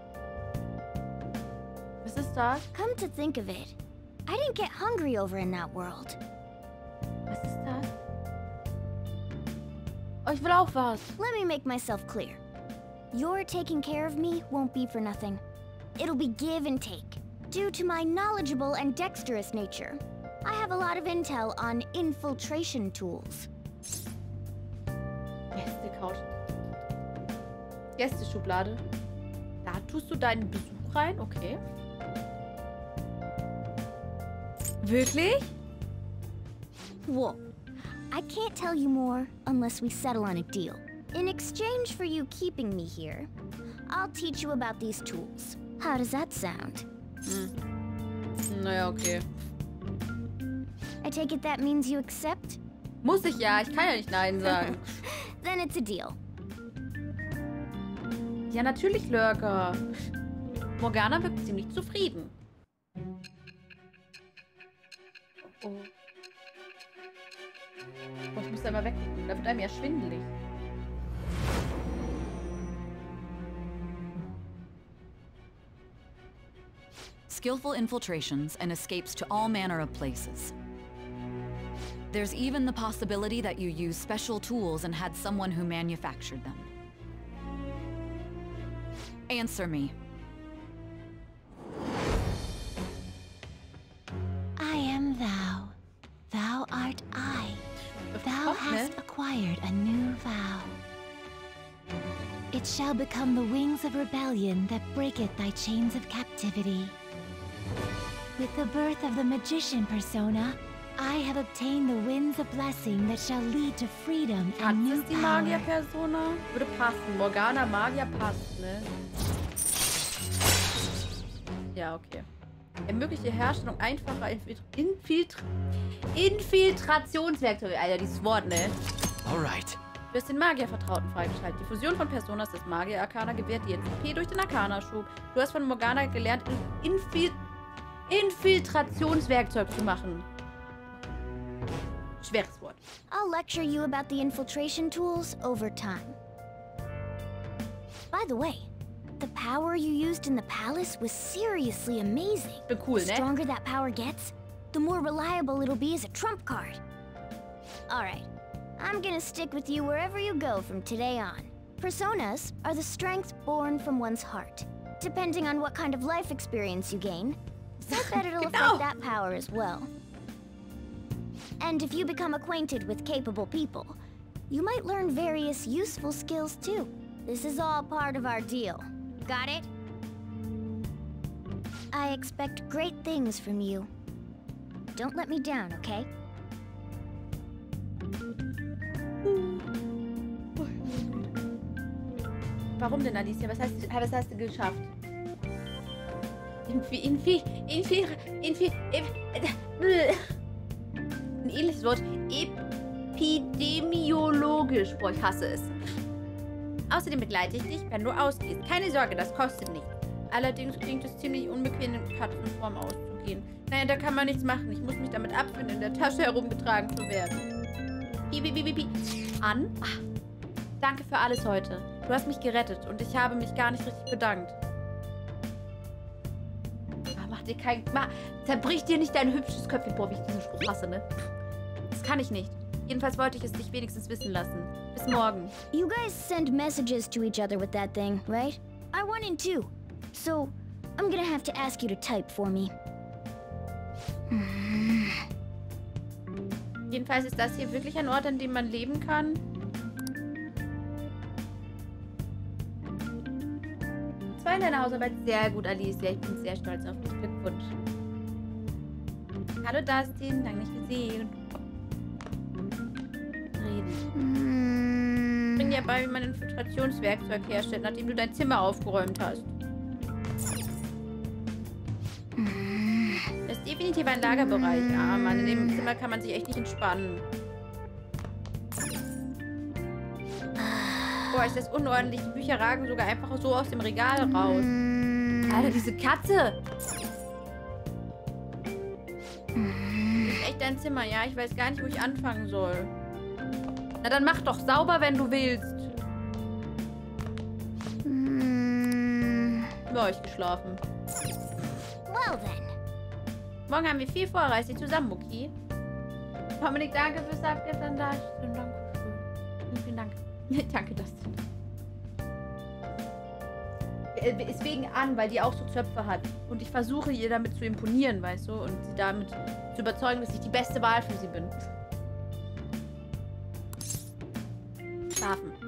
Was ist das? Come to think of it, I didn't get hungry over in that world. Was ist das? Oh, ich will auch was. Let me make myself clear. Your taking care of me won't be for nothing. It'll be give and take. Due to my knowledgeable and dexterous nature, I have a lot of intel on infiltration tools. Gäste-Couch. Gästeschublade. Da tust du deinen Besuch rein? Okay. Wirklich? Well, I can't tell you more unless we settle on a deal. In exchange for you keeping me here, I'll teach you about these tools. How does that sound? Hm. Naja, okay. I take it that means you accept? Muss ich ja, ich kann ja nicht Nein sagen. Then it's a deal. Ja, natürlich, Lurker. Morgana wirkt ziemlich zufrieden. Oh. Oh, ich muss da mal weg. Da wird einem ja schwindelig. Skillful infiltrations and escapes to all manner of places. There's even the possibility that you use special tools and had someone who manufactured them. Answer me. I am thou. Thou art I. Thou hast acquired a new vow. It shall become the wings of rebellion that breaketh thy chains of captivity. With the birth of the magician persona, I have obtained the winds of blessing that shall lead to freedom and new power. Die power. Magier-Persona? Würde passen. Morgana Magier passt, ne? Ja, okay. Ermöglicht die Herstellung einfacher Infiltra Infiltra Infiltrationswerkzeuge. Alter, dieses Wort, ne? Alright. Du hast den Magiervertrauten freigeschaltet. Die Fusion von Personas des Magier-Arkana gewährt die N C P durch den Arkana-Schub. Du hast von Morgana gelernt, Infil Infiltrationswerkzeug zu machen. Schweres Wort. I'll lecture you about the infiltration tools over time. By the way, the power you used in the palace was seriously amazing. Cool, the stronger that power gets, the more reliable it'll be as a trump card. Alright, I'm gonna stick with you wherever you go from today on. Personas are the strength born from one's heart. Depending on what kind of life experience you gain, I bet it'll affect that power as well. And if you become acquainted with capable people, you might learn various useful skills too. This is all part of our deal. Got it? I expect great things from you. Don't let me down, okay? Warum denn, Alicia? Was hast, was hast du geschafft? Infi... Infi... Infi... Infi... Infi Ein ähnliches Wort. Epidemiologisch. Boah, ich hasse es. Außerdem begleite ich dich, wenn du ausgehst. Keine Sorge, das kostet nichts. Allerdings klingt es ziemlich unbequem, in Katzenform auszugehen. Naja, da kann man nichts machen. Ich muss mich damit abfinden, in der Tasche herumgetragen zu werden. Piep, piep, piep, piep. An? Ach, danke für alles heute. Du hast mich gerettet und ich habe mich gar nicht richtig bedankt. Ah, mach dir kein... Mach, zerbrich dir nicht dein hübsches Köpfchen. Boah, wie ich diesen Spruch hasse, ne? Das kann ich nicht. Jedenfalls wollte ich es dich wenigstens wissen lassen. Bis morgen. You guys send messages to each other with that thing, right? I want in too. So, I'm gonna have to ask you to type for me. Jedenfalls ist das hier wirklich ein Ort, an dem man leben kann. Zwei in deiner Hausarbeit. Sehr gut, Alicia. Ich bin sehr stolz auf dich. Glückwunsch. Hallo, Dustin. Lange nicht gesehen. Reden. Ich bin ja bei, wie man ein Filtrationswerkzeug herstellt, nachdem du dein Zimmer aufgeräumt hast. Das ist definitiv ein Lagerbereich. Ah, Mann, in dem Zimmer kann man sich echt nicht entspannen. Boah, ist das unordentlich. Die Bücher ragen sogar einfach so aus dem Regal raus. Alter, diese Katze! Das ist echt dein Zimmer, ja? Ich weiß gar nicht, wo ich anfangen soll. Na, dann mach doch sauber, wenn du willst. Bei euch geschlafen. Well then. Morgen haben wir viel vor. Reiß dich zusammen, okay? Dominik, danke fürs Abgestern da. Schön, danke. Vielen, vielen Dank. Danke, Dustin. Ist wegen an, weil die auch so Zöpfe hat. Und ich versuche ihr damit zu imponieren, weißt du? Und sie damit zu überzeugen, dass ich die beste Wahl für sie bin. Schlafen.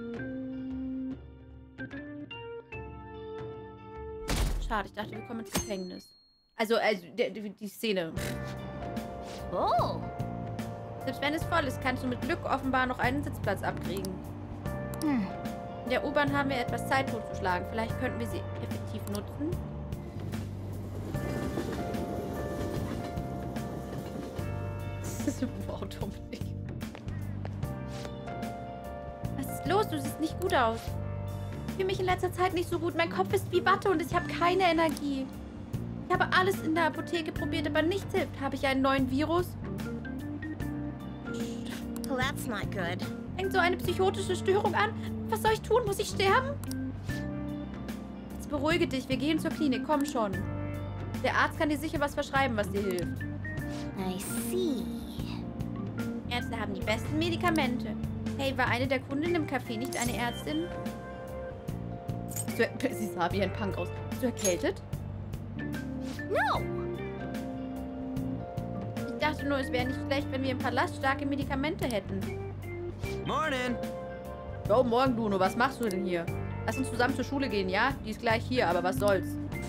Schade, ich dachte, wir kommen ins Gefängnis. Also, also die, die, die Szene. Oh. Selbst wenn es voll ist, kannst du mit Glück offenbar noch einen Sitzplatz abkriegen. Hm. In der U-Bahn haben wir etwas Zeit totzuschlagen. Vielleicht könnten wir sie effektiv nutzen. Wow, Dominik. Was ist los? Du siehst nicht gut aus. Ich fühle mich in letzter Zeit nicht so gut. Mein Kopf ist wie Watte und ich habe keine Energie. Ich habe alles in der Apotheke probiert, aber nichts hilft. Habe ich einen neuen Virus? Well, that's not good. Fängt so eine psychotische Störung an? Was soll ich tun? Muss ich sterben? Jetzt beruhige dich. Wir gehen zur Klinik. Komm schon. Der Arzt kann dir sicher was verschreiben, was dir hilft. I see. Ärzte haben die besten Medikamente. Hey, war eine der Kunden im Café nicht eine Ärztin? Sie sah wie ein Punk aus. Bist du erkältet? No! Ich dachte nur, es wäre nicht schlecht, wenn wir im Palast starke Medikamente hätten. Morning! Oh, morgen, Bruno. Was machst du denn hier? Lass uns zusammen zur Schule gehen, ja? Die ist gleich hier, aber was soll's?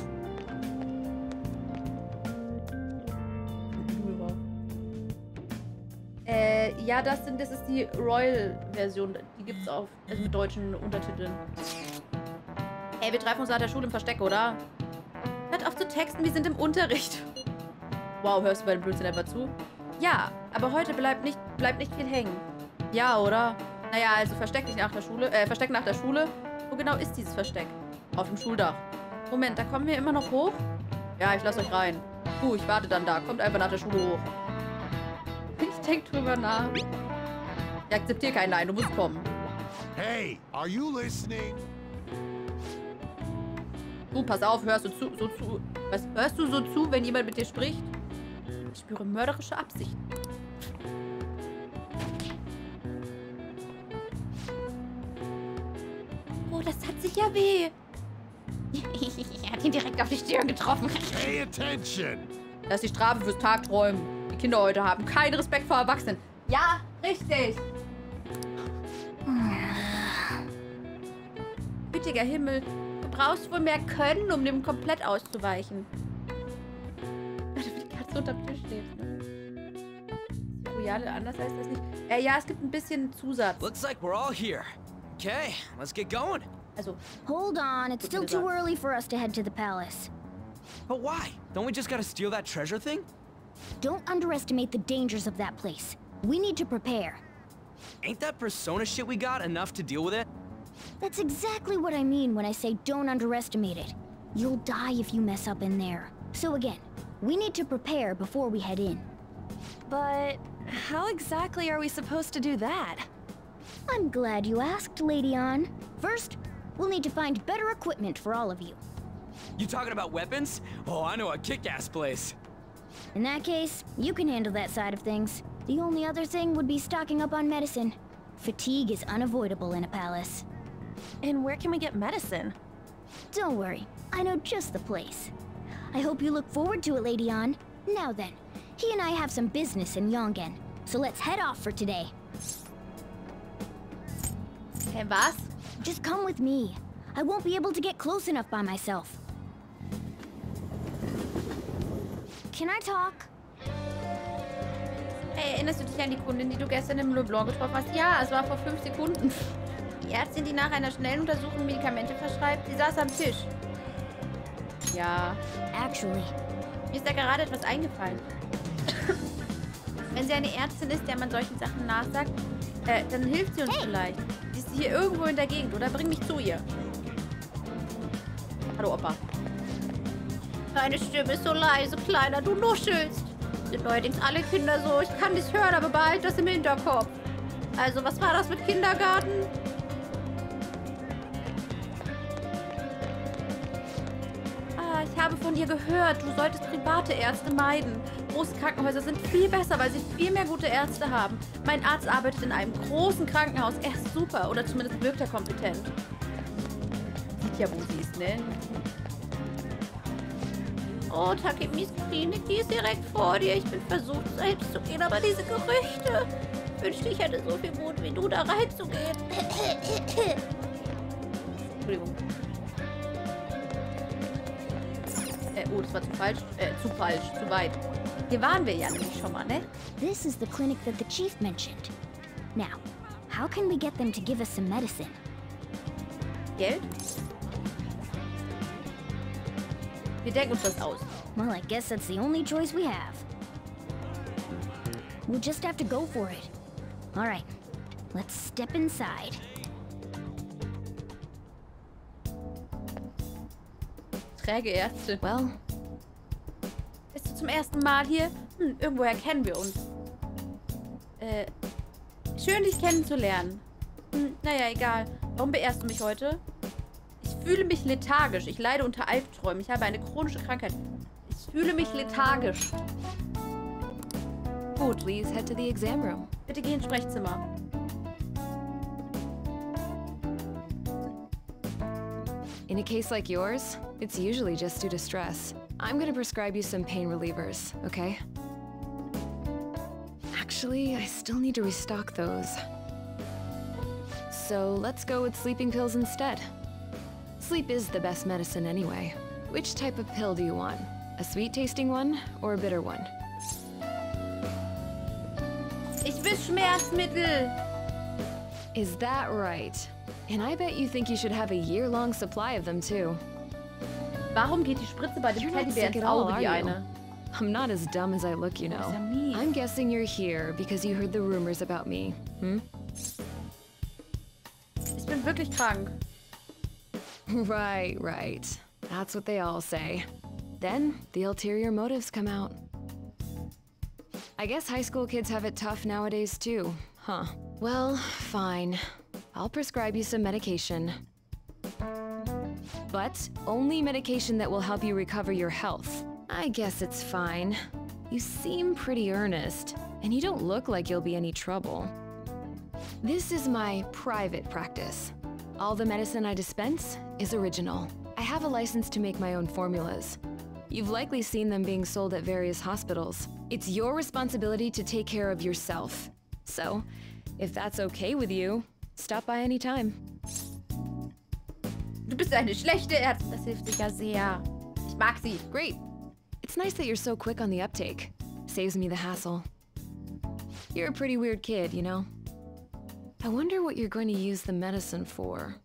Äh, ja, das, sind, das ist die Royal-Version. Die gibt's auf, also mit deutschen Untertiteln. Ey, wir treffen uns nach der Schule im Versteck, oder? Hört auf zu texten, wir sind im Unterricht. Wow, hörst du bei dem Blödsinn etwa zu? Ja, aber heute bleibt nicht, bleibt nicht viel hängen. Ja, oder? Naja, also versteck dich nach der Schule, äh, Versteck nach der Schule. Wo genau ist dieses Versteck? Auf dem Schuldach. Moment, da kommen wir immer noch hoch? Ja, ich lasse euch rein. Puh, ich warte dann da. Kommt einfach nach der Schule hoch. Ich denk drüber nach. Ich akzeptiere kein Nein, du musst kommen. Hey, are you listening? Du, pass auf, hörst du zu, so zu. Was hörst du so zu, wenn jemand mit dir spricht? Ich spüre mörderische Absichten. Oh, das hat sich ja weh. Er hat ihn direkt auf die Stirn getroffen. Pay attention. Das ist die Strafe fürs Tagträumen. Die Kinder heute haben keinen Respekt vor Erwachsenen. Ja, richtig. Gütiger Himmel. Du brauchst wohl mehr Können, um dem komplett auszuweichen. Warte, wie die Katze unterm Tisch steht. Ist die Royale anders heißt das nicht? Äh, ja, es gibt ein bisschen Zusatz. Looks like we're all here. Okay, let's get going. Also, hold on. It's still too early for us to head to the palace. But why? Don't we just gotta steal that treasure thing? Don't underestimate the dangers of that place. We need to prepare. Ain't that persona shit we got enough to deal with it? That's exactly what I mean when I say don't underestimate it. You'll die if you mess up in there. So again, we need to prepare before we head in. But how exactly are we supposed to do that? I'm glad you asked, Lady Ann. First, we'll need to find better equipment for all of you. You talking about weapons? Oh, I know a kick-ass place. In that case, you can handle that side of things. The only other thing would be stocking up on medicine. Fatigue is unavoidable in a palace. And where can we get medicine? Don't worry, I know just the place. I hope you look forward to it, Lady Ann. Now then, he and I have some business in Yongen, so let's head off for today. Hey, was? Just come with me. I won't be able to get close enough by myself. Can I talk? Hey, erinnerst du dich an die Kundin, die du gestern im Le Blanc getroffen hast? Ja, es war vor fünf Sekunden. Die Ärztin, die nach einer schnellen Untersuchung Medikamente verschreibt, sie saß am Tisch. Ja. Actually. Mir ist da gerade etwas eingefallen. Wenn sie eine Ärztin ist, der man solchen Sachen nachsagt, äh, dann hilft sie uns hey. vielleicht. Sie ist hier irgendwo in der Gegend, oder? Bring mich zu ihr. Hallo, Opa. Deine Stimme ist so leise, Kleiner, du nuschelst. Sind neuerdings alle Kinder so. Ich kann dich hören, aber behalt das im Hinterkopf. Also, was war das mit Kindergarten? Ah, ich habe von dir gehört, du solltest private Ärzte meiden. Große Krankenhäuser sind viel besser, weil sie viel mehr gute Ärzte haben. Mein Arzt arbeitet in einem großen Krankenhaus. Er ist super, oder zumindest wirkt er kompetent. Sieht ja, wo sie ist, ne? Oh, Takemis Klinik, die ist direkt vor dir. Ich bin versucht, selbst zu gehen, aber diese Gerüchte. Ich wünschte, ich hätte so viel Mut, wie du, da reinzugehen. Entschuldigung. Äh, oh, das war zu falsch. Äh, zu falsch, zu weit. Hier waren wir ja nämlich schon mal, ne? This is the clinic that the chief mentioned. Now, how can we get them to give us some medicine? Geld? Wir denken uns das aus. Well, I guess that's the only choice we have. We'll just have to go for it. All right, let's step inside. Träge Ärzte. Well. Bist du zum ersten Mal hier? Hm, irgendwoher kennen wir uns. Äh, schön, dich kennenzulernen. Hm, naja, egal. Warum beehrst du mich heute? Ich fühle mich lethargisch. Ich leide unter Albträumen. Ich habe eine chronische Krankheit. Ich fühle mich lethargisch. Gut. Please head to the exam room. Bitte geh ins Sprechzimmer. In a case like yours, it's usually just due to stress. I'm gonna prescribe you some pain relievers, okay? Actually, I still need to restock those. So let's go with sleeping pills instead. Sleep is the best medicine anyway. Which type of pill do you want? A sweet-tasting one or a bitter one? Ich will Schmerzmittel. Is that right? And I bet you think you should have a year-long supply of them too. Warum geht die Spritze bei dem Teddybär ins Auge, die eine? I'm not as dumb as I look, you know. I'm guessing you're here because you heard the rumors about me, hmm? Ich bin wirklich krank. Right, right. That's what they all say. Then, the ulterior motives come out. I guess high school kids have it tough nowadays too, huh? Well, fine. I'll prescribe you some medication. But only medication that will help you recover your health. I guess it's fine. You seem pretty earnest, and you don't look like you'll be any trouble. This is my private practice. All the medicine I dispense is original. I have a license to make my own formulas. You've likely seen them being sold at various hospitals. It's your responsibility to take care of yourself. So, if that's okay with you, stop by anytime. Du bist eine schlechte Ärztin. Das hilft sicher sehr. Ich mag sie. Great. It's nice that you're so quick on the uptake. Saves me the hassle. You're a pretty weird kid, you know? I wonder what you're going to use the medicine for.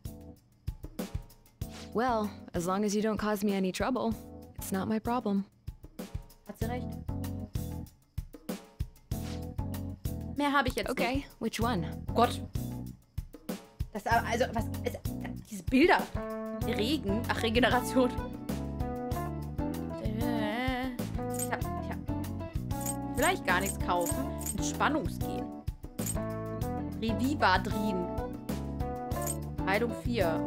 Well, as long as you don't cause me any trouble, it's not my problem. Hat sie recht. Mehr habe ich jetzt Okay, nicht. which one? Oh Gott. Das, also, was, also, diese Bilder. Regen. Ach, Regeneration. Ich hab, ich hab, vielleicht gar nichts kaufen. Entspannungsgehen. Revivadrin. Heilung vier.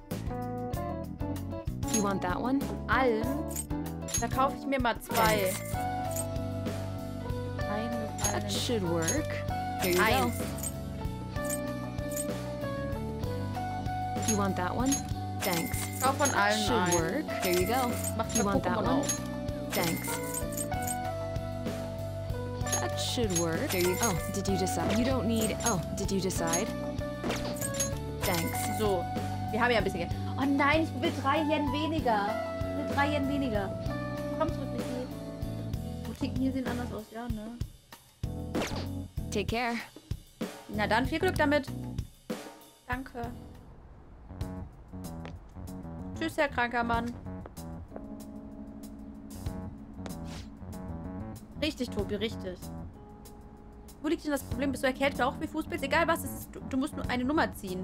You want that one? Allen. Da kaufe ich mir mal zwei. That should work. Here you Eins. go. You want that one? Thanks. Kauf von allen Should ein. work. Here you go. Mach You want that Pokémon one? auf. Thanks. That should work. Here you Oh, did you decide? You don't need... Oh, did you decide? Thanks. So. Wir haben ja ein bisschen Geld. Oh nein, ich will drei Yen weniger. Ich will drei Yen weniger. Komm zurück, Michi. Boutiquen hier sehen anders aus, ja, ne? Take care. Na dann, viel Glück damit. Danke. Tschüss, Herr kranker Mann. Richtig, Tobi, richtig. Wo liegt denn das Problem? Bist du erkältet auch wie Fußpilz? Egal was es ist, du, du musst nur eine Nummer ziehen.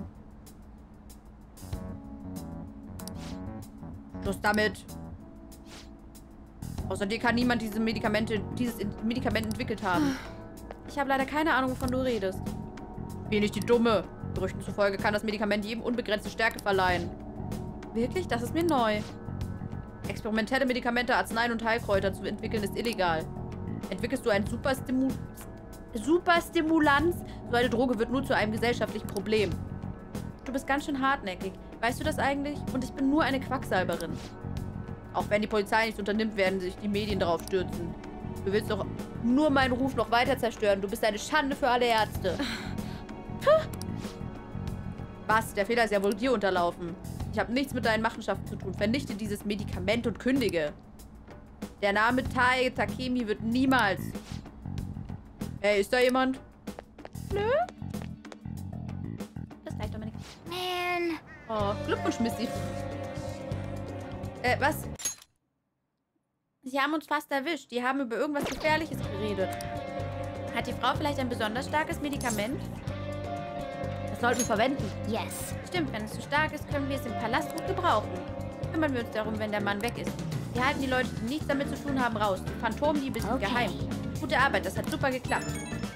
Schluss damit. Außerdem kann niemand diese Medikamente, dieses Medikament entwickelt haben. Ich habe leider keine Ahnung, wovon du redest. Bin nicht die Dumme. Gerüchten zufolge kann das Medikament jedem unbegrenzte Stärke verleihen. Wirklich? Das ist mir neu. Experimentelle Medikamente, Arzneien und Heilkräuter zu entwickeln ist illegal. Entwickelst du ein Superstimu Superstimulanz? So eine Droge wird nur zu einem gesellschaftlichen Problem. Du bist ganz schön hartnäckig. Weißt du das eigentlich? Und ich bin nur eine Quacksalberin. Auch wenn die Polizei nichts unternimmt, werden sich die Medien darauf stürzen. Du willst doch nur meinen Ruf noch weiter zerstören. Du bist eine Schande für alle Ärzte. Was? Der Fehler ist ja wohl dir unterlaufen. Ich habe nichts mit deinen Machenschaften zu tun. Vernichte dieses Medikament und kündige. Der Name Tae Takemi wird niemals... Hey, ist da jemand? Nö? Das reicht doch mal nicht. Man. Oh, Glückwunsch, Missy. Äh, was? Sie haben uns fast erwischt. Die haben über irgendwas Gefährliches geredet. Hat die Frau vielleicht ein besonders starkes Medikament? Das sollten wir verwenden. Yes. Stimmt, wenn es zu stark ist, können wir es im Palast gut gebrauchen. Kümmern wir uns darum, wenn der Mann weg ist. Wir halten die Leute, die nichts damit zu tun haben, raus. Die Phantomdiebe sind Okay. geheim. Gute Arbeit, das hat super geklappt.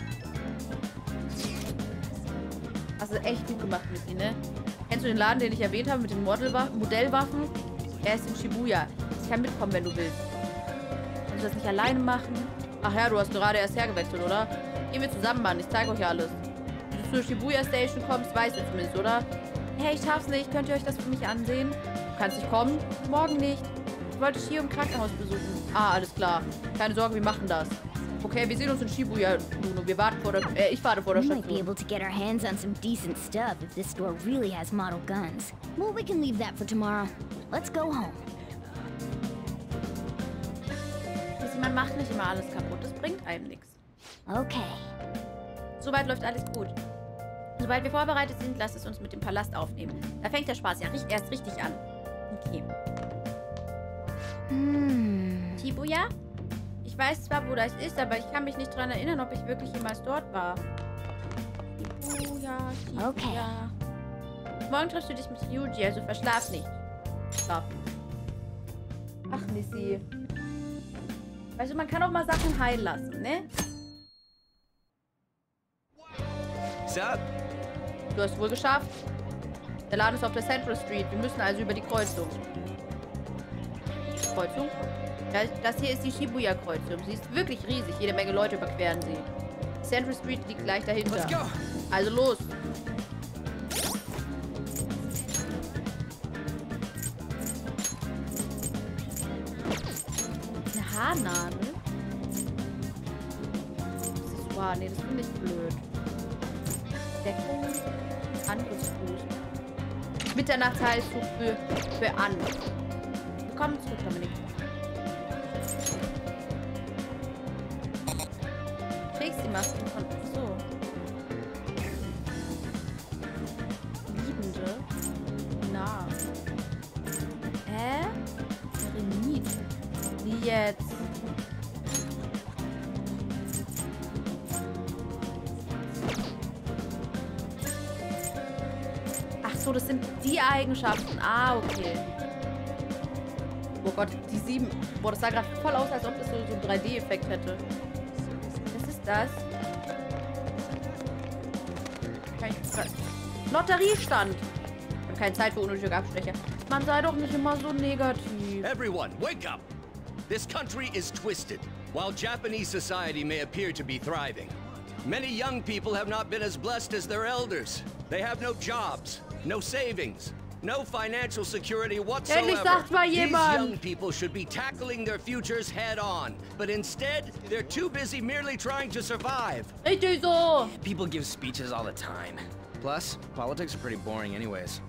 Hast du echt gut gemacht, Missy, ne? Kennst du den Laden, den ich erwähnt habe, mit den Modellwa- Modellwaffen? Er ist in Shibuya. Ich kann mitkommen, wenn du willst. Kannst du das nicht alleine machen? Ach ja, du hast gerade erst hergewechselt, oder? Gehen wir zusammen, Mann. Ich zeige euch alles. Wenn du zur Shibuya Station kommst, weißt du zumindest, oder? Hey, ich schaff's nicht. Könnt ihr euch das für mich ansehen? Du kannst nicht kommen? Morgen nicht. Ich wollte dich hier im Krankenhaus besuchen. Ah, alles klar. Keine Sorge, wir machen das. Okay, wir sehen uns in Shibuya, Bruno. Wir warten vor der... Äh, ich warte vor der We might be Station. able to get our hands on some decent stuff if this store really has model guns. Well, we can leave that for tomorrow. Let's go home. Man macht nicht immer alles kaputt. Das bringt einem nichts. Okay. Soweit läuft alles gut. Sobald wir vorbereitet sind, lasst es uns mit dem Palast aufnehmen. Da fängt der Spaß ja richtig, erst richtig an. Okay. Hm. Shibuya? Ich weiß zwar, wo das ist, aber ich kann mich nicht daran erinnern, ob ich wirklich jemals dort war. Shibuya, Shibuya. Okay. Morgen triffst du dich mit Ryuji, also verschlaf nicht. Schlafen. Ach, Missy. Weißt du, man kann auch mal Sachen heilen lassen, ne? Sup? Du hast es wohl geschafft. Der Laden ist auf der Central Street. Wir müssen also über die Kreuzung. Kreuzung? Das, das hier ist die Shibuya-Kreuzung. Sie ist wirklich riesig. Jede Menge Leute überqueren sie. Die Central Street liegt gleich dahinter. Let's go. Also los. Eine Haarnadel? Accessoire. Nee, das finde ich blöd. Deckung. Angriffsfuß. Mitternachtsheilzug für, für an. Willkommen zurück, Dominik. Trägst die Masken von... So. Liebende. Na. Hä? Eremit. Wie jetzt? so, das sind die Eigenschaften. Ah, okay. Oh Gott, die sieben. Boah, das sah gerade voll aus, als ob das so, so einen drei D-Effekt hätte. Was ist das? Kann ich... Lotteriestand. Ich habe keine Zeit für unnötige Abstecher. Man sei doch nicht immer so negativ. Everyone, wake up! This country is twisted. While Japanese society may appear to be thriving, many young people have not been as blessed as their elders. They have no jobs, no savings, no financial security whatsoever. Endlich sagt mal These jemand. young people should be tackling their futures head on, but instead, they're too busy merely trying to survive. Richtig so. People give speeches all the time. Plus, politics are pretty boring anyways.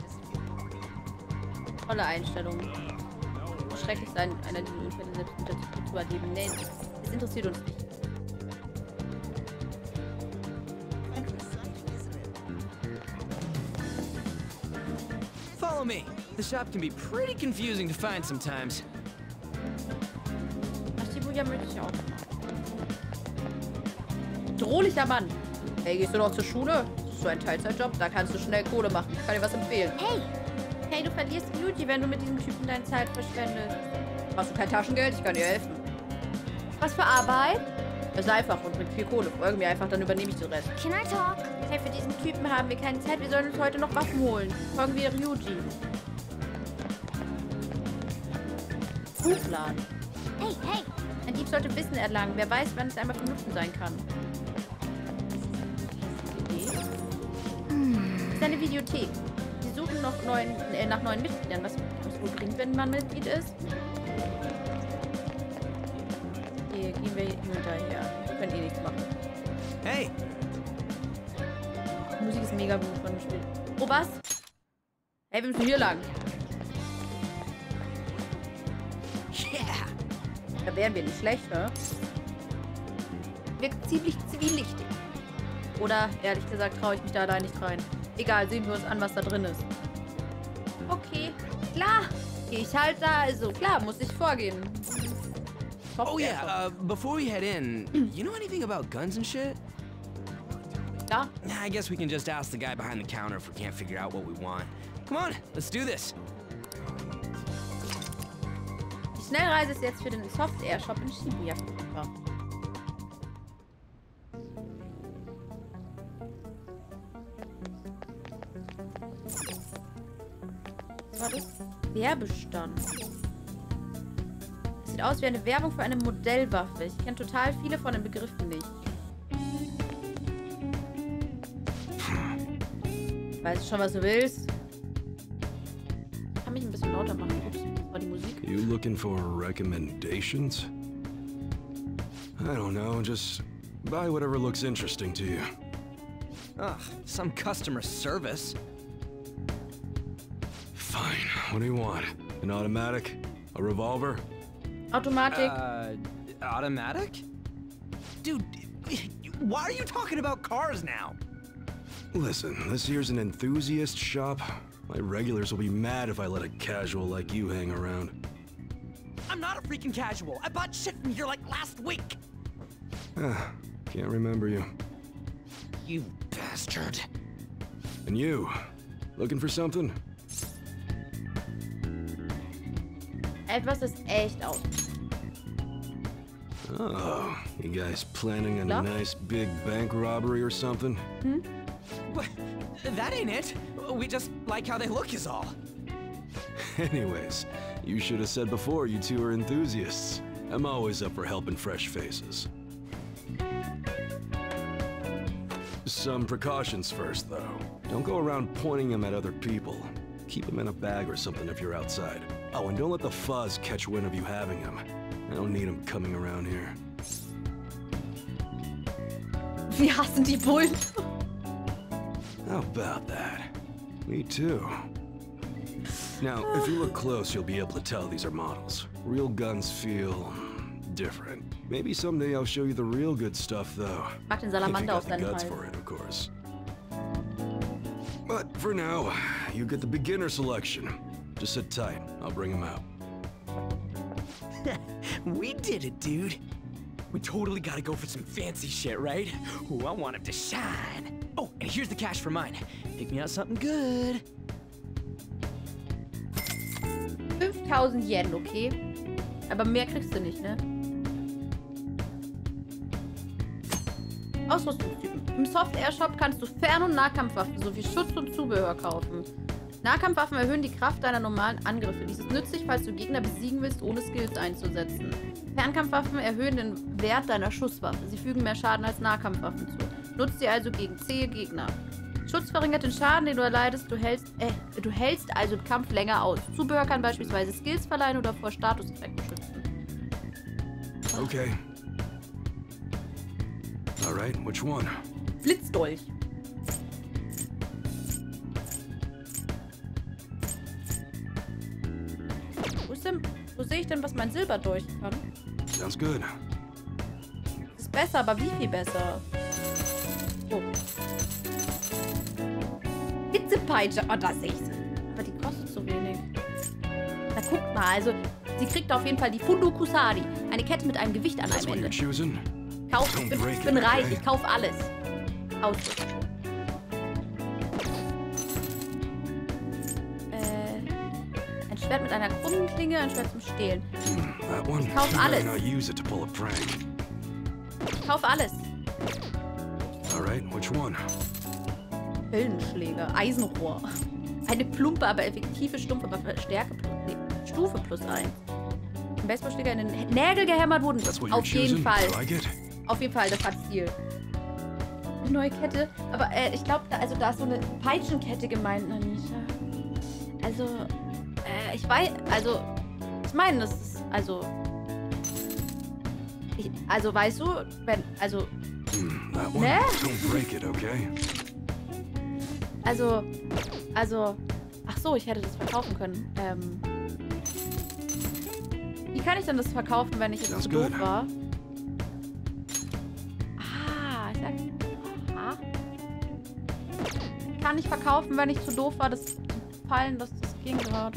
Tolle Einstellung. Schrecklich sein, einer dieser Unfälle selbst unter zu erleben. Nee, das interessiert uns nicht. Follow me. The shop can be pretty confusing to find sometimes. Ach, Shibuya möchte ich auch. Drohlicher Mann. Hey, gehst du noch zur Schule? Das ist so ein Teilzeitjob, da kannst du schnell Kohle machen. Ich kann dir was empfehlen. Hey! Hey, du verlierst Beauty, wenn du mit diesem Typen deine Zeit verschwendest. Hast du kein Taschengeld? Ich kann dir helfen. Was für Arbeit? Das ist einfach und mit viel Kohle. Folge mir einfach, dann übernehme ich den Rest. Can I talk? Hey, für diesen Typen haben wir keine Zeit. Wir sollen uns heute noch Waffen holen. Folgen wir Ryuji. Buchladen. Hey, hey! Ein Dieb sollte Wissen erlangen. Wer weiß, wann es einmal von Nutzen sein kann. Das ist eine Videothek. Sie suchen noch neuen, äh, nach neuen Mitgliedern. Was es wohl bringt, wenn man Mitglied ist? Hier gehen wir hinterher. Wir können eh nichts machen. Hey! Die Musik ist mega gut von dem Spiel. Oh, was? Hey, wir müssen hier lang. Yeah! Da wären wir nicht schlecht, ne? Wirkt ziemlich zwielichtig. Oder, ehrlich gesagt, traue ich mich da allein nicht rein. Egal, sehen wir uns an, was da drin ist. Okay, klar. Ich halt da, also klar, muss ich vorgehen. Oh yeah, uh, before we head in, you know anything about guns and shit? Yeah. I guess we can just ask the guy behind the counter if we can't figure out what we want. Come on, let's do this. Die Schnellreise ist jetzt für den Soft-Air-Shop in Shibuya verfügbar. Was war das? Werbestand. Sieht aus wie eine Werbung für eine Modellwaffe. Ich kenne total viele von den Begriffen nicht. Weißt du schon, was du willst? Ich kann mich ein bisschen lauter machen. Ups, das war die Musik. You looking for recommendations? I don't know, just buy whatever looks interesting to you. Ugh, some customer service. Fine, what do you want? An automatic? A revolver? Automatic. Uh, automatic? Dude, why are you talking about cars now? Listen, this here's an enthusiast shop. My regulars will be mad if I let a casual like you hang around. I'm not a freaking casual. I bought shit from here like last week. Ah, can't remember you. You bastard. And you, looking for something? Etwas ist echt aus. Oh, you guys planning a Ja? nice big bank robbery or something? Hmm? What? That ain't it. We just like how they look is all. Anyways, you should have said before you two are enthusiasts. I'm always up for helping fresh faces. Some precautions first, though. Don't go around pointing them at other people. Keep them in a bag or something if you're outside. Oh, and don't let the fuzz catch wind of you having them. I don't need them coming around here. Wir hassen die Bullen. How about that? Me too. Now, if you look close, you'll be able to tell these are models. Real guns feel different. Maybe someday I'll show you the real good stuff, though. Mach den If you Salamander got auf the seinen guts Hals. for it, of course. But for now, you get the beginner selection. Just sit tight. I'll bring him out. We did it, dude. We totally gotta go for some fancy shit, right? Ooh, I want him to shine. Oh, Oh, and here's the cash for mine. Pick me out something good. fünftausend Yen, okay. Aber mehr kriegst du nicht, ne? Ausrüstungstypen. Im Soft-Air-Shop kannst du Fern- und Nahkampfwaffen sowie Schutz und Zubehör kaufen. Nahkampfwaffen erhöhen die Kraft deiner normalen Angriffe. Dies ist nützlich, falls du Gegner besiegen willst, ohne Skills einzusetzen. Fernkampfwaffen erhöhen den Wert deiner Schusswaffe. Sie fügen mehr Schaden als Nahkampfwaffen zu. Nutzt sie also gegen zähe Gegner. Schutz verringert den Schaden, den du erleidest. Du hältst, äh, du hältst also den Kampf länger aus. Zubehör kann beispielsweise Skills verleihen oder vor Statuseffekten schützen. Okay. Alright, which one? Blitzdolch. Wo ist denn, wo sehe ich denn, was mein Silberdolch kann? Sounds good. Das ist besser, aber wie viel besser? Oh. Hitzepeitsche. Oh, das sehe ich. Aber die kostet so wenig. Na, guckt mal. Also, sie kriegt auf jeden Fall die Fundo Kusari. Eine Kette mit einem Gewicht an einem Ende. Kauf, ich bin, ich bin reich. Ich kaufe alles. Ausrüstung. Äh, ein Schwert mit einer krummen Klinge, ein Schwert zum Stehlen. Ich kauf alles. Ich kauf alles. Alright, which one? Höllenschläger, Eisenrohr. Eine plumpe, aber effektive stumpfe Waffe. Stärke plus, nee, Stufe plus eins. Ein Baseballschläger in den Nägel gehämmert wurden. Auf jeden Fall. Like Auf jeden Fall, das hat Stil. Eine neue Kette. Aber äh, ich glaube, da, also, da ist so eine Peitschenkette gemeint, Anisha. Also, äh, ich weiß, also, ich meine, das ist, also, ich, also, weißt du, wenn, also, ne? Don't break it, okay? Also, also, ach so, ich hätte das verkaufen können. Ähm, wie kann ich denn das verkaufen, wenn ich jetzt zu doof war? Ah, ich sag, aha. Kann ich verkaufen, wenn ich zu doof war, das zu fallen, dass das ging gerade?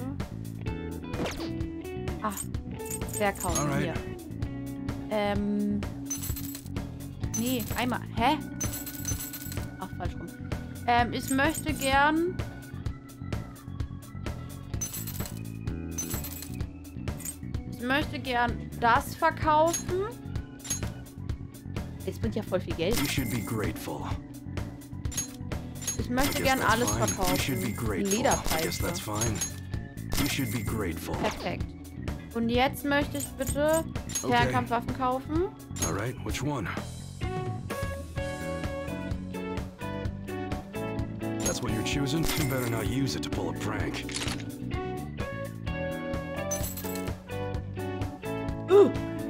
Ah, verkaufen hier. Ähm, nee, einmal, hä? Ach, falsch rum. Ähm, ich möchte gern... Ich möchte gern das verkaufen. Es bringt ja voll viel Geld. You should be grateful. Ich möchte gern alles verkaufen. Lederpfeife. Perfekt. Und jetzt möchte ich bitte Fernkampfwaffen kaufen. Alright, which one? That's what you're choosing? You better not use it to pull a prank. Uh.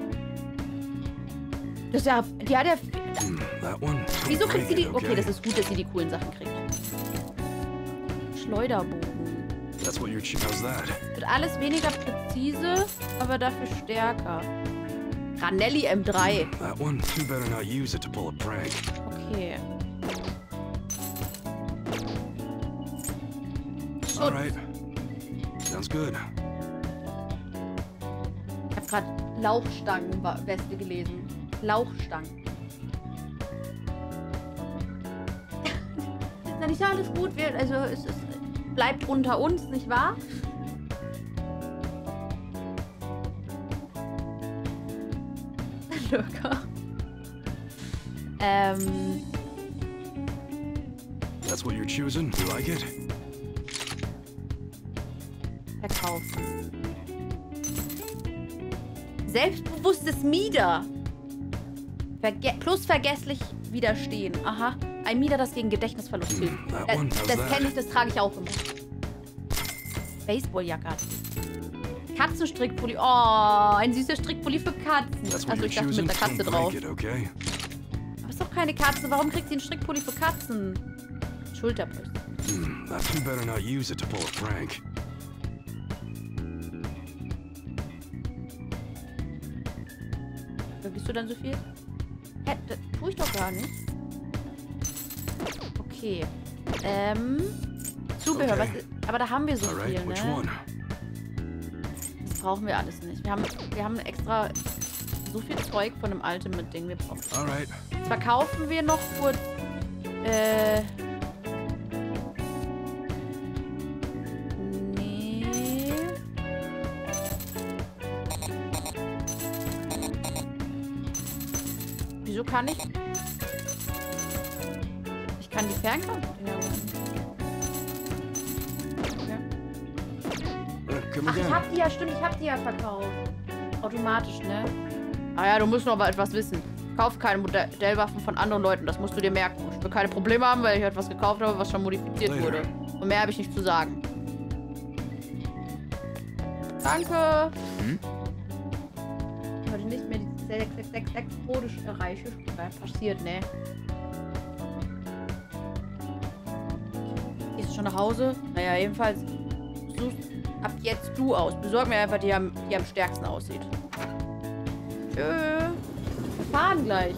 Das ist ja... Die hat ja... That one? Wieso kriegt sie die... Okay, das ist gut, dass sie die coolen Sachen kriegt. Schleuderbogen. That's what you're choosing. How's that? Wird alles weniger präzise, aber dafür stärker. Ranelli M drei. That one? You better not use it to pull a prank. Okay. All right. Sounds good. Ich habe gerade Lauchstangen-Weste gelesen. Lauchstangen. Na, nicht alles gut. Wir, also es, es bleibt unter uns, nicht wahr? Lurker. Ähm. That's what you're choosing? You like it? Verkaufen. Selbstbewusstes Mieder. Verge plus vergesslich widerstehen. Aha. Ein Mieder, das gegen Gedächtnisverlust hilft. Das, das kenne ich, das trage ich auch immer. Baseballjacke. Katzenstrickpulli. Oh, ein süßer Strickpulli für Katzen. Also ich dachte mit der Katze drauf. Okay. Aber ist doch keine Katze. Warum kriegt sie einen Strickpulli für Katzen? Schulterbrüste. Hmm, you better not use it to pull a prank. Vergisst du dann so viel? Hä, das tue ich doch gar nicht. Okay. Ähm. Zubehör. Okay. Was, aber da haben wir so Alright, viel, ne? Das brauchen wir alles nicht. Wir haben, wir haben extra so viel Zeug von dem Ultimate-Ding. Wir brauchen. Alright. Jetzt verkaufen wir noch kurz Äh... Nee... Wieso kann ich... Ich kann die Fernkampf... Ach, ich hab die ja, stimmt, ich hab die ja verkauft. Automatisch, ne? Ah ja, du musst noch aber etwas wissen. Kauf keine Modellwaffen von anderen Leuten, das musst du dir merken. Ich will keine Probleme haben, weil ich etwas gekauft habe, was schon modifiziert Later. wurde. Und mehr habe ich nicht zu sagen. Danke. Hm? Heute nicht mehr die sechs sechs sechs sechs Tode erreiche. Passiert, ne? Gehst du schon nach Hause? Naja, jedenfalls suchst ab jetzt du aus. Besorg mir einfach die, am, die am stärksten aussieht. Tschö. Wir fahren gleich.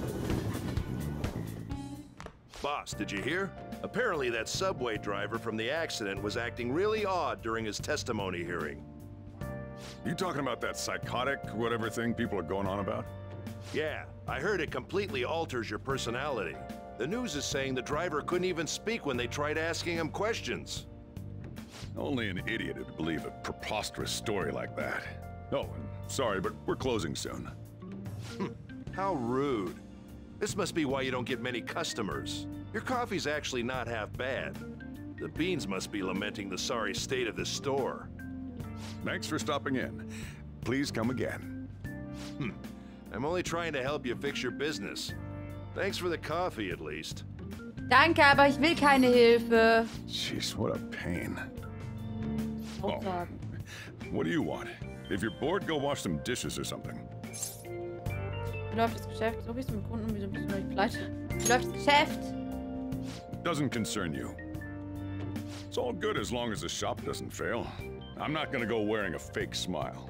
Boss, did you hear? Apparently that subway driver from the accident was acting really odd during his testimony hearing. You talking about that psychotic whatever thing people are going on about? Yeah, I heard it completely alters your personality. The news is saying the driver couldn't even speak when they tried asking him questions. Only an idiot would believe a preposterous story like that. Oh, and sorry, but we're closing soon. Hm, how rude. This must be why you don't get many customers. Your coffee's actually not half bad. The beans must be lamenting the sorry state of this store. Thanks for stopping in. Please come again. Hm, I'm only trying to help you fix your business. Thanks for the coffee, at least. Danke, aber ich will keine Hilfe. Jeez, what a pain. Oh, what do you want? If you're bored, go wash some dishes or something. Wie läuft das Geschäft? So bist du mit Kunden, wieso bist du nicht pleite? Wie läuft das Geschäft? Doesn't concern you. It's all good as long as the shop doesn't fail. I'm not gonna go wearing a fake smile.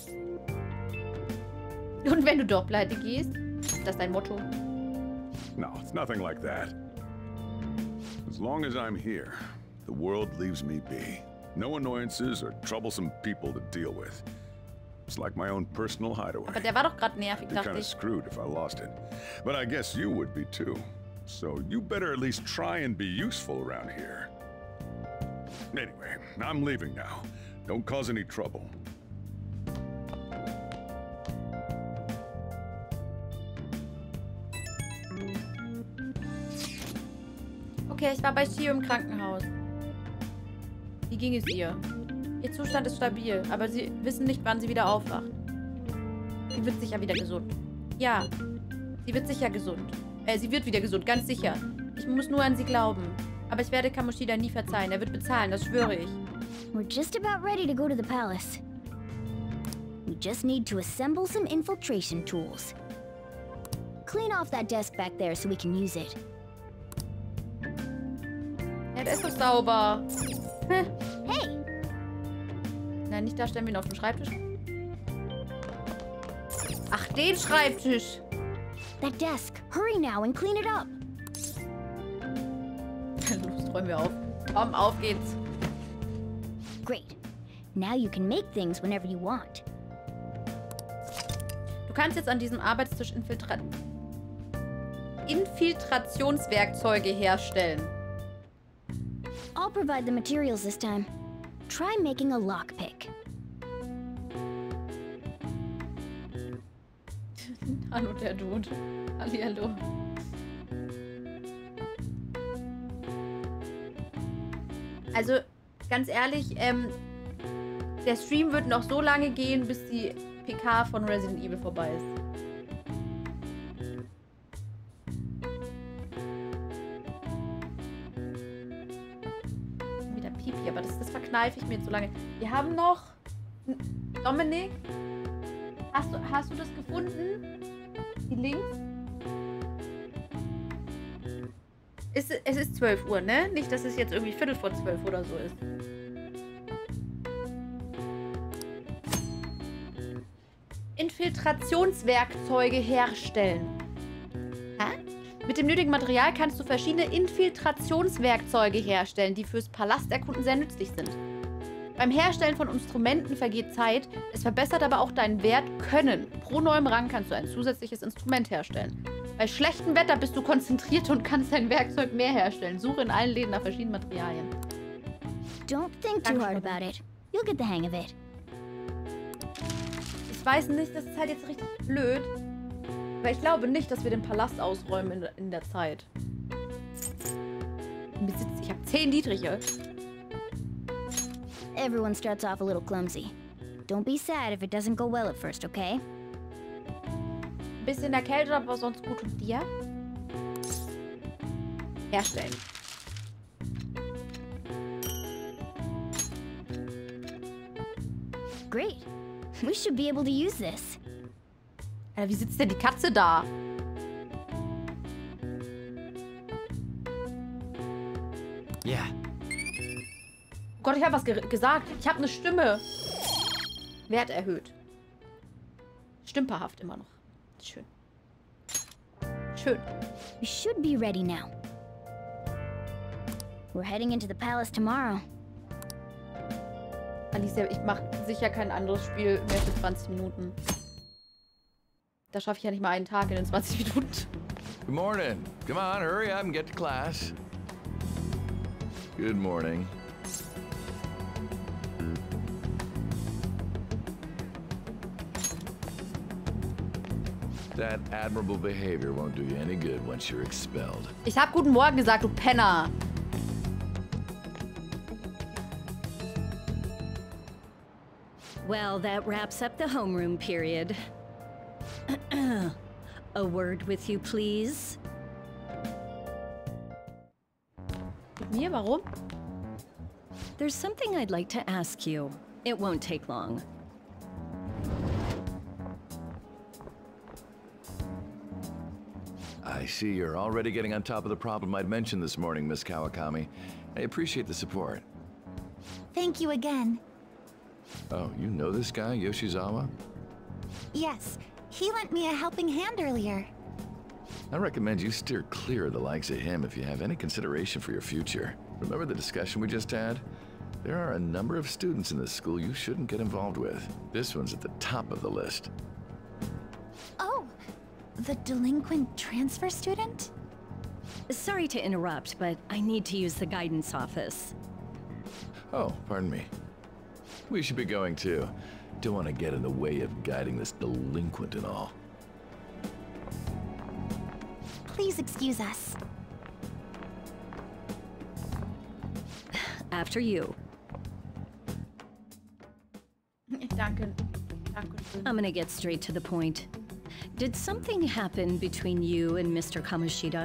Und wenn du doch pleite gehst? Ist das dein Motto? No, it's nothing like that. As long as I'm here, the world leaves me be. No annoyances or troublesome people to deal with. It's like my own personal hideaway. Aber der war doch gerade nervig, I'd be dachte kind of ich. screwed if I lost it. But I guess you would be too. So you better at least try and be useful around here. Anyway, I'm leaving now. Don't cause any trouble. Okay, ich war bei Shio im Krankenhaus. Wie ging es ihr? Ihr Zustand ist stabil, aber sie wissen nicht, wann sie wieder aufwacht. Sie wird sicher wieder gesund. Ja, sie wird sicher gesund. Äh, sie wird wieder gesund, ganz sicher. Ich muss nur an sie glauben. Aber ich werde Kamoshida nie verzeihen. Er wird bezahlen, das schwöre ich. We're just about ready to go to the palace. We just need to assemble some infiltration tools. Clean off that desk back there so we can use it. Ja, der ist doch sauber. Hm. Hey! Nein, nicht da, stellen wir ihn auf den Schreibtisch. Ach, den Schreibtisch. That desk. Hurry now and clean it up. Los, räumen wir auf. Komm, auf geht's. Great. Now you can make things whenever you want. Du kannst jetzt an diesem Arbeitstisch Infiltra Infiltrationswerkzeuge herstellen. I'll provide the materials this time. Try making a lockpick. Hallo, der Dude. Hallihallo. Also, ganz ehrlich, ähm, der Stream wird noch so lange gehen, bis die P K von Resident Evil vorbei ist. Wieder Pipi, aber das, das verkneife ich mir jetzt so lange. Wir haben noch... Dominik? Hast du, hast du das gefunden? Die Links? Es, es ist zwölf Uhr, ne? Nicht, dass es jetzt irgendwie Viertel vor zwölf oder so ist. Infiltrationswerkzeuge herstellen. Hä? Mit dem nötigen Material kannst du verschiedene Infiltrationswerkzeuge herstellen, die fürs Palasterkunden sehr nützlich sind. Beim Herstellen von Instrumenten vergeht Zeit, es verbessert aber auch deinen Wert Können. Pro neuem Rang kannst du ein zusätzliches Instrument herstellen. Bei schlechtem Wetter bist du konzentriert und kannst dein Werkzeug mehr herstellen. Suche in allen Läden nach verschiedenen Materialien. Don't think too hard about it. You'll get the hang of it. Ich weiß nicht, das ist halt jetzt richtig blöd. Weil ich glaube nicht, dass wir den Palast ausräumen in, in der Zeit. Besitz, ich habe zehn Dietriche. Everyone starts off a little clumsy. Don't be sad if it doesn't go well at first, okay? Bisschen erkältet, aber sonst gut. Und dir? Herstellen. Great. We should be able to use this. Alter, wie sitzt denn die Katze da? Ja. Yeah. Oh Gott, ich habe was ge gesagt. Ich habe eine Stimme. Wert erhöht. Stümperhaft immer noch. Schön. Schön. We should be ready now. We're heading into the palace tomorrow. Alicia, ich mache sicher kein anderes Spiel mehr für zwanzig Minuten. Da schaffe ich ja nicht mal einen Tag in den zwanzig Minuten. Good morning. Come on, hurry up and get to class. Good morning. That admirable behavior won't do you any good once you're expelled. Ich habe guten Morgen gesagt, du Penner. Well, that wraps up the homeroom period. A word with you, please. Mit mir? Warum? There's something I'd like to ask you. It won't take long. I see you're already getting on top of the problem I'd mentioned this morning, Miss Kawakami. I appreciate the support. Thank you again. Oh, you know this guy, Yoshizawa? Yes, he lent me a helping hand earlier. I recommend you steer clear of the likes of him if you have any consideration for your future. Remember the discussion we just had? There are a number of students in this school you shouldn't get involved with. This one's at the top of the list. Oh, the delinquent transfer student? Sorry to interrupt, but I need to use the guidance office. Oh, pardon me. We should be going too. Don't want to get in the way of guiding this delinquent and all. Please excuse us. After you. Danke. Danke. I'm gonna get straight to the point. Did something happen between you and Mister Kamoshida?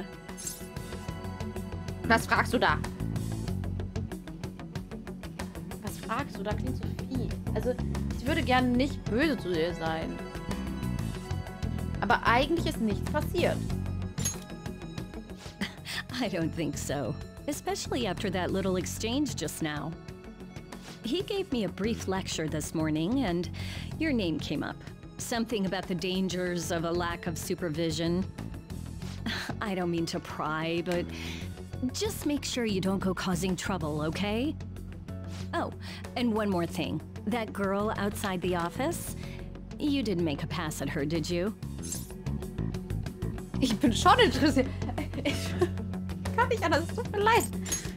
Was fragst du da? Was fragst du? Da klingt so viel. Also, ich würde gerne nicht böse zu dir sein. Aber eigentlich ist nichts passiert. I don't think so. Especially after that little exchange just now. He gave me a brief lecture this morning, and your name came up. Something about the dangers of a lack of supervision. I don't mean to pry, but just make sure you don't go causing trouble, okay? Oh, and one more thing. That girl outside the office? You didn't make a pass at her, did you? Ich bin schon interessiert. Ich kann nicht anders. Es tut mir leid.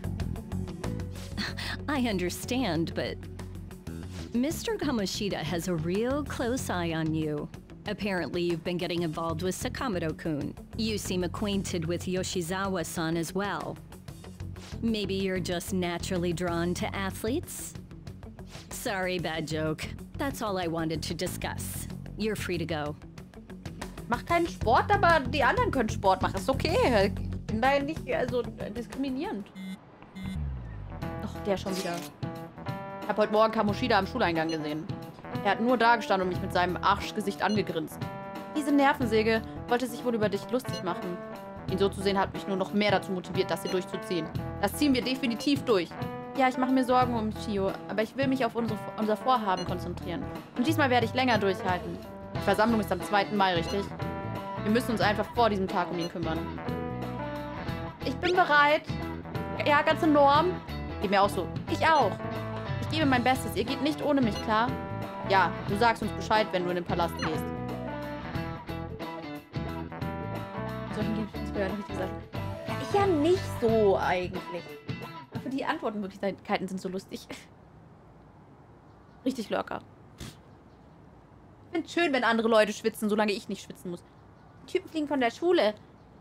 I understand, but Mister Kamoshida has a real close eye on you. Apparently, you've been getting involved with Sakamoto-kun. You seem acquainted with Yoshizawa-san as well. Maybe you're just naturally drawn to athletes? Sorry, bad joke. That's all I wanted to discuss. You're free to go. Mach keinen Sport, aber die anderen können Sport machen. Ist okay. Ich bin da nicht also diskriminierend. Ach, der schon wieder. Ich habe heute Morgen Kamoshida am Schuleingang gesehen. Er hat nur da gestanden und mich mit seinem Arschgesicht angegrinst. Diese Nervensäge wollte sich wohl über dich lustig machen. Ihn so zu sehen hat mich nur noch mehr dazu motiviert, das hier durchzuziehen. Das ziehen wir definitiv durch. Ja, ich mache mir Sorgen um Chio, aber ich will mich auf unsere, unser Vorhaben konzentrieren. Und diesmal werde ich länger durchhalten. Die Versammlung ist am zweiten Mai, richtig? Wir müssen uns einfach vor diesem Tag um ihn kümmern. Ich bin bereit. Ja, ganz enorm. Geht mir auch so. Ich auch. Ich gebe mein Bestes. Ihr geht nicht ohne mich, klar? Ja, du sagst uns Bescheid, wenn du in den Palast gehst. So, solchen Gegenstandsbehörden richtig gesagt. Ja, ich ja nicht so eigentlich. Aber die Antwortmöglichkeiten sind so lustig. Richtig locker. Ich finde es schön, wenn andere Leute schwitzen, solange ich nicht schwitzen muss. Die Typen fliegen von der Schule.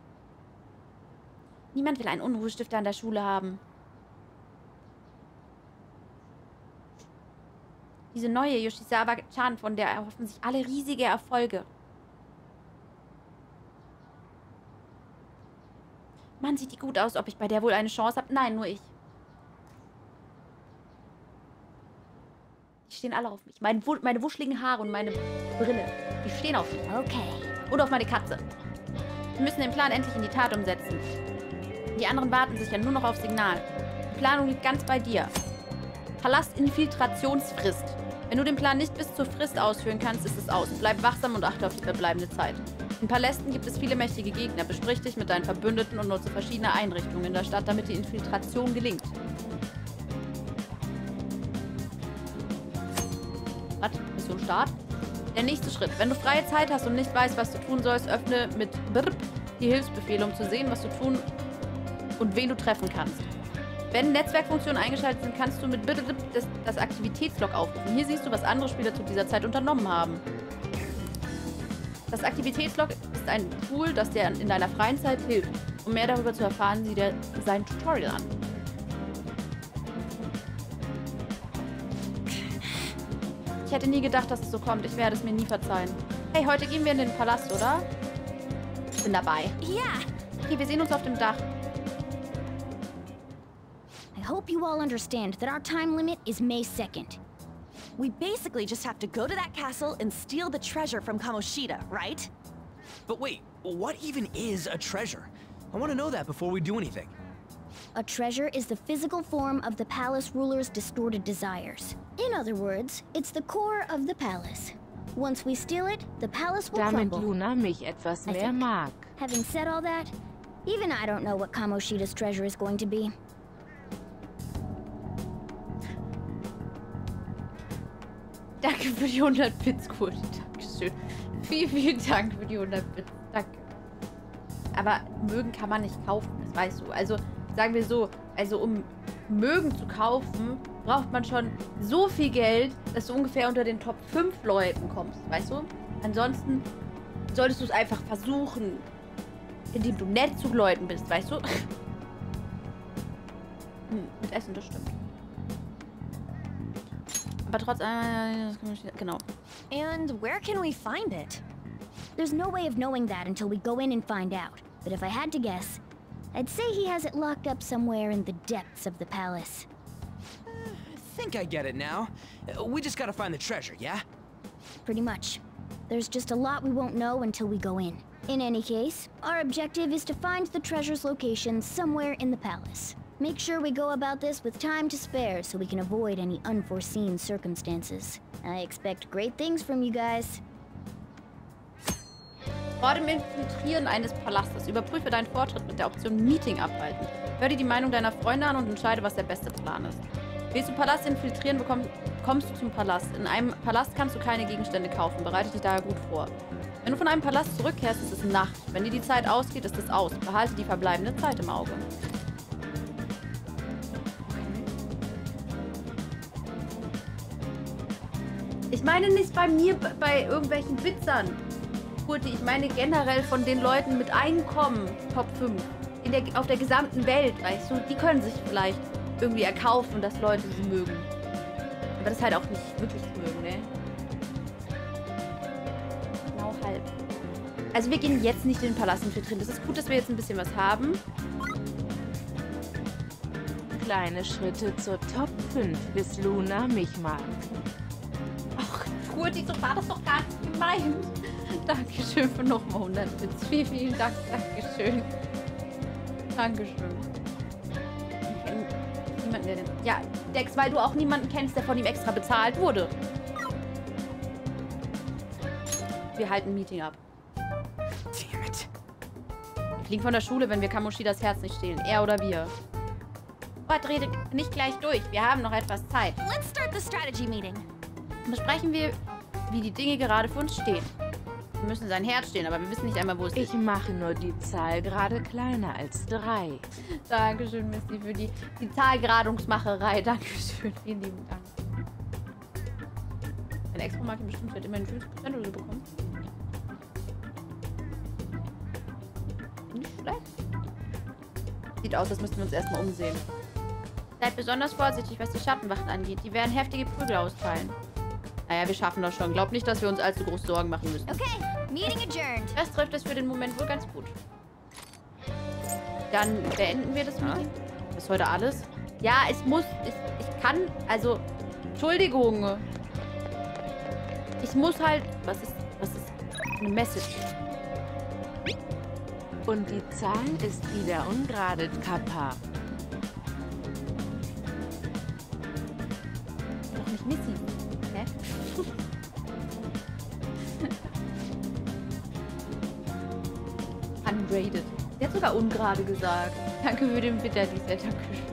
Niemand will einen Unruhestifter an der Schule haben. Diese neue Yoshizawa-chan, von der erhoffen sich alle riesige Erfolge. Mann, sieht die gut aus. Ob ich bei der wohl eine Chance habe? Nein, nur ich. Die stehen alle auf mich. Meine, meine wuscheligen Haare und meine Brille. Die stehen auf mich. Okay. Und auf meine Katze. Wir müssen den Plan endlich in die Tat umsetzen. Die anderen warten sich ja nur noch auf Signal. Die Planung liegt ganz bei dir. Palastinfiltrationsfrist. Wenn du den Plan nicht bis zur Frist ausführen kannst, ist es aus. Bleib wachsam und achte auf die verbleibende Zeit. In Palästen gibt es viele mächtige Gegner. Besprich dich mit deinen Verbündeten und nutze verschiedene Einrichtungen in der Stadt, damit die Infiltration gelingt. Was? Mission Start? Der nächste Schritt. Wenn du freie Zeit hast und nicht weißt, was du tun sollst, öffne mit Brrp die Hilfsbefehle, um zu sehen, was du tun und wen du treffen kannst. Wenn Netzwerkfunktionen eingeschaltet sind, kannst du mit Brrp das, das Aktivitätslog aufrufen. Hier siehst du, was andere Spieler zu dieser Zeit unternommen haben. Das Aktivitätslog ist ein Tool, das dir in deiner freien Zeit hilft. Um mehr darüber zu erfahren, sieh dir sein Tutorial an. Ich hätte nie gedacht, dass es so kommt. Ich werde es mir nie verzeihen. Hey, heute gehen wir in den Palast, oder? Ich bin dabei. Ja. Okay, wir sehen uns auf dem Dach. I hope you all understand that our time limit is May second. We basically just have to go to that castle and steal the treasure from Kamoshida, right? But wait, what even is a treasure? I want to know that before we do anything. A treasure is the physical form of the palace ruler's distorted desires. In other words, it's the core of the palace. Once we steal it, the palace will Damit crumble. Luna mich etwas I mehr think, mag. having said all that, even I don't know what Kamoshida's treasure is going to be. Danke für die hundert Bits, cool. Dankeschön. Vielen, vielen Dank für die hundert Bits. Danke. Aber mögen kann man nicht kaufen, das weißt du. Also, sagen wir so, also um mögen zu kaufen, braucht man schon so viel Geld, dass du ungefähr unter den Top fünf Leuten kommst, weißt du? Ansonsten solltest du es einfach versuchen, indem du nett zu Leuten bist, weißt du? Hm, mit Essen, das stimmt. Aber trotz... Äh, genau. And where can we find it? There's no way of knowing that until we go in and find out. But if I had to guess, I'd say he has it locked up somewhere in the depths of the palace. I think I get it now. Uh, we just gotta find the treasure, yeah? Pretty much. There's just a lot we won't know until we go in. In any case, our objective is to find the treasure's location somewhere in the palace. Make sure we go about this with time to spare so we can avoid any unforeseen circumstances. I expect great things from you guys. Vor dem Infiltrieren eines Palastes überprüfe deinen Fortschritt mit der Option Meeting abhalten. Hör dir die Meinung deiner Freunde an und entscheide, was der beste Plan ist. Willst du Palast infiltrieren, bekomm, kommst du zum Palast. In einem Palast kannst du keine Gegenstände kaufen. Bereite dich daher gut vor. Wenn du von einem Palast zurückkehrst, ist es Nacht. Wenn dir die Zeit ausgeht, ist es aus. Behalte die verbleibende Zeit im Auge. Ich meine nicht bei mir, bei irgendwelchen Witzern. Ich meine generell von den Leuten mit Einkommen, Top fünf, in der, auf der gesamten Welt, weißt du, die können sich vielleicht irgendwie erkaufen, dass Leute sie mögen. Aber das ist halt auch nicht wirklich mögen, ne? Genau halb. Also wir gehen jetzt nicht in den Palast infiltrieren. Das ist gut, dass wir jetzt ein bisschen was haben. Kleine Schritte zur Top fünf, bis Luna mich mag. Ach, Kurti, so war das doch gar nicht gemeint. Dankeschön für nochmal hundert Bits. Vielen, vielen Dank. Dankeschön. Dankeschön. Ich kenn niemanden, der den... Ja, Dex, weil du auch niemanden kennst, der von ihm extra bezahlt wurde. Wir halten ein Meeting ab. Damn it. Wir fliegen von der Schule, wenn wir Kamoshidas Herz nicht stehlen. Er oder wir. Gott, rede nicht gleich durch. Wir haben noch etwas Zeit. Let's start the strategy meeting. Besprechen wir, wie die Dinge gerade für uns stehen. Wir müssen sein Herz stehen, aber wir wissen nicht einmal, wo es ist. Ich mache nur die Zahl gerade kleiner als drei. Dankeschön, Misty, für die, die Zahlgradungsmacherei. Dankeschön, vielen lieben Dank. Eine Expo-Marke bestimmt wird immerhin fünfzig Prozent oder so bekommen. Nicht schlecht. Sieht aus, als müssten wir uns erstmal umsehen. Seid besonders vorsichtig, was die Schattenwachen angeht. Die werden heftige Prügel austeilen. Naja, wir schaffen das schon. Glaub nicht, dass wir uns allzu groß Sorgen machen müssen. Okay, meeting adjourned. Das trifft es für den Moment wohl ganz gut. Dann beenden wir das Meeting. Das ist heute alles. Ja, es muss... Ich, ich kann... Also... Entschuldigung. Ich muss halt... Was ist... Was ist... Eine Message. Und die Zahl ist wieder ungerade, Kappa. Doch nicht Missy. Hä? Ungraded. Sie hat sogar ungerade gesagt. Danke für den Bitter, die sehr Dankeschön.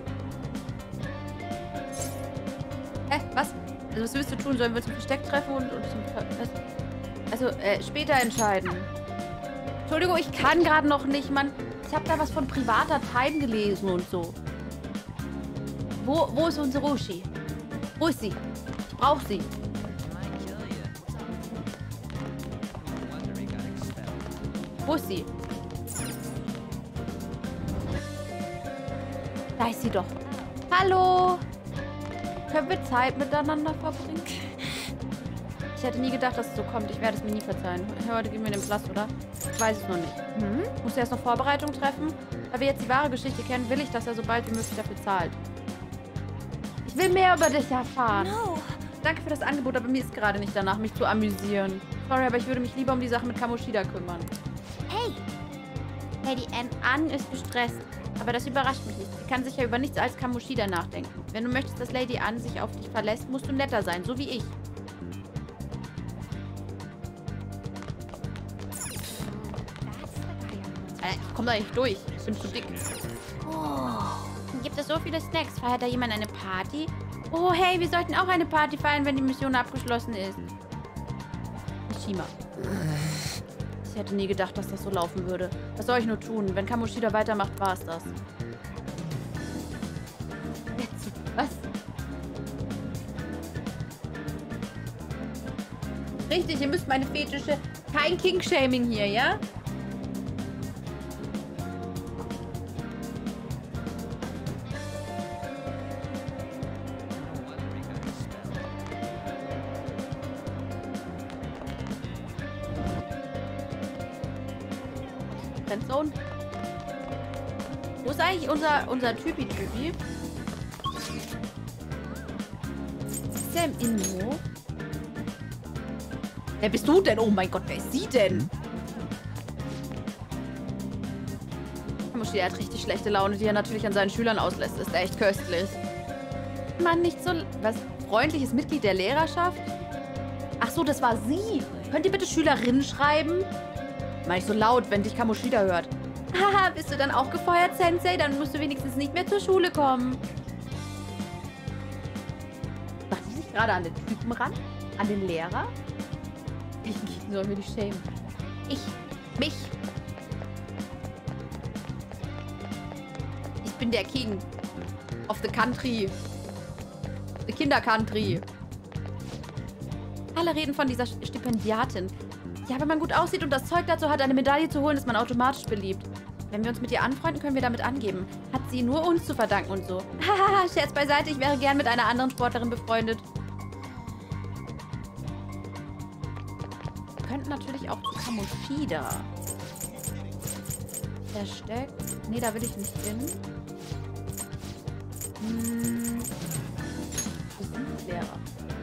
Hä? Was? Also was willst du tun? Sollen wir zum Versteck treffen und, und zum... Was? Also, äh, später entscheiden. Entschuldigung, ich kann gerade noch nicht, Mann. Ich habe da was von privater Time gelesen und so. Wo, wo ist unsere Roshi? Wo ist sie? Ich brauche sie. Wo ist sie? Da ist sie doch. Hallo. Können wir Zeit miteinander verbringen? Ich hätte nie gedacht, dass es so kommt. Ich werde es mir nie verzeihen. Heute gehen wir in den Platz, oder? Ich weiß es noch nicht. Hm? Muss erst noch Vorbereitung treffen? Da wir jetzt die wahre Geschichte kennen, will ich, dass er so bald wie möglich dafür zahlt. Ich will mehr über dich erfahren. No. Danke für das Angebot, aber mir ist gerade nicht danach, mich zu amüsieren. Sorry, aber ich würde mich lieber um die Sache mit Kamoshida kümmern. Hey! Lady An ist gestresst. Aber das überrascht mich nicht. Sie kann sicher über nichts als Kamoshida nachdenken. Wenn du möchtest, dass Lady An sich auf dich verlässt, musst du netter sein, so wie ich. Ich komme da nicht durch. Ich bin zu dick. Oh. Gibt es so viele Snacks? Feiert da jemand eine Party? Oh, hey, wir sollten auch eine Party feiern, wenn die Mission abgeschlossen ist. Mishima. Ich hätte nie gedacht, dass das so laufen würde. Was soll ich nur tun? Wenn Kamoshida weitermacht, war es das. Was? Richtig, ihr müsst meine Fetische... Kein King-Shaming hier, ja? Friendzone. Wo ist eigentlich unser, unser Typi-Typi? Ist der im Innenhof? Wer bist du denn? Oh mein Gott, wer ist sie denn? Kamoshida hat richtig schlechte Laune, die er natürlich an seinen Schülern auslässt. Ist echt köstlich. Mann, nicht so... Was? Freundliches Mitglied der Lehrerschaft? Ach so, das war sie. Könnt ihr bitte Schülerin schreiben? Mach nicht so laut, wenn dich Kamoshida hört. Haha, bist du dann auch gefeuert, Sensei? Dann musst du wenigstens nicht mehr zur Schule kommen. Macht sie sich gerade an den Typen ran? An den Lehrer? Ich soll mir die schämen. Ich. Mich. Ich bin der King. Of the country. The Kinder-Country. Alle reden von dieser Stipendiatin. Ja, wenn man gut aussieht und das Zeug dazu hat, eine Medaille zu holen, ist man automatisch beliebt. Wenn wir uns mit ihr anfreunden, können wir damit angeben. Hat sie nur uns zu verdanken und so. Haha, Scherz beiseite, ich wäre gern mit einer anderen Sportlerin befreundet. Wir könnten natürlich auch zu Kamoshida. Versteck. Nee, da will ich nicht hin. Hm. Wo sind die Lehrer?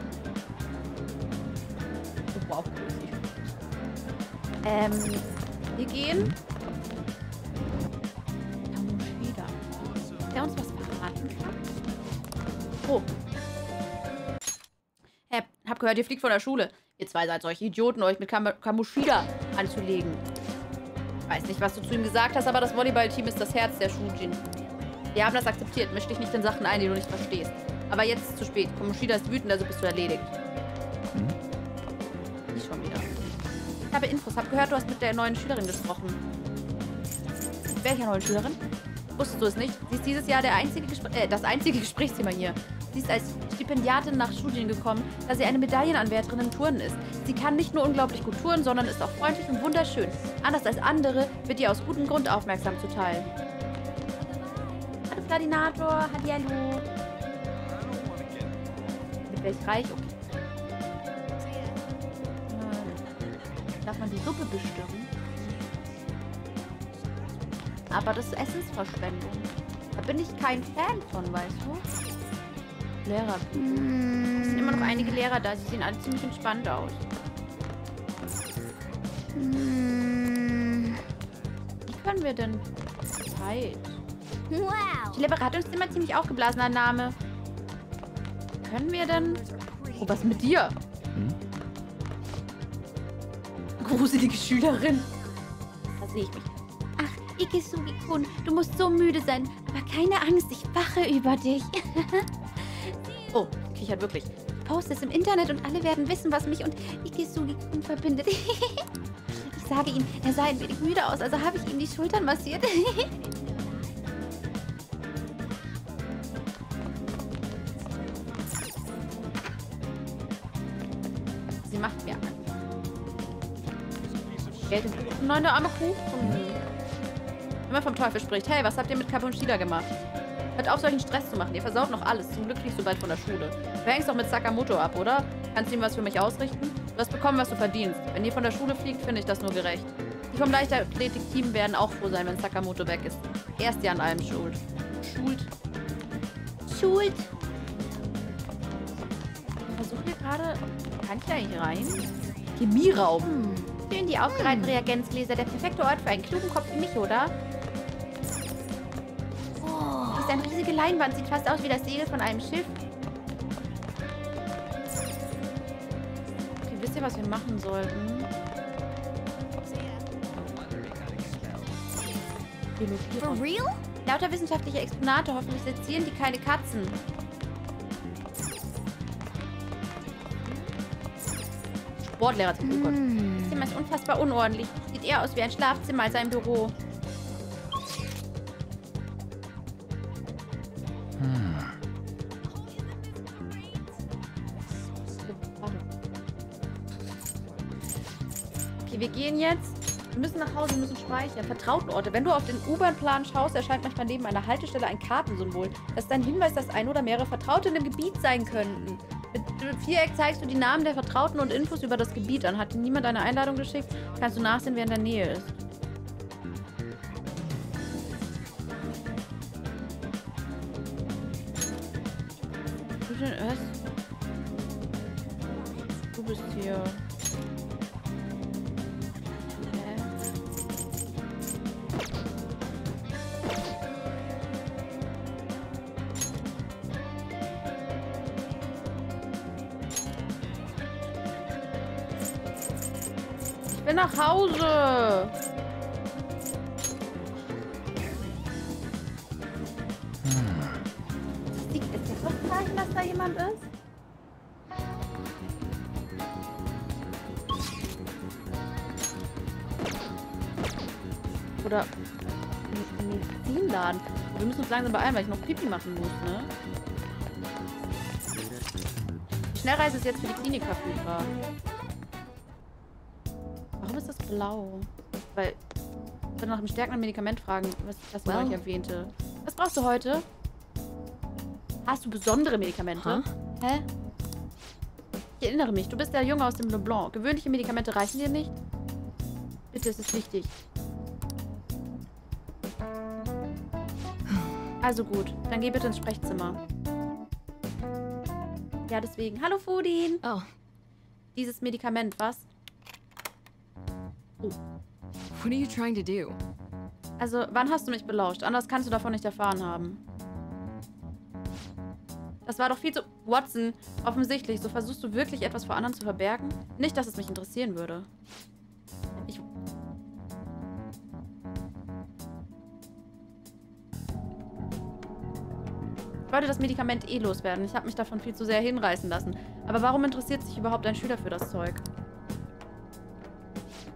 Oh, wow, cool. Ähm, wir gehen. Kamoshida. Der uns was verraten kann? Oh. Hey, hab gehört, ihr fliegt von der Schule. Ihr zwei seid solche Idioten, euch mit Kam Kamoshida anzulegen. Ich weiß nicht, was du zu ihm gesagt hast, aber das Volleyballteam ist das Herz der Shujin. Wir haben das akzeptiert. Misch dich nicht in Sachen ein, die du nicht verstehst. Aber jetzt ist es zu spät. Kamoshida ist wütend, also bist du erledigt. Hm? Nicht schon wieder. Ich habe Infos. Hab gehört, du hast mit der neuen Schülerin gesprochen. Mit welcher neuen Schülerin? Wusstest du es nicht? Sie ist dieses Jahr der einzige Gespr äh, das einzige Gesprächsthema hier. Sie ist als Stipendiatin nach Studien gekommen, da sie eine Medaillenanwärterin im Turnen ist. Sie kann nicht nur unglaublich gut turnen, sondern ist auch freundlich und wunderschön. Anders als andere wird ihr aus gutem Grund aufmerksam zuteil. Hallo Fladinator, hallihallo. Mit welch reich? Okay. Darf man die Suppe bestimmen? Aber das ist Essensverschwendung. Da bin ich kein Fan von, weißt du? Lehrer. Mm. Es sind immer noch einige Lehrer da. Sie sehen alle ziemlich entspannt aus. Mm. Wie können wir denn? Zeit. Wow. Die Beratungszimmer ziemlich aufgeblasener Name. Wie können wir denn? Oh, was mit dir? Hm? Gruselige Schülerin. Da sehe ich mich. Ach, Ikisugi-kun, du musst so müde sein. Aber keine Angst, ich wache über dich. Oh, kichert wirklich. Ich poste es im Internet und alle werden wissen, was mich und Ikisugi-kun verbindet. Ich sage ihm, er sah ein wenig müde aus, also habe ich ihm die Schultern massiert. Sie macht mir Angst. Geld im neun der arme Kuchen. Wenn man vom Teufel spricht, hey, was habt ihr mit Kabushida gemacht? Hört auf, solchen Stress zu machen. Ihr versaut noch alles. Zum Glück fliegst du bald von der Schule. Du hängst doch mit Sakamoto ab, oder? Kannst du ihm was für mich ausrichten? Du hast bekommen, was du verdienst. Wenn ihr von der Schule fliegt, finde ich das nur gerecht. Die vom Leichtathletik-Team werden auch froh sein, wenn Sakamoto weg ist. Er ist ja an allem schuld. Schuld. Schuld. Ich versuche hier gerade... Kann ich da eigentlich rein? Chemieraum. Hm. Schön die aufgereihten hm. Reagenzgläser. Der perfekte Ort für einen klugen Kopf wie mich, oder? Oh. Das ist eine riesige Leinwand. Sieht fast aus wie das Segel von einem Schiff. Okay, wisst ihr, was wir machen sollten? For real? Lauter wissenschaftliche Exponate. Hoffentlich sezieren die keine Katzen. Sportlehrer zum mm. Gott. Das Zimmer ist unfassbar unordentlich. Sieht eher aus wie ein Schlafzimmer als ein Büro. Hm. Okay, wir gehen jetzt. Wir müssen nach Hause, wir müssen speichern. Vertrauten Orte. Wenn du auf den U-Bahn-Plan schaust, erscheint manchmal neben einer Haltestelle ein Kartensymbol. Das ist ein Hinweis, dass ein oder mehrere Vertraute in dem Gebiet sein könnten. Mit Viereck zeigst du die Namen der Vertrauten und Infos über das Gebiet an. Hat dir niemand eine Einladung geschickt? Kannst du nachsehen, wer in der Nähe ist. Du denn was? Du bist hier. Ich bin nach Hause. Hm. Ist das das Zeichen, dass da jemand ist? Oder ein Medizinladen. Wir müssen uns langsam beeilen, weil ich noch Pipi machen muss, ne? Die Schnellreise ist jetzt für die Klinik verfügbar. Warum ist das blau? Weil ich will nach einem stärkenden Medikament fragen, was das well. ich erwähnte. Was brauchst du heute? Hast du besondere Medikamente? Huh? Hä? Ich erinnere mich, du bist der Junge aus dem LeBlanc. Gewöhnliche Medikamente reichen dir nicht? Bitte, es ist wichtig. Also gut, dann geh bitte ins Sprechzimmer. Ja, deswegen. Hallo, Fudin. Oh. Dieses Medikament, was? Oh. What are you trying to do? Also, wann hast du mich belauscht? Anders kannst du davon nicht erfahren haben. Das war doch viel zu... Watson, offensichtlich. So versuchst du wirklich etwas vor anderen zu verbergen? Nicht, dass es mich interessieren würde. Ich... Ich wollte das Medikament eh loswerden. Ich habe mich davon viel zu sehr hinreißen lassen. Aber warum interessiert sich überhaupt ein Schüler für das Zeug?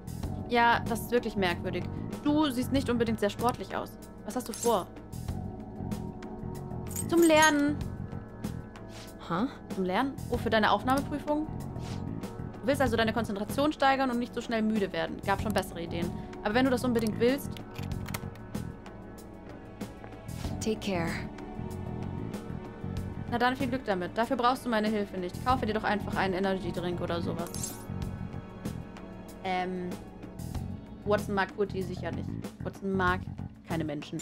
Ja, das ist wirklich merkwürdig. Du siehst nicht unbedingt sehr sportlich aus. Was hast du vor? Zum Lernen. Huh? Zum Lernen? Oh, für deine Aufnahmeprüfung? Du willst also deine Konzentration steigern und nicht so schnell müde werden. Gab schon bessere Ideen. Aber wenn du das unbedingt willst... Take care. Na dann viel Glück damit. Dafür brauchst du meine Hilfe nicht. Kaufe dir doch einfach einen Energy-Drink oder sowas. Ähm... Watson mag Kurti sicher nicht. Watson mag keine Menschen.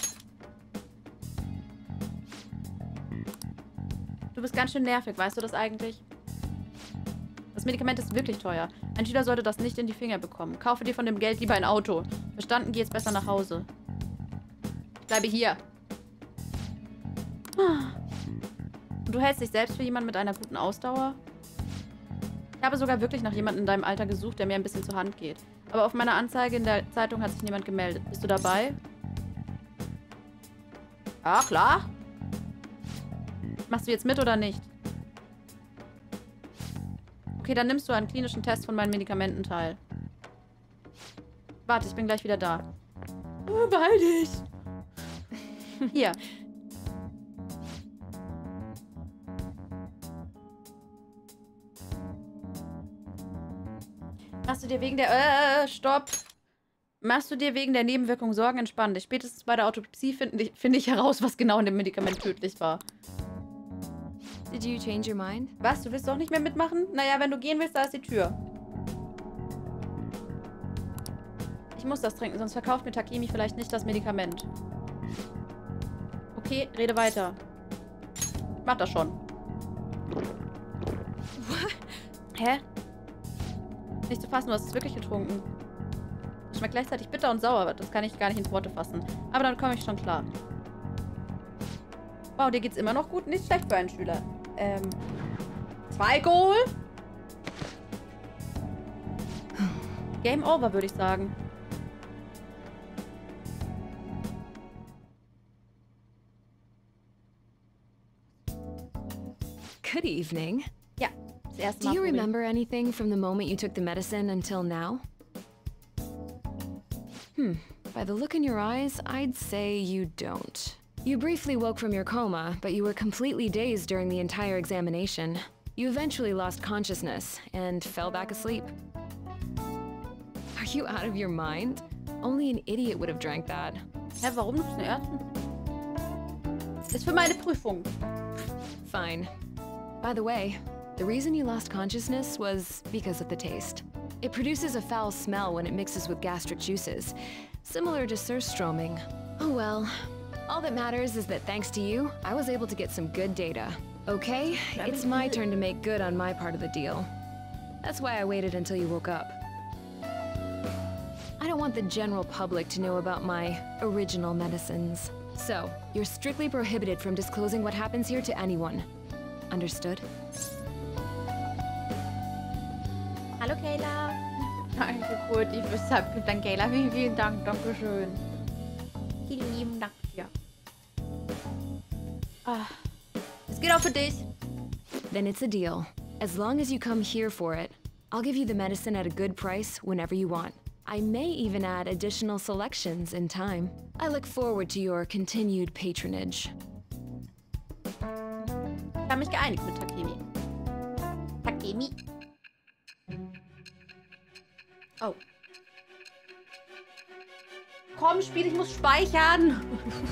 Du bist ganz schön nervig, weißt du das eigentlich? Das Medikament ist wirklich teuer. Ein Schüler sollte das nicht in die Finger bekommen. Kaufe dir von dem Geld lieber ein Auto. Verstanden, geh jetzt besser nach Hause. Ich bleibe hier. Und du hältst dich selbst für jemanden mit einer guten Ausdauer? Ich habe sogar wirklich nach jemandem in deinem Alter gesucht, der mir ein bisschen zur Hand geht. Aber auf meiner Anzeige in der Zeitung hat sich niemand gemeldet. Bist du dabei? Ja, klar. Machst du jetzt mit oder nicht? Okay, dann nimmst du einen klinischen Test von meinen Medikamenten teil. Warte, ich bin gleich wieder da. Oh, beeil dich. Hier. Machst du dir wegen der... Äh, stopp. Machst du dir wegen der Nebenwirkungen Sorgen? Entspann dich. Spätestens bei der Autopsie finde ich, find ich heraus, was genau in dem Medikament tödlich war. Did you change your mind? Was? Du willst doch nicht mehr mitmachen? Naja, wenn du gehen willst, da ist die Tür. Ich muss das trinken, sonst verkauft mir Takemi vielleicht nicht das Medikament. Okay, rede weiter. Ich mach das schon. What? Hä? Nicht zu fassen, du hast es wirklich getrunken. Es schmeckt gleichzeitig bitter und sauer, das kann ich gar nicht in Worte fassen. Aber dann komme ich schon klar. Wow, dir geht's immer noch gut? Nicht schlecht für einen Schüler. Ähm. Zwei Goal? Game over, würde ich sagen. Good evening. Ja, das erste Mal. Do you remember anything from the moment you took the medicine until now? Hmm, by the look in your eyes, I'd say you don't. You briefly woke from your coma, but you were completely dazed during the entire examination. You eventually lost consciousness and fell back asleep. Are you out of your mind? Only an idiot would have drank that. Hä, warum nicht den ersten? Ist für meine Prüfung. Fine. By the way, the reason you lost consciousness was because of the taste. It produces a foul smell when it mixes with gastric juices, similar to surströmming. Oh well. All that matters is that thanks to you, I was able to get some good data. Okay, it's my turn to make good on my part of the deal. That's why I waited until you woke up. I don't want the general public to know about my original medicines. So, you're strictly prohibited from disclosing what happens here to anyone. Understood? Hallo Kayla. Danke, gut. Ich wüsste, dann Kayla, vielen, vielen Dank. Dankeschön. Vielen lieben Dank dir. Ah. Es geht auch für dich. Then it's a deal. As long as you come here for it, I'll give you the medicine at a good price whenever you want. I may even add additional selections in time. I look forward to your continued patronage. Ich habe mich geeinigt mit Takemi. Takemi. Oh. Komm, Spiel, ich muss speichern.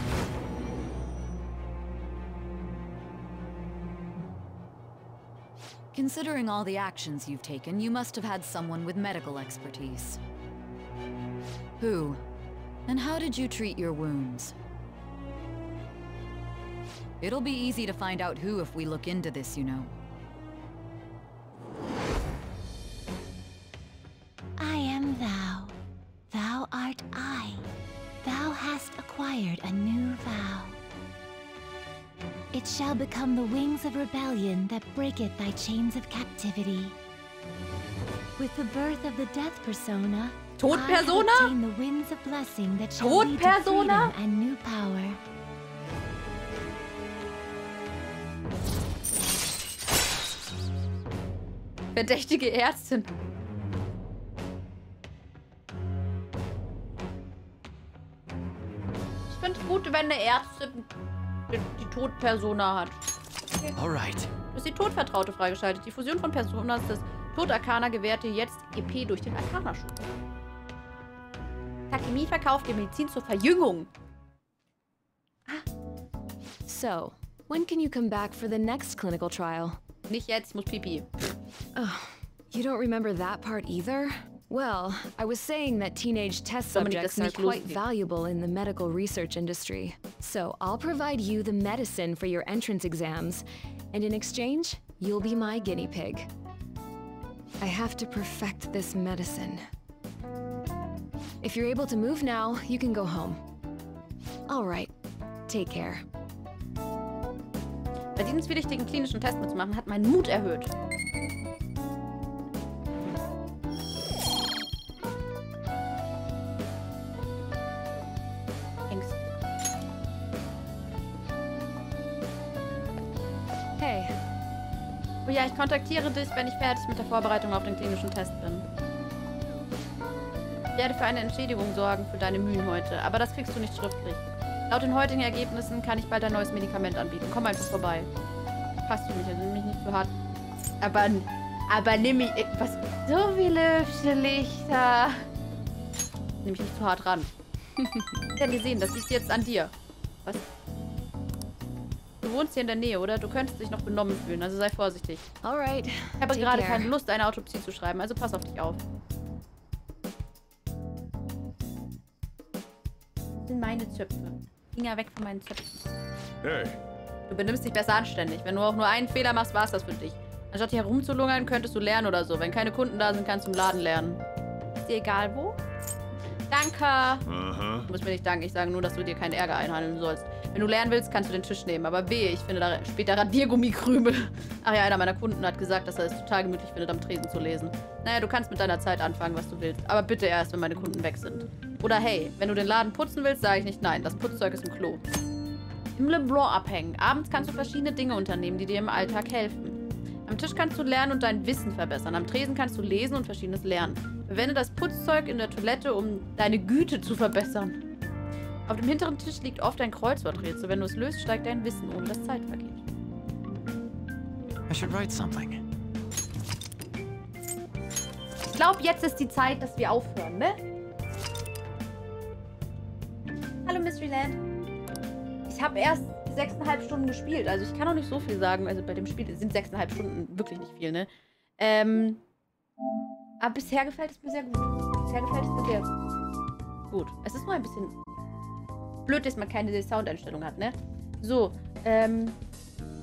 Considering all the actions you've taken, you must have had someone with medical expertise. Who? And how did you treat your wounds? It'll be easy to find out who if we look into this, you know. I am thou. Thou art I. Thou hast acquired a new vow. It shall become the wings of rebellion that breaketh thy chains of captivity. With the birth of the death persona, Tod I have Persona? obtained the winds of blessing that shall Tod lead Persona? to freedom and new power. Verdächtige Ärztin. finde es gut, wenn eine Ärztin die, die Todpersona hat. Okay. Alright. Du hast die Todvertraute freigeschaltet. Die Fusion von Personas des Tod-Arcana gewährt dir jetzt E P durch den Arcana-Schub. Takemi verkauft dir Medizin zur Verjüngung. So, when can you come back for the next clinical trial? Nicht jetzt, ich muss pipi. Oh, you don't remember that part either? Well, I was saying that teenage test subjects are quite valuable in the medical research industry. So I'll provide you the medicine for your entrance exams, and in exchange, you'll be my guinea pig. I have to perfect this medicine. If you're able to move now, you can go home. All right, take care. Bei diesem zwielichtigen klinischen Test mitzumachen, hat meinen Mut erhöht. Hey. Oh ja, ich kontaktiere dich, wenn ich fertig mit der Vorbereitung auf den klinischen Test bin. Ich werde für eine Entschädigung sorgen für deine Mühen heute, aber das kriegst du nicht schriftlich. Laut den heutigen Ergebnissen kann ich bald ein neues Medikament anbieten. Komm einfach vorbei. Passt du mich, also nimm mich nicht zu hart. Aber, aber nimm mich... Was? So viele hübsche Lichter. Nimm mich nicht zu hart ran. Ich habe gesehen, das liegt jetzt an dir. Was? Du wohnst hier in der Nähe, oder? Du könntest dich noch benommen fühlen, also sei vorsichtig. Alright. Ich habe Take gerade care. keine Lust, eine Autopsie zu schreiben, also pass auf dich auf. Das sind meine Zöpfe. Finger weg von meinen Zöpfen. Hey. Du benimmst dich besser anständig. Wenn du auch nur einen Fehler machst, war es das für dich. Anstatt hier herumzulungern, könntest du lernen oder so. Wenn keine Kunden da sind, kannst du im Laden lernen. Ist dir egal wo? Danke. Aha. Du musst mir nicht danken. Ich sage nur, dass du dir keinen Ärger einhandeln sollst. Wenn du lernen willst, kannst du den Tisch nehmen. Aber wehe, ich finde da später Radiergummikrümel. Ach ja, einer meiner Kunden hat gesagt, dass er es total gemütlich findet, am Tresen zu lesen. Naja, du kannst mit deiner Zeit anfangen, was du willst. Aber bitte erst, wenn meine Kunden weg sind. Oder hey, wenn du den Laden putzen willst, sage ich nicht nein. Das Putzzeug ist im Klo. Im LeBlanc abhängen. Abends kannst du verschiedene Dinge unternehmen, die dir im Alltag helfen. Am Tisch kannst du lernen und dein Wissen verbessern. Am Tresen kannst du lesen und Verschiedenes lernen. Verwende das Putzzeug in der Toilette, um deine Güte zu verbessern. Auf dem hinteren Tisch liegt oft ein Kreuzworträtsel. Wenn du es löst, steigt dein Wissen, ohne dass Zeit vergeht. I should write something. Ich glaube, jetzt ist die Zeit, dass wir aufhören, ne? Hallo, Mysteryland. Ich habe erst sechseinhalb Stunden gespielt. Also ich kann auch nicht so viel sagen. Also bei dem Spiel sind sechseinhalb Stunden wirklich nicht viel, ne? Ähm, aber bisher gefällt es mir sehr gut. Bisher gefällt es mir sehr gut. Es ist nur ein bisschen blöd, dass man keine Soundeinstellung hat, ne? So, ähm,